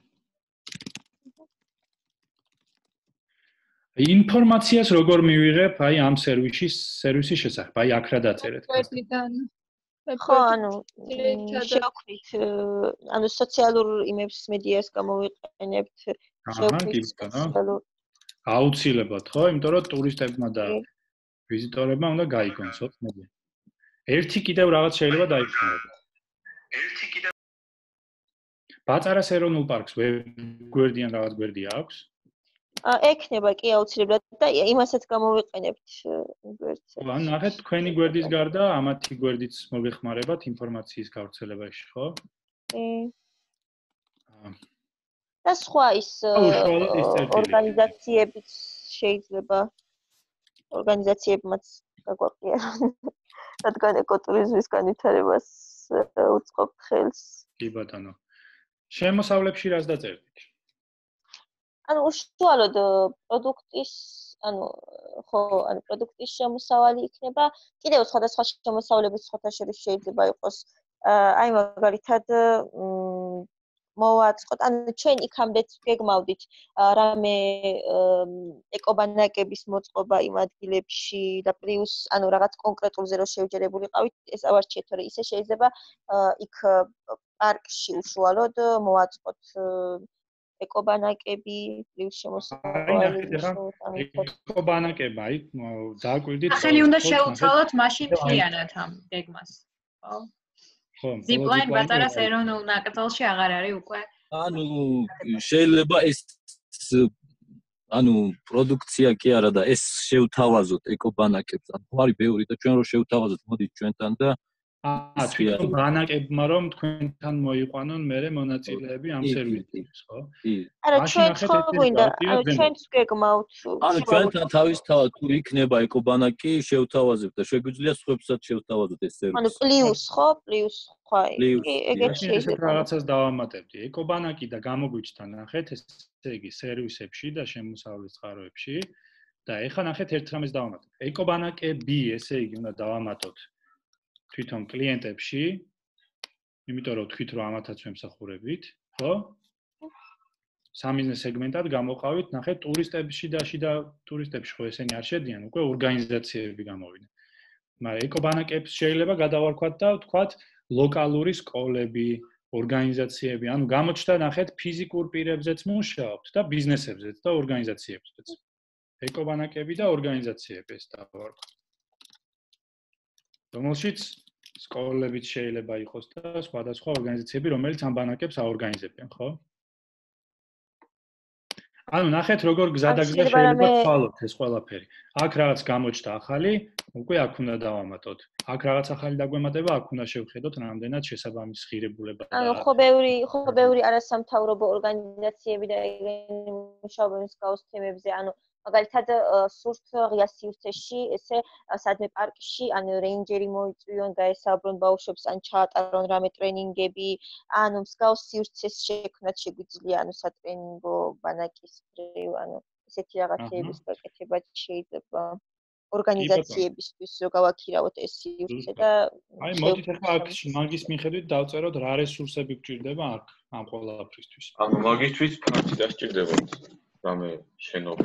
ინფორმაციას როგორ მივიღებ აი ამ სერვისის სერვისის შესახებ? აი აქ რა დაწერეთ? ხო, ანუ შევქმნით, ანუ სოციალურ იმებს მედიას გამოვიყენებთ, შევქმნით სოციალურ აუცილებლად, ხო? იმიტომ რომ ტურისტებმა და ვიზიტორებმა უნდა გაიგონსოთ მედია. ერთი კიდევ რაღაც შეიძლება დაიფიქროთ. ერთი კიდევ ბაწარას ეროვნულ პარკს გვერდიან რაღაც გვერდი აქვს? აა ექნება კი აუცილებლად და იმასაც გამოვიყენებთ გვერდს. ხო, ან ნახეთ თქვენი გვერდის გარდა ამათი გვერდიც მოგეხმარებათ ინფორმაციის გავრცელებაში, ხო? კი. და სხვა ის ორგანიზაციებიც შეიძლება ორგანიზაციებმაც გაგვაყენონ. რადგან ეკოტურიზმის განვითარებას უწყობ ხელს. კი ბატონო. შემოსავლებში რას დაწერთ? ანუ უშუალოდ პროდუქტის, ანუ ხო, ანუ პროდუქტის შემოსავალი იქნება, კიდევ სხვადასხვა შემოსავლების სხვათა შორის შეიძლება იყოს. აი მაგალითად მოვაწყოთ, ანუ ჩვენ იქამდეც გეგმავდით რამე ეკობანაკების მოწყობა იმ ადგილებში და პლუს ანუ რაღაც კონკრეტულზე რო შევჯერებულიყავით, ეს ავარჩიეთ, თორე ისე შეიძლება იქ პარკში უშუალოდ მოვაწყოთ ეკობანაკები, პლუს შემოსავალი. ეკობანაკება, აი დააკვირდით. ახალი უნდა შევცვალოთ მაშინ მთლიანად ამ გეგმას. ხო? ხო, ზიპლაინ ბატარას ეროვნულ ნაკრძალში აღარ არის უკვე. ანუ შეიძლება ეს ანუ პროდუქცია კი არა და ეს შევთავაზოთ ეკობანაკებს. ანუ არის ბევრი და ჩვენ რო შევთავაზოთ, მოდით ჩვენთან და აა თვითონ ბანაკებმა რომ თქვენთან მოიყვანონ მერე მონაწილეები ამ სერვისის, ხო? კი. არა, ჩვენ ხო გვინდა, ანუ ჩვენც გეგმავთ. ანუ ჩვენთან თავისთავად თუ იქნება ეკობანაკი, შევთავაზებთ და შეგვიძლია სხვებსაც შევთავაზოთ ეს სერვისი. ანუ პლუს ხო, პლუს ხო, კი, ეგეც შეიძლება. რაღაცას დავამატებდი. ეკობანაკი და გამოგვიჩნდა ნახეთ, ესე იგი სერვისებში და შემოსავლის წყაროებში და ეხლა ნახეთ ერთ რამეს დავამატებ. ეკობანაკები, ესე იგი უნდა დავამატოთ თვითონ კლიენტებში, იმიტომ რომ თქვით რომ ამათაც ვემსახურებით, ხო? სამიზნეს სეგმენტად გამოყავით, ნახეთ ტურისტებში და შიდა ტურისტებში ხო ესენი არ შედიან, უკვე ორგანიზაციები გამოვიდნენ. მაგრამ ეკობანაკებს შეიძლება გადავარქვათ და ვთქვათ ლოკალური სკოლები, ორგანიზაციები, ანუ გამოჩნდა ნახეთ ფიზიკურ პირებზეც მუშაობთ და ბიზნესებზეც და ორგანიზაციებზეც. ეკობანაკები და ორგანიზაციები ეს დავარქვათ. რომელშიც სკოლებიც შეიძლება იყოს და სხვადასხვა ორგანიზაციები, რომელიც ამ ბანაკებს აორგანიზებენ, ხო? ანუ ნახეთ როგორ გზადაგზა შეიძლება თვალოთ ეს ყველაფერი. აქ რაღაც გამოჩნდა ახალი, უკვე აქ უნდა დავამატოთ. აქ რაღაც ახალი დაგვემატება, აქ უნდა შევხედოთ რამდენად შესაბამის ღირებულება და ანუ ხო ბევრი, ხო ბევრი არასამთავრობო ორგანიზაციები და ეგენი მუშაობენ მსგავს თემებზე, ანუ მაგალითად სურთ ღია სივრცეში, ესე სადმე პარკში, ანუ რეინჯერი მოიწვიონ, გაესაუბრონ ბავშვებს, ან ჩაატარონ რამე ტრენინგები, ანუ მსგავს სივრცეს შექმნათ შეგვიძლია, ანუ სატრენინგო ბანაკის მხრივ, ანუ ესეთი რაღაცების გაკეთება შეიძლება ორგანიზაციებისთვის, რომ გავაქირავოთ ეს სივრცე და აი მოდით ახლა აქ მაგის მიხედვით დავწეროთ რა რესურსები გჭირდება აქ ამ ყველაფრისთვის. ანუ მაგისთვის ფართი დასჭირდებათ რამე შენობა.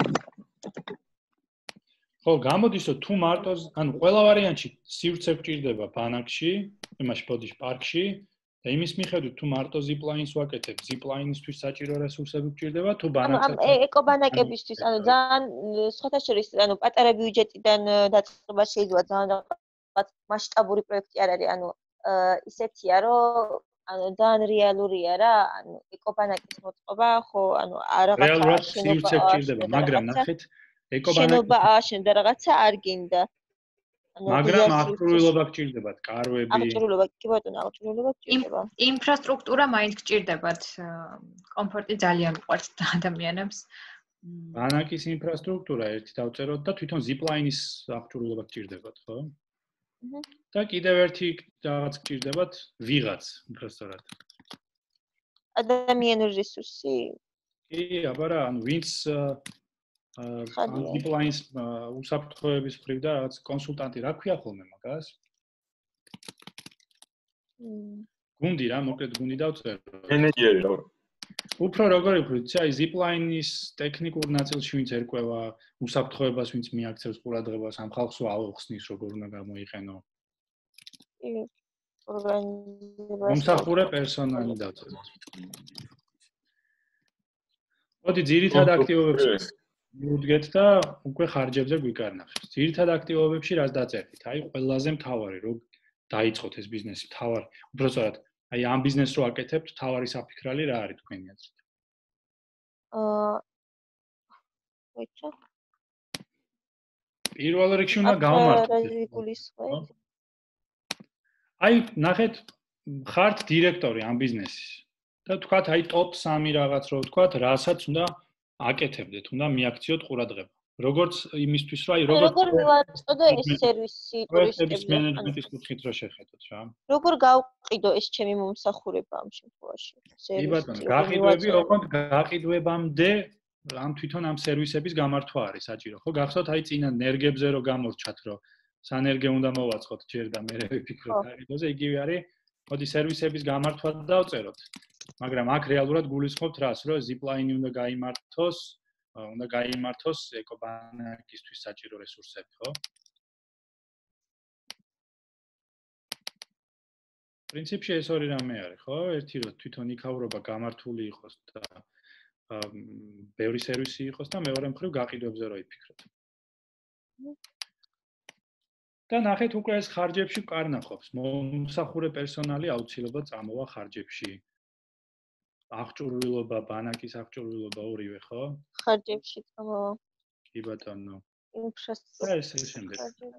ხო, გამოდის რომ თუ მარტო, ანუ ყველა ვარიანტში სივრცე გჭირდება ბანაკში, იმაში ბოდიში პარკში და იმის მიხედვით თუ მარტო ზიპლაინს ვაკეთებ, ზიპლაინისთვის საჭირო რესურსები გჭირდება თუ ბანაკს. ანუ ამ ეკობანაკებისთვის, ანუ ძალიან სხვათა შორის, ანუ პატარა ბიუჯეტიდან დაწყება შეიძლება ძალიან რაღაც მასშტაბური პროექტი არ არის, ანუ ისეთია, რომ ანუ ძალიან რეალურია რა, ანუ ეკობანაკის მოწყობა, ხო, ანუ რაღაცა რეალურად სივრცე გჭირდება, მაგრამ ნახეთ, ეკობანაკის შენობა აშენდა რაღაცა არ გინდა. მაგრამ აღჭურვილობა გჭირდებათ, კარვები. აღჭურვილობა კი ბატონო, აღჭურვილობა გჭირდება. ინფრასტრუქტურა მაინც გჭირდებათ. კომფორტი ძალიან უყვართ ადამიანებს. ბანაკის ინფრასტრუქტურა ერთი დავწეროთ და თვითონ zipline-ის აღჭურვილობა გჭირდებათ, ხო? და კიდევ ერთი რაღაც გჭირდებათ ვიღაც, უბრალოდ. ადამიანური რესურსი? კი, აბა რა, ანუ ვინც zipline-ის უსაფრთხოების მხრივ და რაღაც კონსულტანტი რა ქვია ხოლმე მაგას? გუნდი რა, მოკლედ გუნდი დავწერო. მენეჯერი რა. უფრო როგორი ვქცე, აი zipline-ის ტექნიკურ ნაწილში ვინც ერკვევა უსაფრთხოებას, ვინც მიაქცევს ყურადღებას, ამ ხალხს აუხსნის როგორ უნდა გამოიყენო. კი, ორგანიზებას. მომსახურე პერსონალი დავწეროთ. მოდი ძირითად აქტივობებს მივუდგეთ და უკვე ხარჯებზე გვიკარნახებს. ძირითად აქტივობებში რას დაწერდით? აი ყველაზე მთავარი, რომ დაიწყოთ ეს ბიზნესი, მთავარი. უბრალოდ აი ამ ბიზნესს რო აკეთებთ, მთავარი საფიქრალი რა არის თქვენი აზრით? აა ვეჭა. პირველ რიგში უნდა გავმართოთ. აი, ნახეთ, ხართ დირექტორი ამ ბიზნესის. და თქვათ, აი ტოპ სამი რაღაც რო ვთქვათ, რასაც უნდა აკეთებდეთ, უნდა მიაქციოთ ყურადღება. როგორც იმისთვის, რომ აი როგორც როგორ მივაწყდო ეს სერვისი ტურისტების მენეჯმენტის კუთხით რო შეხედოთ რა. როგორ გავყიდო ეს ჩემი მომსახურება ამ შემთხვევაში? კი ბატონო, გაყიდვები ოღონდ გაყიდვებამდე ამ თვითონ ამ სერვისების გამართვა არის საჭირო, ხო? გახსოვთ აი წინა ნერგებზე რო გამორჩათ, რომ სანერგე უნდა მოვაწყოთ ჯერ და მე ვიფიქროთ გაყიდვაზე, იგივე არის, მოდი სერვისების გამართვა დავწეროთ. მაგრამ აქ რეალურად გულისხმობთ რას, რომ zipline უნდა გაიმართოს, უნდა გაიმართოს ეკობანკისთვის საჭირო რესურსები, ხო? პრინციპში ეს ორი რამე არის, ხო? ერთი რომ თვითონ იქავრობა გამართული იყოს და ბევრი სერვისი იყოს და მეორე მხრივ გაყიდვებზე რო იფიქროთ. და ნახეთ უკვე ეს ხარჯებში კარნახობს. მომსახურე პერსონალი აუცილებლად წამოვა ხარჯებში. აღჭურვილობა, ბანაკის აღჭურვილობა ორივე, ხო? ხარჯებში წამოვა. კი ბატონო. ინფრასტრუქტურა. ეს ეს შემდეგ.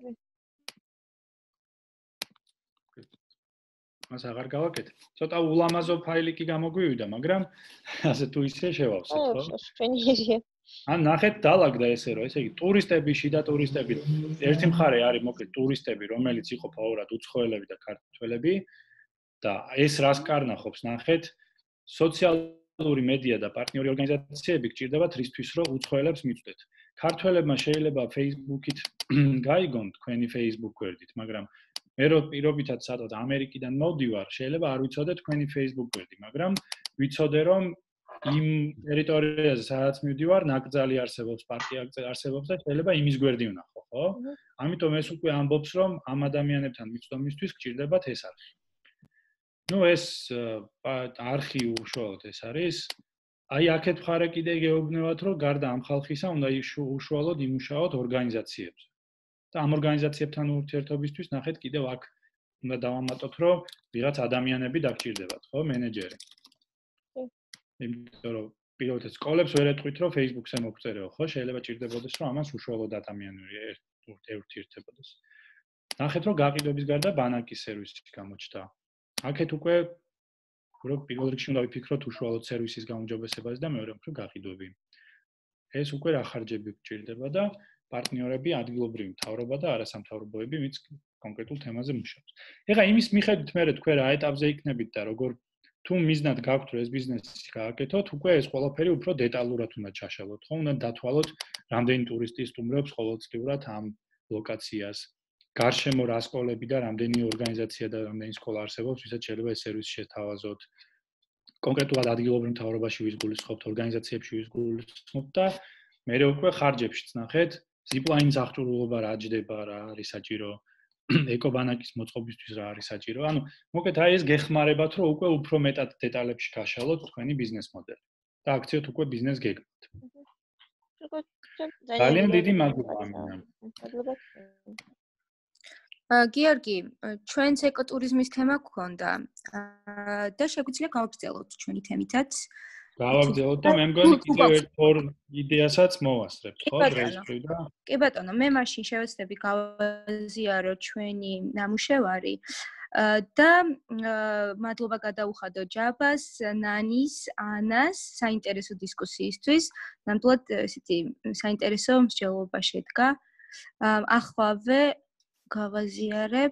მას აღარ გავაკეთებ. ცოტა ულამაზო ფაილი კი გამოგვივიდა, მაგრამ ასე თუ ისე შევავსეთ, ხო? ო, შენიერია. ან ნახეთ დაალაგდა ესე რომ ესე იგი ტურისტები, შიდა ტურისტები, ერთი მხარე არის მოკლედ ტურისტები, რომელიც იყო ფაურად უცხოელები და ქართველები და ეს რას კარნახობს ნახეთ სოციალური მედია და პარტნიორი ორგანიზაციები გჭირდებათ რისთვის რომ უცხოელებს მიწვდეთ. ქართველებმა შეიძლება Facebook-ით გაიგონ თქვენი Facebook გვერდით, მაგრამ მე რო პირობითად სადღაც ამერიკიდან მოვდივარ, შეიძლება არ ვიცოდე თქვენი Facebook გვერდი, მაგრამ ვიცოდე რომ იმ ტერიტორიაზე სადაც მივდივარ, ნაკრძალი არსებობს, პარტია არსებობს და შეიძლება იმის გვერდი ვნახო, ხო? ამიტომ ეს უკვე ამბობს, რომ ამ ადამიანებთან მიწვდომისთვის გჭირდებათ ეს არხი. ნუ ეს არხი უშუალოდ ეს არის. აი აქეთ მხარე კიდე გეუბნებათ, რომ გარდა ამ ხალხისა უნდა უშუალოდ იმუშაოთ ორგანიზაციებზე. და ამ ორგანიზაციებთან ურთიერთობისთვის ნახეთ კიდევ აქ უნდა დავამატოთ, რომ ვიღაც ადამიანები დაგჭირდებათ, ხო, მენეჯერი. იმიტომ რომ პირველად სკოლებს ვერ ეტყვით, რომ Facebook-ზე მოგწერეო, ხო, შეიძლება ჭირდებოდეს, რომ ამას უშუალოდ ადამიანები ურთიერთებოდეს. ნახეთ, რომ გაყიდვების გარდა ბანაკის სერვისი გამოჩნდა. აქეთ უკვე რომ პირველ რიგში უნდა ვიფიქროთ უშუალოდ სერვისის გაუმჯობესებაზე და მეორე მხრივ გაყიდვები. ეს უკვე რა ხარჯები გჭირდება და პარტნიორები ადგილობრივი მთავრობა და არასამთავრობოები, ვინც კონკრეტულ თემაზე მუშაობს. ეხლა იმის მიხედვით მე თქვენ რა ეტაპზე იქნებით და როგორ თუ მიზნად გაქვთ რომ ეს ბიზნესი გააკეთოთ, უკვე ეს ყველაფერი უფრო დეტალურად უნდა ჩაშალოთ, ხო? უნდა დათვალოთ, რამდენი ტურისტი სტუმრობს ყოველწლიურად ამ ლოკაციას. გარშემო რა სკოლები და რამდენი ორგანიზაცია და რამდენი სკოლა არსებობს, ვისაც შეიძლება ეს სერვისი შეთავაზოთ. კონკრეტულად ადგილობრივ მთავრობაში ვისგულისხმობთ, ორგანიზაციებში ვისგულისხმობთ და მე უკვე ხარჯებშიც ნახეთ, zipline-ის აღჭურვილობა რა ჯდება, რა არის საჭირო, ეკობანაკის მოწყობისთვის რა არის საჭირო. ანუ მოკლედ აი ეს გეხმარებათ, რომ უკვე უფრო მეტად დეტალებში გაშალოთ თქვენი ბიზნეს მოდელი და აქციოთ უკვე ბიზნეს გეგმით. ძალიან დიდი მადლობა ამიტომ. გიორგი, ჩვენს ეკოტურიზმის თემა გქონდა და შეგვიძლია გავაგრძელოთ ჩვენი თემითაც. გავაგრძელოთ და მე მგონი კიდევ ერთ ორ იდეასაც მოვასწრებთ, ხო, დღეს და? კი ბატონო, მე მაშინ შევეცდები გავაზიარო ჩვენი ნამუშევარი და მადლობა გადაუხადო ჯაბას, ნანის, ანას საინტერესო დისკუსიისთვის. ნამდვილად ესეთი საინტერესო მსჯელობა შედგა. Ახლავე გავაზიარებ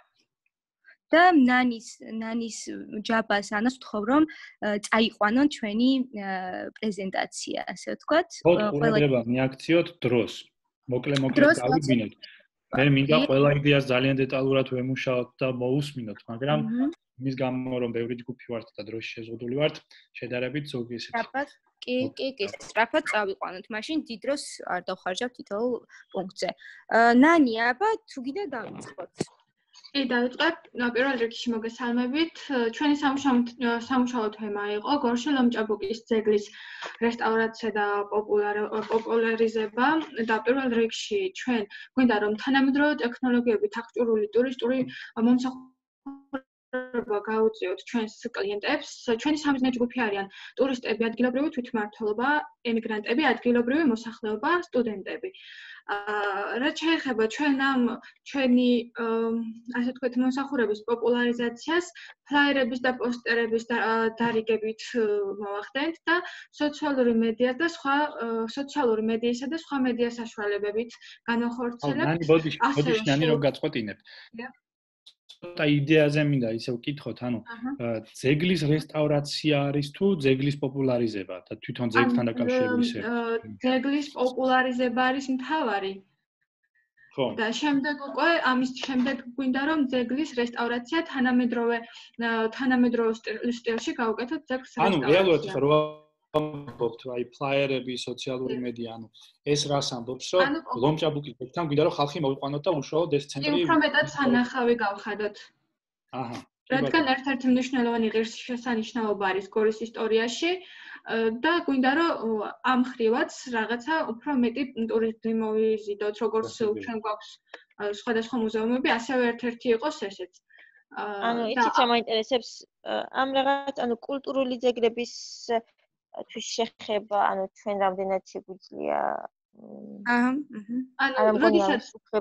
და ნანის ნანის ჯაბას ანას ვთხოვ რომ წაიყვანონ ჩვენი პრეზენტაცია, ასე ვთქვათ. ყველა მიაქციოთ დროს. მოკლე-მოკლე გავიბინოთ. მე მინდა ყველა იდეას ძალიან დეტალურად ვემუშაოთ და მოусმინოთ, მაგრამ იმის გამო რომ ბევრი ჯგუფი ვართ და დროში შეზღუდული ვართ, შედარებით ზოგი ესეთი. სწრაფად, კი, კი, კი, სწრაფად წავიყვანოთ. მაშინ დიდ დროს არ დავხარჯავ თითოეულ პუნქტზე. ნანი, აბა თუ გინდა დავიწყოთ. კი, დავიწყებ. პირველ რიგში მოგესალმებით. ჩვენი სამუშაო თემა იყო გორში ლომჭაბუკის ძეგლის რესტავრაცია და პოპულარიზება და პირველ რიგში ჩვენ გვინდა რომ თანამედროვე ტექნოლოგიებით აღჭურვილი ტურისტული მომსახურება გაუწიოთ ჩვენს კლიენტებს. ჩვენი სამიზნე ჯგუფი არიან ტურისტები, ადგილობრივი თვითმმართველობა, ემიგრანტები, ადგილობრივი მოსახლეობა, სტუდენტები. რაც შეეხება ჩვენ ამ ჩვენი ასე ვთქვათ მომსახურების პოპულარიზაციას, ფლაიერების და პოსტერების დარიგებით მოვახდენთ და სოციალური მედია და სხვა სოციალური მედიისა და სხვა მედია საშუალებებით განვახორციელებთ. ნანი, ბოდიში, ბოდიში, ნანი რომ გაწყვეტინებთ. და იდეაზე მინდა ისე ვკითხოთ, ანუ ძეგლის რესტავრაცია არის თუ ძეგლის პოპულარიზება და თვითონ ძეგლთან დაკავშირებული სერვისი? ძეგლის პოპულარიზება არის მთავარი. ხო. და შემდეგ უკვე ამის შემდეგ გვინდა რომ ძეგლის რესტავრაცია თანამედროვე თანამედროვე სტილში გავუკეთოთ ძეგლის რესტავრაცია. ანუ რეალურად ხო ამბობთ, აი ფლაიერები, სოციალური მედია, ანუ ეს რას ამბობს, რომ ლომჭაბუკის ძეგლთან გვინდა რომ ხალხი მოიყვანოთ და უშუალოდ ეს ცენტრი უფრო მეტად სანახავი გავხადოთ. აჰა. რადგან ერთ-ერთი მნიშვნელოვანი ღირსშესანიშნაობა არის გორის ისტორიაში და გვინდა რომ ამ ხრივაც რაღაცა უფრო მეტი ტურისტი მოვიზიდოთ, როგორც ჩვენ გვაქვს სხვადასხვა მუზეუმები, ასევე ერთ-ერთი იყოს ესეც. ანუ იცით რა მაინტერესებს ამ რაღაც ანუ კულტურული ძეგლების თუ შეხება, ანუ ჩვენ რამდენად შეგვიძლია აჰა, ანუ როდესაც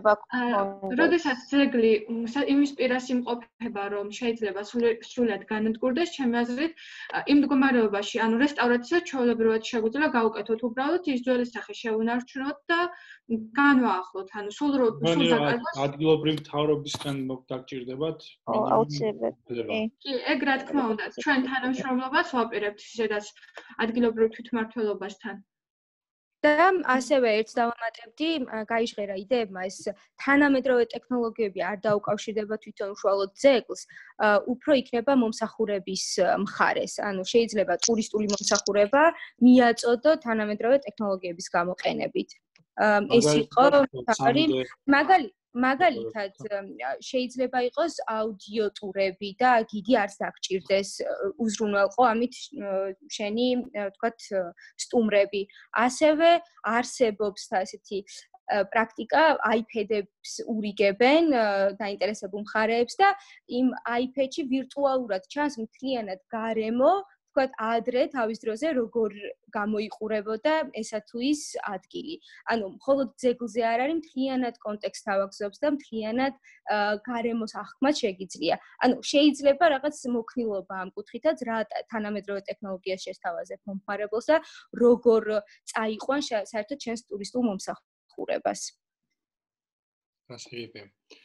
როდესაც ძეგლი იმის პირას იმყოფება, რომ შეიძლება სრულად განადგურდეს, ჩემი აზრით, იმ მდგომარეობაში, ანუ რესტავრაცია ჩვეულებრივად შეგვიძლია გავუკეთოთ, უბრალოდ ის ძველი სახე შევუნარჩუნოთ და განვაახლოთ, ანუ სულ სულ დაკარგვას ადგილობრივი მთავრობისგან დაგჭირდებათ? აუცილებლად. კი, ეგ რა თქმა უნდა, ჩვენ თანამშრომლობას ვაპირებთ ისედაც ადგილობრივ თვითმმართველობასთან. და ასევე ერთ დავამატებდი, გაიჟღერა იდეებმა ეს თანამედროვე ტექნოლოგიები არ დაუკავშირდება თვითონ უშუალოდ ძეგლს, უფრო იქნება მომსახურების მხარეს. ანუ შეიძლება ტურისტული მომსახურება მიაწოდო თანამედროვე ტექნოლოგიების გამოყენებით. ეს იყო თავი მაგალი მაგალითად შეიძლება იყოს აუდიო ტურები და გიდი არც დაგჭირდეს უზრუნველყო ამით შენი ვთქვათ სტუმრები. ასევე არსებობს ესეთი პრაქტიკა აიპედებს ურიგებენ დაინტერესებულ მხარეებს და იმ აიპედში ვირტუალურად ჩანს მთლიანად გარემო ვთქვათ ადრე თავის დროზე როგორ გამოიყურებოდა ესა თუ ის ადგილი. ანუ მხოლოდ ძეგლზე არ არის მთლიანად კონტექსტს ავაგზობს და მთლიანად გარემოს აღქმაც შეგიძლია. ანუ შეიძლება რაღაც მოქნილობა ამ კუთხითაც რა თანამედროვე ტექნოლოგიას შესთავაზებ მომხმარებელს და როგორ წაიყვან საერთოდ ჩვენს ტურისტულ მომსახურებას. გასაგებია.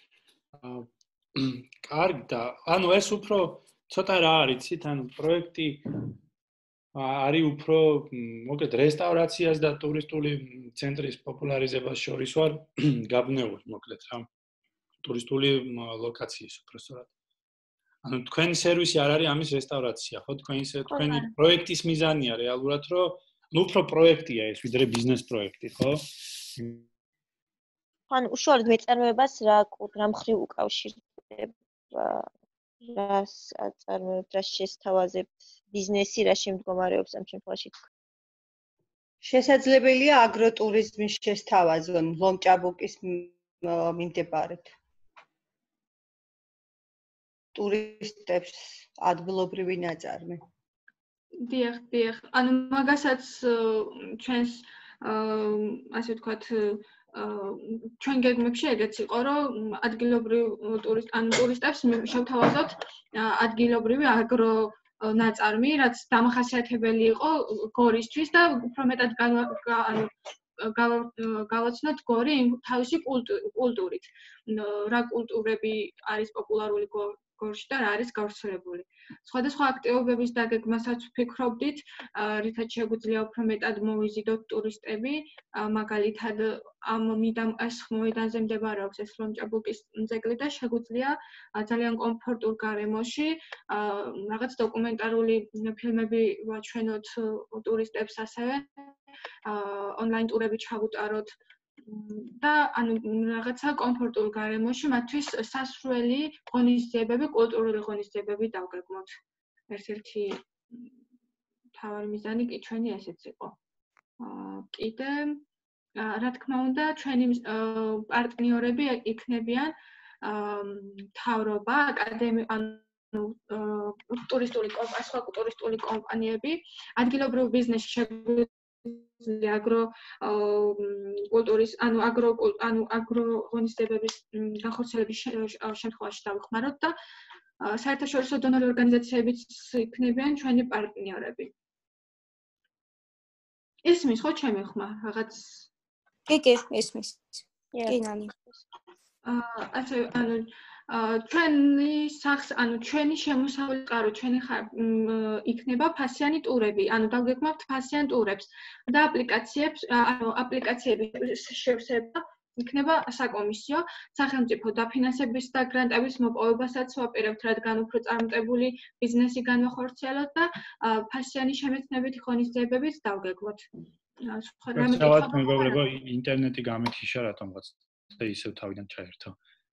კარგი და ანუ ეს უფრო ცოტა რა არის, იცით, ანუ პროექტი არის უფრო მოკლედ რესტავრაციას და ტურისტული ცენტრის პოპულარიზებას შორის ვარ გაბნეული, მოკლედ რა. ტურისტული ლოკაციის უბრალოდ. ანუ თქვენი სერვისი არ არის ამის რესტავრაცია, ხო? თქვენი თქვენი პროექტის მიზანია რეალურად, რომ ნუ უფრო პროექტია ეს, ვიდრე ბიზნეს პროექტი, ხო? ანუ უშუალოდ მეწარმეებას რა რა მხრივ უკავშირდება რას აწარმოებთ, რას შესთავაზებთ ბიზნესი, რა შემდგომარეობს ამ შემთხვევაში? შესაძლებელია აგროტურიზმის შესთავაზვა ლომჭაბუკის მიმდებარედ. ტურისტებს ადგილობრივი ნაწარმი. დიახ, დიახ. ანუ მაგასაც ჩვენს ასე ვთქვათ, ჩვენ გეგმებში ეგეც იყო, რომ ადგილობრივ ტურისტ ანუ ტურისტებს შევთავაზოთ ადგილობრივი აგრო ნაწარმი, რაც დამახასიათებელი იყო გორისთვის და უფრო მეტად ანუ გავაცნოთ გორი თავისი კულტურით. რა კულტურები არის პოპულარული გორში და რა არის გავრცელებული. სხვადასხვა აქტივობების დაგეგმასაც ვფიქრობდით, რითაც შეგვიძლია უფრო მეტად მოვიზიდოთ ტურისტები, მაგალითად ამ მიდამყეს მოედანზე მდებარეობს ეს ლონჭაბუკის ძეგლი და შეგვიძლია ძალიან კომფორტულ გარემოში რაღაც დოკუმენტარული ფილმები ვაჩვენოთ ტურისტებს, ასევე ონლაინ ტურები ჩავუტაროთ და ანუ რაღაცა კომფორტულ გარემოში მათთვის სასურველი ღონისძიებები, კულტურული ღონისძიებები დავგეგმოთ. ერთ-ერთი მთავარი მიზანი კი ჩვენი ესეც იყო. კიდე რა თქმა უნდა, ჩვენი პარტნიორები იქნებიან მთავრობა, აკადემია, ანუ ტურისტული კომპანია, სხვა ტურისტული კომპანიები, ადგილობრივ ბიზნესში შეგვიძლია აგრო კულტურის, ანუ აგრო ანუ აგრო ღონისძიებების განხორციელების შემთხვევაში დავიხმაროთ და საერთაშორისო დონორი ორგანიზაციებიც იქნებიან ჩვენი პარტნიორები. ისმის ხო ჩემი ხმა რაღაც კი კი ისმის კი ნანი ასე ანუ ჩვენი სახს ანუ ჩვენი შემოსავლის კარო ჩვენი იქნება ფასიანი ტურები ანუ დავგეგმავთ ფასიან ტურებს და აპლიკაციებს ანუ აპლიკაციების შევსება იქნება საკომისიო სახელმწიფო დაფინანსების და გრანტების მოპოვებასაც ვაპირებთ, რადგან უფრო წარმატებული ბიზნესი განვახორციელოთ და ფასიანი შემეცნებითი ღონისძიებებიც დავგეგმოთ. სავარაუდოდ მეგობრებო, ინტერნეტი გამეთიშა რატომღაც და ისევ თავიდან ჩაერთო.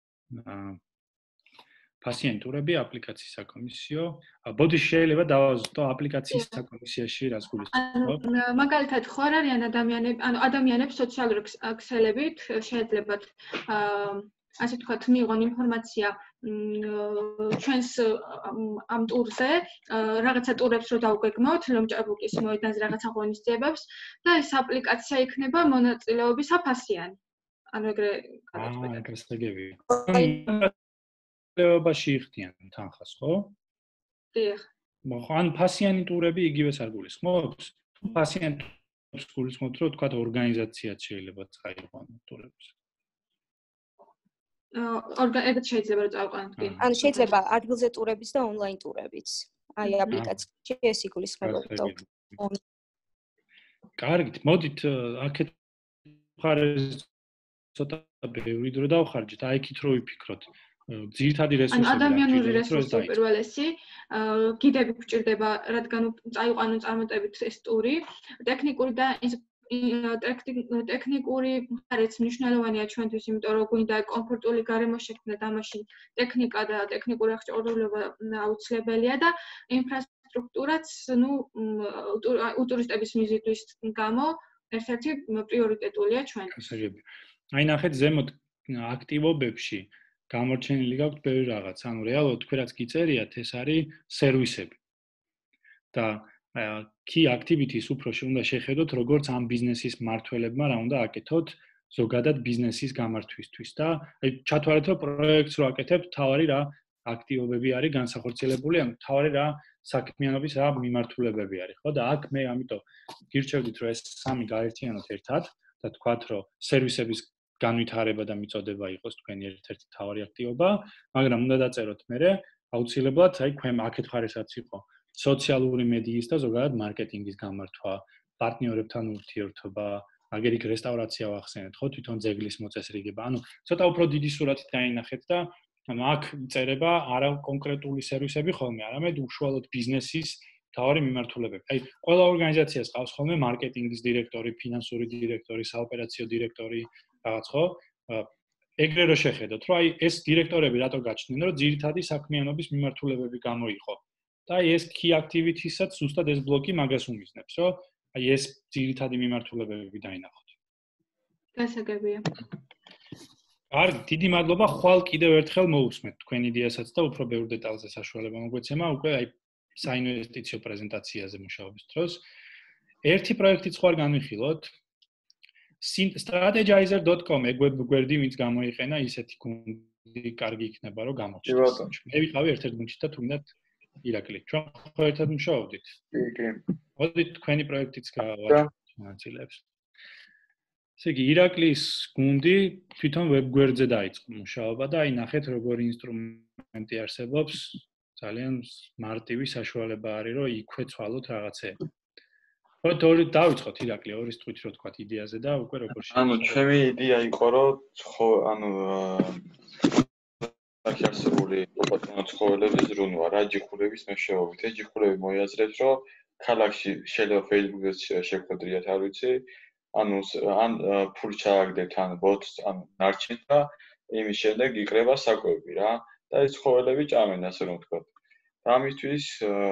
ფასიანი ტურები, აპლიკაციის საკომისიო. ბოდიში შეიძლება დავაზუსტო აპლიკაციის საკომისიაში რას გულისხმობ? მაგალითად, ხო არ არიან ადამიანები, ანუ ადამიანებს სოციალური ქსელებით შეეძლებათ ასე ვთქვათ, მიიღონ ინფორმაცია ჩვენს ამ ტურზე, რაღაცა ტურებს რო დავგეგმოთ, ლომჭაბუკის მოედანზე რაღაცა ღონისძიებებს და ეს აპლიკაცია იქნება მონაწილეობის აფასიანი. ანუ ეგრე გადაწყვეტა. აა, ეს ეგები. ლებაში იხდიან თანხას, ხო? დიახ. მოხან ფასიანი ტურები იგივეს არ გულისხმობს? ფასიანი ტურებს გულისხმობთ, რომ თქვა ორგანიზაციაც შეიძლება წაიყვანო ტურებს. ორგანიზაციაც შეიძლება რომ წაიყვანოთ, კი. ანუ შეიძლება ადგილზე ტურებიც და ონლაინ ტურებიც. აი აპლიკაციაში ეს იგულისხმება. კარგით, მოდით აქეთ მხარეს ცოტა ბევრი დრო დავხარჯეთ, აი იქით რო ვიფიქროთ. ძირითადი რესურსები ანუ ადამიანური რესურსი უპირველესი, გიდები გვჭირდება, რადგან წაიყვანო წარმატებით ეს ტური, ტექნიკური და ტექნიკური მხარეც მნიშვნელოვანია ჩვენთვის, იმიტომ რომ გვინდა კომფორტული გარემო შექმნა და მაშინ ტექნიკა და ტექნიკური აღჭურვილობა აუცილებელია და ინფრასტრუქტურაც, ну, ტურისტების ვიზიტის გამო ერთ-ერთი პრიორიტეტულია ჩვენ. აი ნახეთ ზემოთ აქტივობებში გამორჩენილი გაქვთ ბევრი რაღაც. ანუ რეალურად თქვენ რაც გიწერიათ, ეს არის სერვისები. და key activities უფრო უნდა შეხედოთ, როგორც ამ ბიზნესის მმართველებმა რა უნდა აკეთოთ ზოგადად ბიზნესის გამართვისთვის და აი ჩათვალეთ, რომ პროექტს რო აკეთებთ, თავარი რა აქტივობები არის განსახორციელებული, ანუ თავარი რა საქმიანობის რა მიმართულებები არის, ხო? და აქ მე ამიტომ გირჩევდით, რომ ეს სამი გაერთიანოთ ერთად და თქვათ, რომ სერვისების განვითარება და მიწოდება იყოს თქვენი ერთ-ერთი მთავარი აქტივობა, მაგრამ უნდა დაწეროთ მერე აუცილებლად, აი ქვემ აქეთ ხარესაც იყო სოციალური მედიის და ზოგადად მარკეტინგის გამართვა, პარტნიორებთან ურთიერთობა, აგერ იქ რესტავრაცია ვახსენეთ, ხო, თვითონ ძეგლის მოწესრიგება. ანუ ცოტა უფრო დიდი სურათით დაინახეთ და ანუ აქ წერება არა კონკრეტული სერვისები ხოლმე, არამედ უშუალოდ ბიზნესის მთავარი მიმართულებები. აი, ყველა ორგანიზაციას ყავს ხოლმე მარკეტინგის დირექტორი, ფინანსური დირექტორი, საოპერაციო დირექტორი, რაღაც ხო? ეგრე რო შეხედოთ, რომ აი ეს დირექტორები რატო გაჩნდნენ, რომ ძირითადი საქმიანობის მიმართულებები გამოიყო. და აი ეს key activities-საც ზუსტად ეს ბლოკი მაგას უმიზნებს, რომ აი ეს ძირითადი მიმართულებები დაინახოთ. გასაგებია. კარგი, დიდი მადლობა, ხვალ კიდევ ერთხელ მოусმეთ თქვენ იდეასაც და უფრო ბევრ დეტალზე საშუალება მოგვეცემა, უკვე აი საინვესტიციო პრეზენტაციაზე მუშაობის დროს. ერთი პროექტიც ხوار განვიხილოთ. strategizer dot com web-გვერდი ვინც გამოიყენა, ისეთი გუნდი კარგი იქნება, რომ გამოჩნდეს. მე ვიყავი ერთ-ერთ გუნდში და თუნდაც ირაკლი. ჩვენ ხო ერთად მუშაობდით? კი, კი. მოდით თქვენი პროექტიც გავაჩვენოთ. ესე იგი, ირაკლის გუნდი თვითონ ვებ-გვერდზე დაიწყო მუშაობა და აი ნახეთ როგორი ინსტრუმენტი არსებობს, ძალიან მარტივი საშუალება არის, რომ იქვე ცვალოთ რაღაცეები. ხო, თორე დავიწყოთ ირაკლი ორის თვით რო თქვა იდეაზე და უკვე როგორ შეიძლება. ანუ ჩემი იდეა იყო, რომ ანუ აქ არსებული პატონო ცხოველების ზრუნვა, რა ჯიხურების მეშვეობით. ეს ჯიხურები მოიაზრეთ, რომ ქალაქში შეიძლება Facebook-ზე შეხვედრიათ, არ ვიცი, ანუ ან ფულს ჩააგდეთ, ან ბოტს, ან ნარჩენს და იმის შემდეგ იყრება საკვები რა და ეს ცხოველები ჭამენ, ასე რომ ვთქვათ. და ამისთვის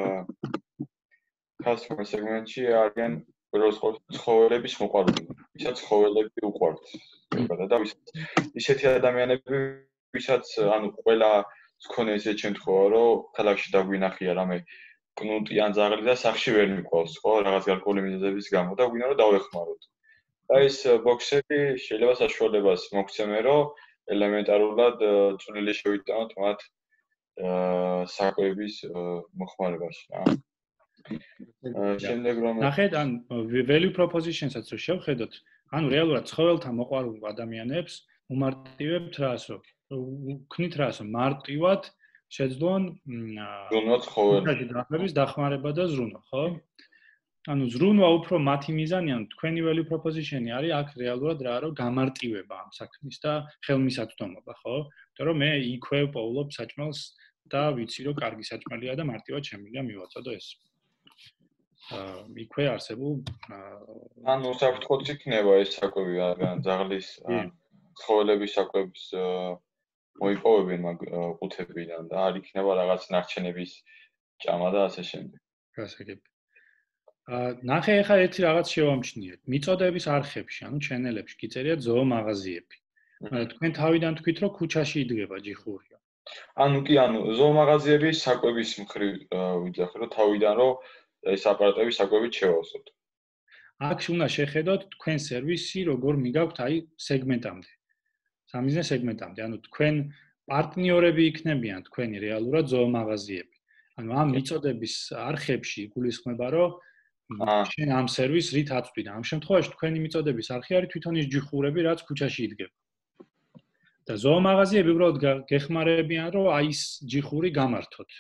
customer segment-ში არიან როგორც ცხოველების მოყვარული. ვისაც ცხოველები უყვართ. და ისეთი ადამიანები, ვისაც ანუ ყველა გქონია ესე შემთხვევა, რომ ქალაქში დაგვინახია რამე კნუტი ან ზაღლი და სახში ვერ მიყვავს, ხო, რაღაც გარკვეული მიზეზების გამო და გვინდა რომ დავეხმაროთ. და ეს ბოქსები შეიძლება საშუალებას მოგცემენ, რომ ელემენტარულად წვლილი შევიტანოთ მათ საკვების მოხმარებაში რა. შემდეგ რომ ნახეთ ან value proposition-საც რო შევხედოთ, ანუ რეალურად ცხოველთა მოყვარულ ადამიანებს უმარტივებთ რას, რომ ვქნით რას, მარტივად შეძლონ ზრუნვა ცხოველში დახმარების დახმარება და ზრუნვა, ხო? ანუ ზრუნვა უფრო მათი მიზანი, ანუ თქვენი value proposition-ი არის აქ რეალურად რა, რომ გამარტივება ამ საქმის და ხელმისაწვდომობა, ხო? იმიტომ რომ მე იქვე პოულობ საჭმელს და ვიცი, რომ კარგი საჭმელია და მარტივად შემიძლია მივაწოდო ეს. აა იქვე არსებულ ანუ საფრთხეც იქნება ეს საკვები რადგან ზაღლის ცხოველების საკვებს მოიპოვებენ მაგ ყუთებიდან და არ იქნება რაღაც ნარჩენების ჭამა და ასე შემდეგ. გასაგები. აა ნახე ახლა ერთი რაღაც შევამჩნიეთ. მიწოდების არხებში, ანუ ჩენელებში გიწერიათ ზოომაღაზიები. მაგრამ თქვენ თავიდან თქვით, რომ ქუჩაში იდგება ჯიხურია. ანუ კი, ანუ ზოომაღაზიები საკვების მხრივ ვიძახი, რომ თავიდან რომ ეს აპარატები საკვებით შევავსოთ. აქ უნდა შეხედოთ თქვენ სერვისი როგორ მიგაქვთ აი სეგმენტამდე. სამიზნე სეგმენტამდე, ანუ თქვენ პარტნიორები იქნებიან თქვენი რეალურად ზოომაღაზიები. ანუ ამ მიწოდების არხებში გულისხმება, რომ შენ ამ სერვისს რით აწვდი და ამ შემთხვევაში თქვენი მიწოდების არხი არის თვითონ ის ჯიხურები, რაც ქუჩაში იდგება. და ზოომაღაზიები უბრალოდ გეხმარებიან, რომ აი ეს ჯიხური გამართოთ.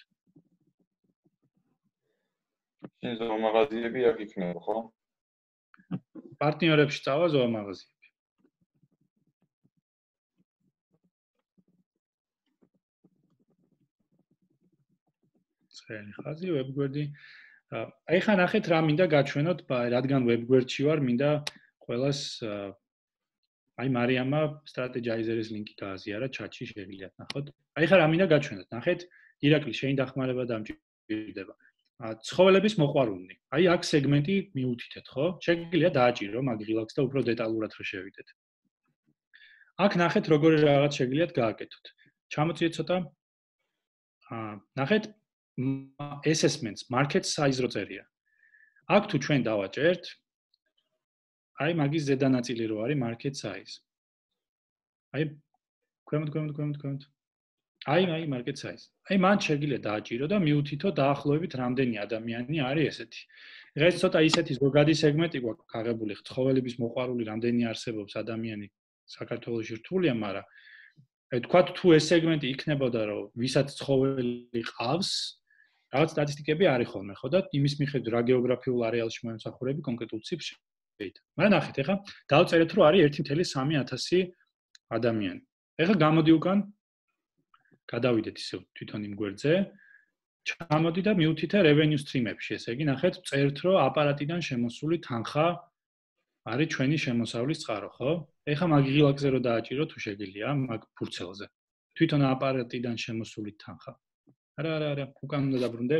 შენ ზოომაღაზიები აქ იქნება, ხო? პარტნიორებში წავა ზოომაღაზიები. ცხელი ხაზი ვებგვერდი. აი ხა ნახეთ რა მინდა გაჩვენოთ, რადგან ვებგვერდში ვარ, მინდა ყველას აი მარიამა strategizer-ის ლინკი გააზიარა ჩატში შეგიძლიათ ნახოთ. აი ხა რა მინდა გაჩვენოთ, ნახეთ, ირაკლი შენი დახმარება დამჭირდება. ცხოველების მოყვარულნი. აი აქ სეგმენტი მიუთითეთ, ხო? შეგიძლია დააჭირო მაგ ღილაკს და უფრო დეტალურად რო შევიდეთ. აქ ნახეთ როგორი რაღაც შეგიძლიათ გააკეთოთ. ჩამოწიეთ ცოტა. აა ნახეთ assessments, market size რო წერია. აქ თუ ჩვენ დავაჭერთ, აი მაგის ზედა ნაწილი რო არის market size. აი ქვემოთ, ქვემოთ, ქვემოთ, ქვემოთ. აი აი market size. აი მან შეგიძლია დააჭირო და მიუთითო დაახლოებით რამდენი ადამიანი არის ესეთი. ეხლა ეს ცოტა ისეთი ზოგადი სეგმენტი გვაქვს გაღებული, ცხოველების მოყვარული რამდენი არსებობს ადამიანი საქართველოში რთულია, მაგრამ აი თქვათ თუ ეს სეგმენტი იქნებოდა რომ ვისაც ცხოველი ყავს, რაღაც სტატისტიკები არის ხოლმე, ხო და იმის მიხედვით რა გეოგრაფიულ არეალში მომსახურები კონკრეტულ ციფრს შეიძლება. მაგრამ ნახეთ, ეხლა დავწერეთ რომ არის ერთი კoma სამი ათასი ადამიანი. ეხლა გამოდი უკან გადავიდეთ ისე თვითონ იმ გვერდზე. ჩამოდი და მიუთითე revenue stream-ებში, ესე იგი ნახეთ, წერთ რომ აპარატიდან შემოსული თანხა არის ჩვენი შემოსავლის წყარო, ხო? ეხლა მაგ ღილაკზე რო დააჭირო თუ შეგიძლია, მაგ ფურცელზე. თვითონ აპარატიდან შემოსული თანხა. არა, არა, არა, უკან უნდა დაბრუნდე.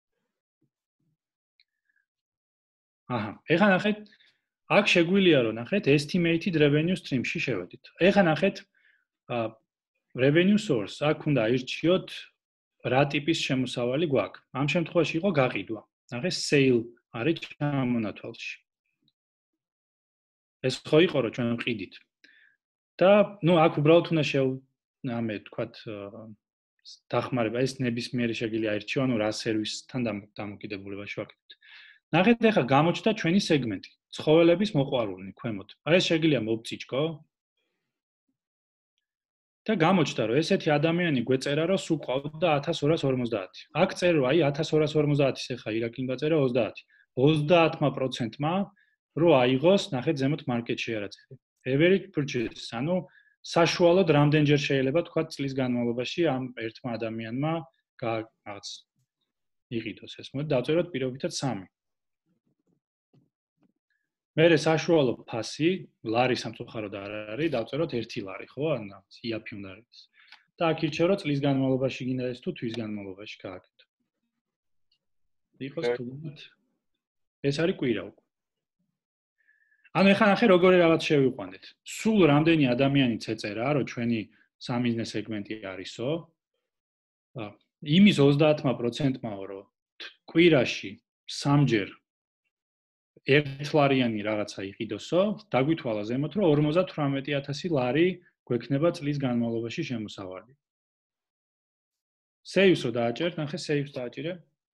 აჰა, ეხლა ნახეთ, აქ შეგვიძლია რომ ნახეთ estimated revenue stream-ში შევედით. ეხლა ნახეთ revenue source, აქ უნდა აირჩიოთ რა ტიპის შემოსავალი გვაქვს. ამ შემთხვევაში იყო გაყიდვა. ნახე sale არის ჩამონათვალში. ეს ხო იყო რომ ჩვენ ვყიდით. და ნუ აქ უბრალოდ უნდა შეუ ამე თქვათ დახმარება ეს ნებისმიერი შეგვიძლია აირჩიო, ანუ რა სერვისთან დამოკიდებულებაში ვაკეთებთ. ნახეთ ახლა გამოჩნდა ჩვენი სეგმენტი, ცხოველების მოყვარულნი ქვემოთ. აი ეს შეგვიძლია მოვწიჭკო. და გამოჩნდა რომ ესეთი ადამიანი გვეწერა რომ სულ ყავდა ათას ორას ორმოცდაათი. აქ წერო აი ათას ორას ორმოცდაათის ახლა ირაკლიმ დაწერა ოცდაათი. ოცდაათმა პროცენტმა რო აიღოს, ნახეთ ზემოთ მარკეტში არა წერია. Average purchase, ანუ საშუალოდ რამდენჯერ შეიძლება თქვა წლის განმავლობაში ამ ერთმა ადამიანმა რაღაც იყიდოს ეს. მოდი დავწეროთ პირობითად სამი. მერე საშუალო ფასი, ლარი სამწუხაროდ არ არის, დავწეროთ ერთი ლარი, ხო? ანუ იაფი უნდა არის. და აქ ირჩევ რომ წლის განმავლობაში გინდა ეს თუ თვის განმავლობაში გააკეთო. იყოს თუნდაც ეს არის კვირა უკვე. ანუ ეხლა ნახე როგორი რაღაც შევიყვანეთ. სულ რამდენი ადამიანი წეწერა რომ ჩვენი სამიზნე სეგმენტი არისო? იმის ოცდაათმა პროცენტმაო რომ კვირაში სამჯერ ერთლარიანი რაღაცა იყიდოსო, დაგვითვალა ზემოთ რომ ორმოცდათვრამეტი ათასი ლარი გვექნება წლის განმავლობაში შემოსავალი. Save-ს დააჭერ, ნახე save-ს დააჭირე.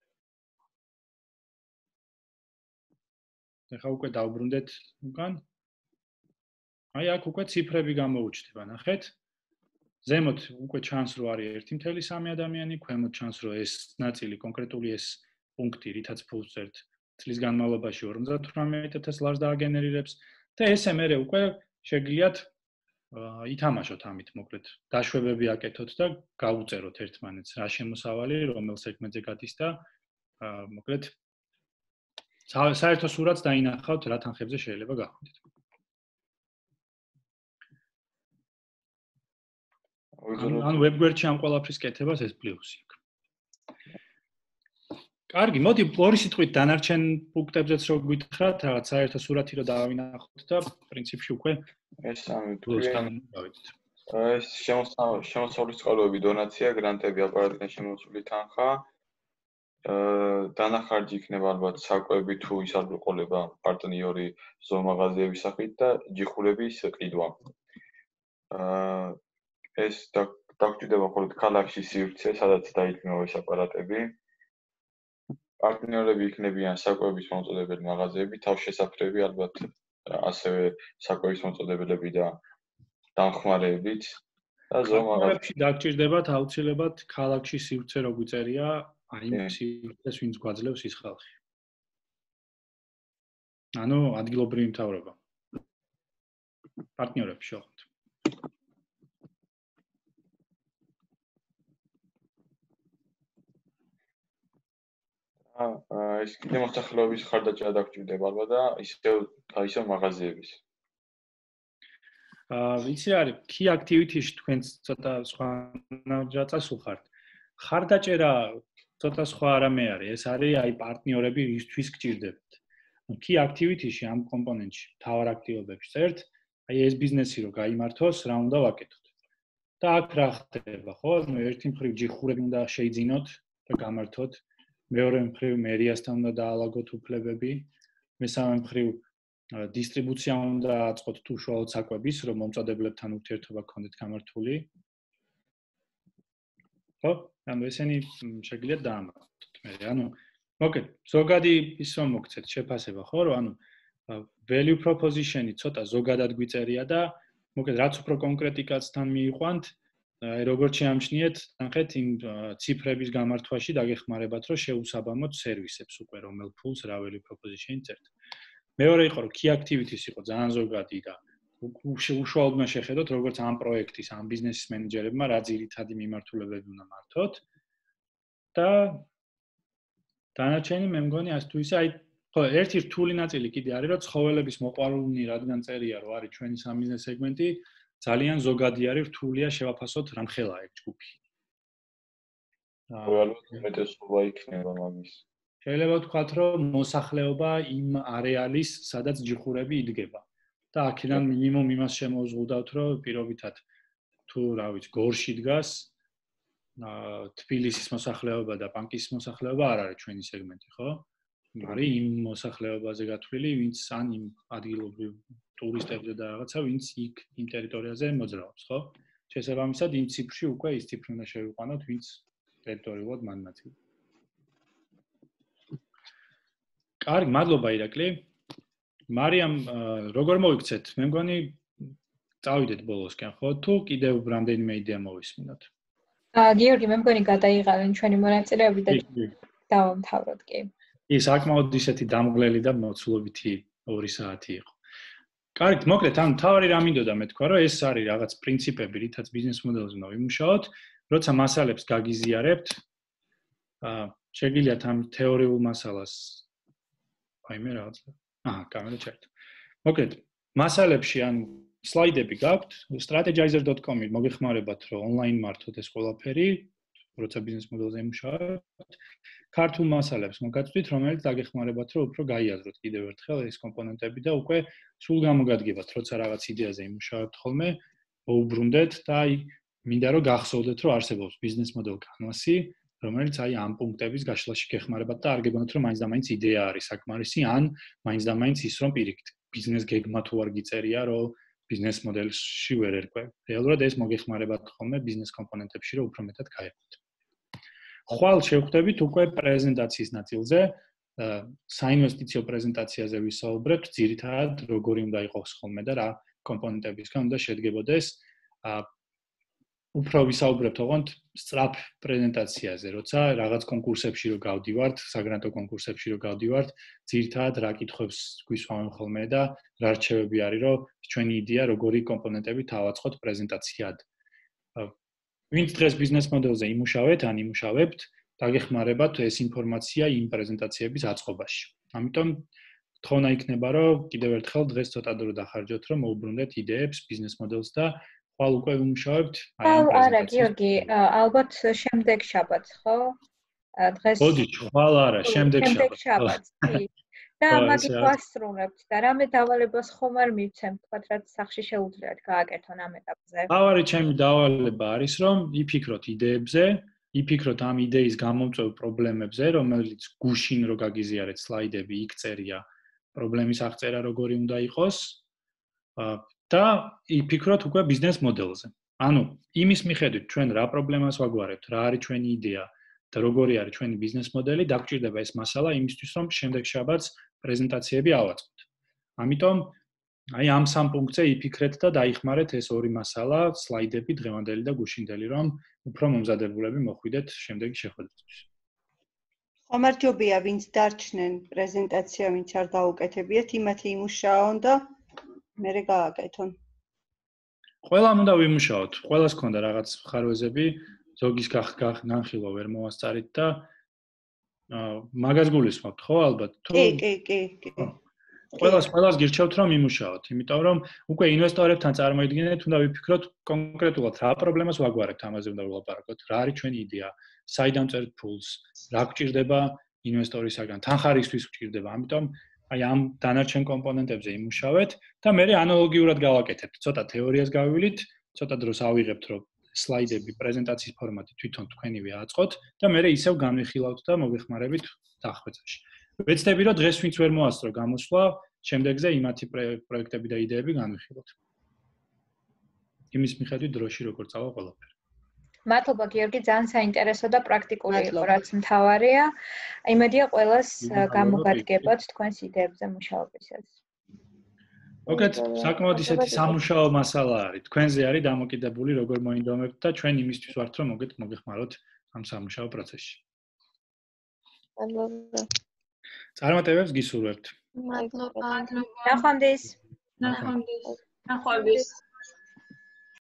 ეხლა უკვე დავბრუნდეთ უკან. აი აქ უკვე ციფრები გამოუჩნდება, ნახეთ. ზემოთ უკვე ჩანს რომ არის ერთი წუთი სამი ადამიანი, ქვემოთ ჩანს რომ ეს ნაწილი კონკრეტული ეს პუნქტი, რითაც ფულს წერთ, წლის განმავლობაში ორმოცდათვრამეტი ათას ლარს დააგენერირებს და ესე მერე უკვე შეგიძლიათ ითამაშოთ ამით მოკლედ. დაშვებები აკეთოთ და გაუწეროთ ერთმანეთს რა შემოსავალი, რომელ სეგმენტზე გადის და მოკლედ საერთო სურათს დაინახავთ რა თანხებზე შეიძლება გახვიდეთ. ანუ ვებგვერდში ამ ყველაფრის კეთებას ეს პლუსი აქვს. კარგი, მოდი ორი სიტყვით დანარჩენ პუნქტებზეც რო გვითხრათ, რაღაც საერთო სურათი რო დავინახოთ და პრინციპში უკვე ეს სამი პლუსთან დავიდეთ. ეს შემოსავლის წყაროები, დონაცია, გრანტები, აპარატიდან შემოსული თანხა. დანახარჯი იქნება ალბათ საკვები თუ ის არ გვეყოლება პარტნიორი ზომაღაზიების სახით და ჯიხურების ყიდვა. ეს დაგჭირდება მხოლოდ ქალაქში სივრცე, სადაც დაიქმნება ეს აპარატები. პარტნიორები იქნებიან საკვების მომწოდებელი მაღაზიები, თავშესაფრები ალბათ ასევე საკვების მომწოდებელები და დამხმარეებიც და ზომაღაზიებში დაგჭირდებათ აუცილებლად ქალაქში სივრცე რო გვიწერია აი ეს ვინც გვაძლევს ის ხალხი. ანუ ადგილობრივი მთავრობა. პარტნიორები შევხვდით. აა ეს კიდე მოსახლეობის ხარდაჭერა დაგჭირდება ალბათ და ისევ ისევ მაღაზიების. აა ვიცი რა არის key activity-ში თქვენც ცოტა სხვა რა წასულხართ. ხარდაჭერა ცოტა სხვა არამე არის, ეს არის აი პარტნიორები ისთვის გჭირდებათ. key activity-ში ამ კომპონენტში თავარ აქტივობებში წერთ, აი ეს ბიზნესი რო გაიმართოს, რა უნდა ვაკეთოთ. და აქ რა ხდება, ხო? ნუ ერთი მხრივ ჯიხურები უნდა შეიძინოთ და გამართოთ. მეორე მხრივ მერიასთან უნდა დაალაგოთ უფლებები. მესამე მხრივ დისტრიბუცია უნდა აწყოთ თუ უშუალოდ საკვების, რომ მომწოდებლებთან ურთიერთობა გქონდეთ გამართული. ხო? ანუ ესენი შეგიძლიათ დაამატოთ. მე ანუ მოკლედ ზოგადი ის რომ მოგცეთ შეფასება, ხო, რომ ანუ value proposition-ი ცოტა ზოგადად გვიწერია და მოკლედ რაც უფრო კონკრეტიკაცთან მიიყვანთ, აი როგორც შეამჩნიეთ, ნახეთ იმ ციფრების გამართვაში დაგეხმარებათ, რომ შეუსაბამოთ სერვისებს უკვე რომელ ფულს რა value proposition-ი წერთ. მეორე იყო რომ key activities იყო ძალიან ზოგადი და უშუალოდ უნდა შეხედოთ როგორც ამ პროექტის, ამ ბიზნესის მენეჯერებმა რა ძირითადი მიმართულებები უნდა მართოთ და დანარჩენი მე მგონი ასე თუ ისე აი ხო ერთი რთული ნაწილი კიდე არის რომ ცხოველების მოყვარულნი რადგან წერია რომ არის ჩვენი სამიზნე სეგმენტი ძალიან ზოგადი არის რთულია შევაფასოთ რამხელა ეგ ჯგუფი. აა მეტესობა იქნება მაგის. შეიძლება ვთქვათ რომ მოსახლეობა იმ არეალის სადაც ჯიხურები იდგება. და აქედან მინიმუმ იმას შემოუზღუდავთ რომ პირობითად თუ რა ვიცი გორში დგას თბილისის მოსახლეობა და პანკის მოსახლეობა არ არის ჩვენი სეგმენტი, ხო? არის იმ მოსახლეობაზე გათვლილი, ვინც ან იმ ადგილობრივ ტურისტებზე და რაღაცა, ვინც იქ იმ ტერიტორიაზე მოძრაობს, ხო? შესაბამისად, იმ ციფრში უკვე ის ციფრი უნდა შევიყვანოთ, ვინც ტერიტორიულად მან ნაწილი. კარგი, მადლობა ირაკლი. მარიამ, როგორ მოიქცეთ? მე მგონი წავიდეთ ბოლოსკენ, ხო? თუ კიდევ რამდენიმე იდეა მოვისმინოთ. აა, გიორგი, მე მგონი გადაიღალენ ჩვენი მონაწილეები და დავამთავროთ კი. ის საკმაოდ ისეთი დამღლელი და მოცულობითი ორი საათი იყო. კარგით, მოკლედ, ანუ თავარი რა მინდოდა მე თქვა, რომ ეს არის რაღაც პრინციპები, რითაც ბიზნეს მოდელზე უნდა ვიმუშაოთ, როცა მასალებს გაგიზიარებთ, აა, შეგიძლიათ ამ თეორიულ მასალას აი მე რაღაც. აჰა, კამერა ჩაერთო. მოკლედ, მასალებში ანუ სლაიდები გაქვთ, strategizer dot com-ი მოგეხმარებათ, რომ ონლაინ მართოთ ეს ყველაფერი, როცა ბიზნეს მოდელზე იმუშავებთ. ქართულ მასალებს მოგაწვდით, რომელიც დაგეხმარებათ, რომ უფრო გაიაზროთ კიდევ ერთხელ ეს კომპონენტები და უკვე სულ გამოგადგებათ, როცა რაღაც იდეაზე იმუშავებთ ხოლმე, მოუბრუნდეთ და აი მინდა რომ გახსოვდეთ, რომ არსებობს ბიზნეს მოდელ კანვასი, რომელიც აი ამ პუნქტების გაშლაში გეხმარებათ და არ გეგონოთ, რომ მაინც და მაინც იდეა არის საკმარისი, ან მაინც და მაინც ის რომ პირიქით ბიზნეს გეგმა თუ არ გიწერია, რომ ბიზნეს მოდელში ვერ ერკვე. რეალურად ეს მოგეხმარებათ ხოლმე ბიზნეს კომპონენტებში, რომ უფრო მეტად გაეყვეთ. ხვალ შევხვდებით უკვე პრეზენტაციის ნაწილზე, საინვესტიციო პრეზენტაციაზე ვისაუბრებთ, ძირითადად როგორი უნდა იყოს ხოლმე და რა კომპონენტებისგან უნდა შედგებოდეს. უფრო ვისაუბრებთ ოღონდ სწრაფ პრეზენტაციაზე, როცა რაღაც კონკურსებში რო გავდივართ, საგრანტო კონკურსებში რო გავდივართ, ძირითადად რა კითხვებს გვისვამენ ხოლმე და რა რჩევები არის, რომ ჩვენი იდეა როგორი კომპონენტები თავაწყოთ პრეზენტაციად. ვინც დღეს ბიზნეს მოდელზე იმუშავეთ, ან იმუშავებთ, დაგეხმარებათ ეს ინფორმაცია იმ პრეზენტაციების აწყობაში. ამიტომ თხოვნა იქნება, რომ კიდევ ერთხელ დღეს ცოტა დრო დახარჯოთ, რომ მოუბრუნდეთ იდეებს ბიზნეს მოდელს და ხვალ უკვე ვიმუშავებთ აი ამ პრეზენტაციას. არა, გიორგი, ალბათ შემდეგ შაბათს, ხო? დღეს მოდი, ხვალ არა, შემდეგ შაბათს. შემდეგ შაბათს, კი. და მაგით ვასრულებთ და რამე დავალებას ხომ არ მივცემ, თქვათ, რაც სახში შეუძლიათ გააკეთონ ამ ეტაპზე. თავარი ჩემი დავალება არის, რომ იფიქროთ იდეებზე, იფიქროთ ამ იდეის გამომწვევ პრობლემებზე, რომელიც გუშინ რო გაგიზიარეთ სლაიდები, იქ წერია პრობლემის აღწერა როგორი უნდა იყოს და იფიქროთ უკვე ბიზნეს მოდელზე. ანუ იმის მიხედვით ჩვენ რა პრობლემას ვაგვარებთ, რა არის ჩვენი იდეა და როგორი არის ჩვენი ბიზნეს მოდელი, დაგჭირდება ეს მასალა იმისთვის, რომ შემდეგ შაბათს პრეზენტაციები ავაწყოთ. ამიტომ აი ამ სამ პუნქტზე იფიქრეთ და დაიხმარეთ ეს ორი მასალა, სლაიდები, დღევანდელი და გუშინდელი, რომ უფრო მომზადებულები მოხვიდეთ შემდეგი შეხვედრისთვის. ხომარჯობია, ვინც დარჩნენ პრეზენტაცია, ვინც არ დაუკეთებიათ, იმათი იმუშაონ და მერე გააკეთონ. ყველამ უნდა ვიმუშაოთ, ყველას ქონდა რაღაც ხარვეზები, ზოგის განხილვა ვერ მოვასწარით და მაგას გულისხმობთ, ხო, ალბათ? კი, კი, კი, კი. ყველას ყველას გირჩევთ რომ იმუშაოთ, იმიტომ რომ უკვე ინვესტორებთან წარმოიდგინეთ, უნდა ვიფიქროთ კონკრეტულად რა პრობლემას ვაგვარებთ, ამაზე უნდა ვილაპარაკოთ, რა არის ჩვენი იდეა, საიდან წერთ ფულს, რა გჭირდება ინვესტორისაგან, თანხარისთვის გჭირდება, ამიტომ აი ამ დანარჩენ კომპონენტებზე იმუშავეთ და მე ანალოგიურად გავაკეთებთ, ცოტა თეორიას გავივლით, ცოტა დროს ავიღებთ, რომ სლაიდები, პრეზენტაციის ფორმატი თვითონ თქვენივე აწყოთ და მე ისევ განვიხილავთ და მოგეხმარებით დახვეწაში. ვეცდები რომ დღეს ვინც ვერ მოასწრო გამოსვლა, შემდეგზე იმათი პროექტები და იდეები განვიხილოთ. იმის მიხედვით დროში როგორ წავა ყველაფერი. მადლობა გიორგი, ძალიან საინტერესო და პრაქტიკული იყო, რაც მთავარია. იმედია ყველას გამოგადგებათ თქვენს იდეებზე მუშაობისას. მოგეთ, საკმაოდ ისეთი სამუშაო მასალა არის. თქვენზე არის დამოკიდებული როგორ მოინდომებთ და ჩვენ იმისთვის ვართ რომ მოგეთ მოგეხმაროთ ამ სამუშაო პროცესში. მადლობა. წარმატებებს გისურვებთ. მადლობა. ნახვამდის. ნახვამდის. ნახვამდის.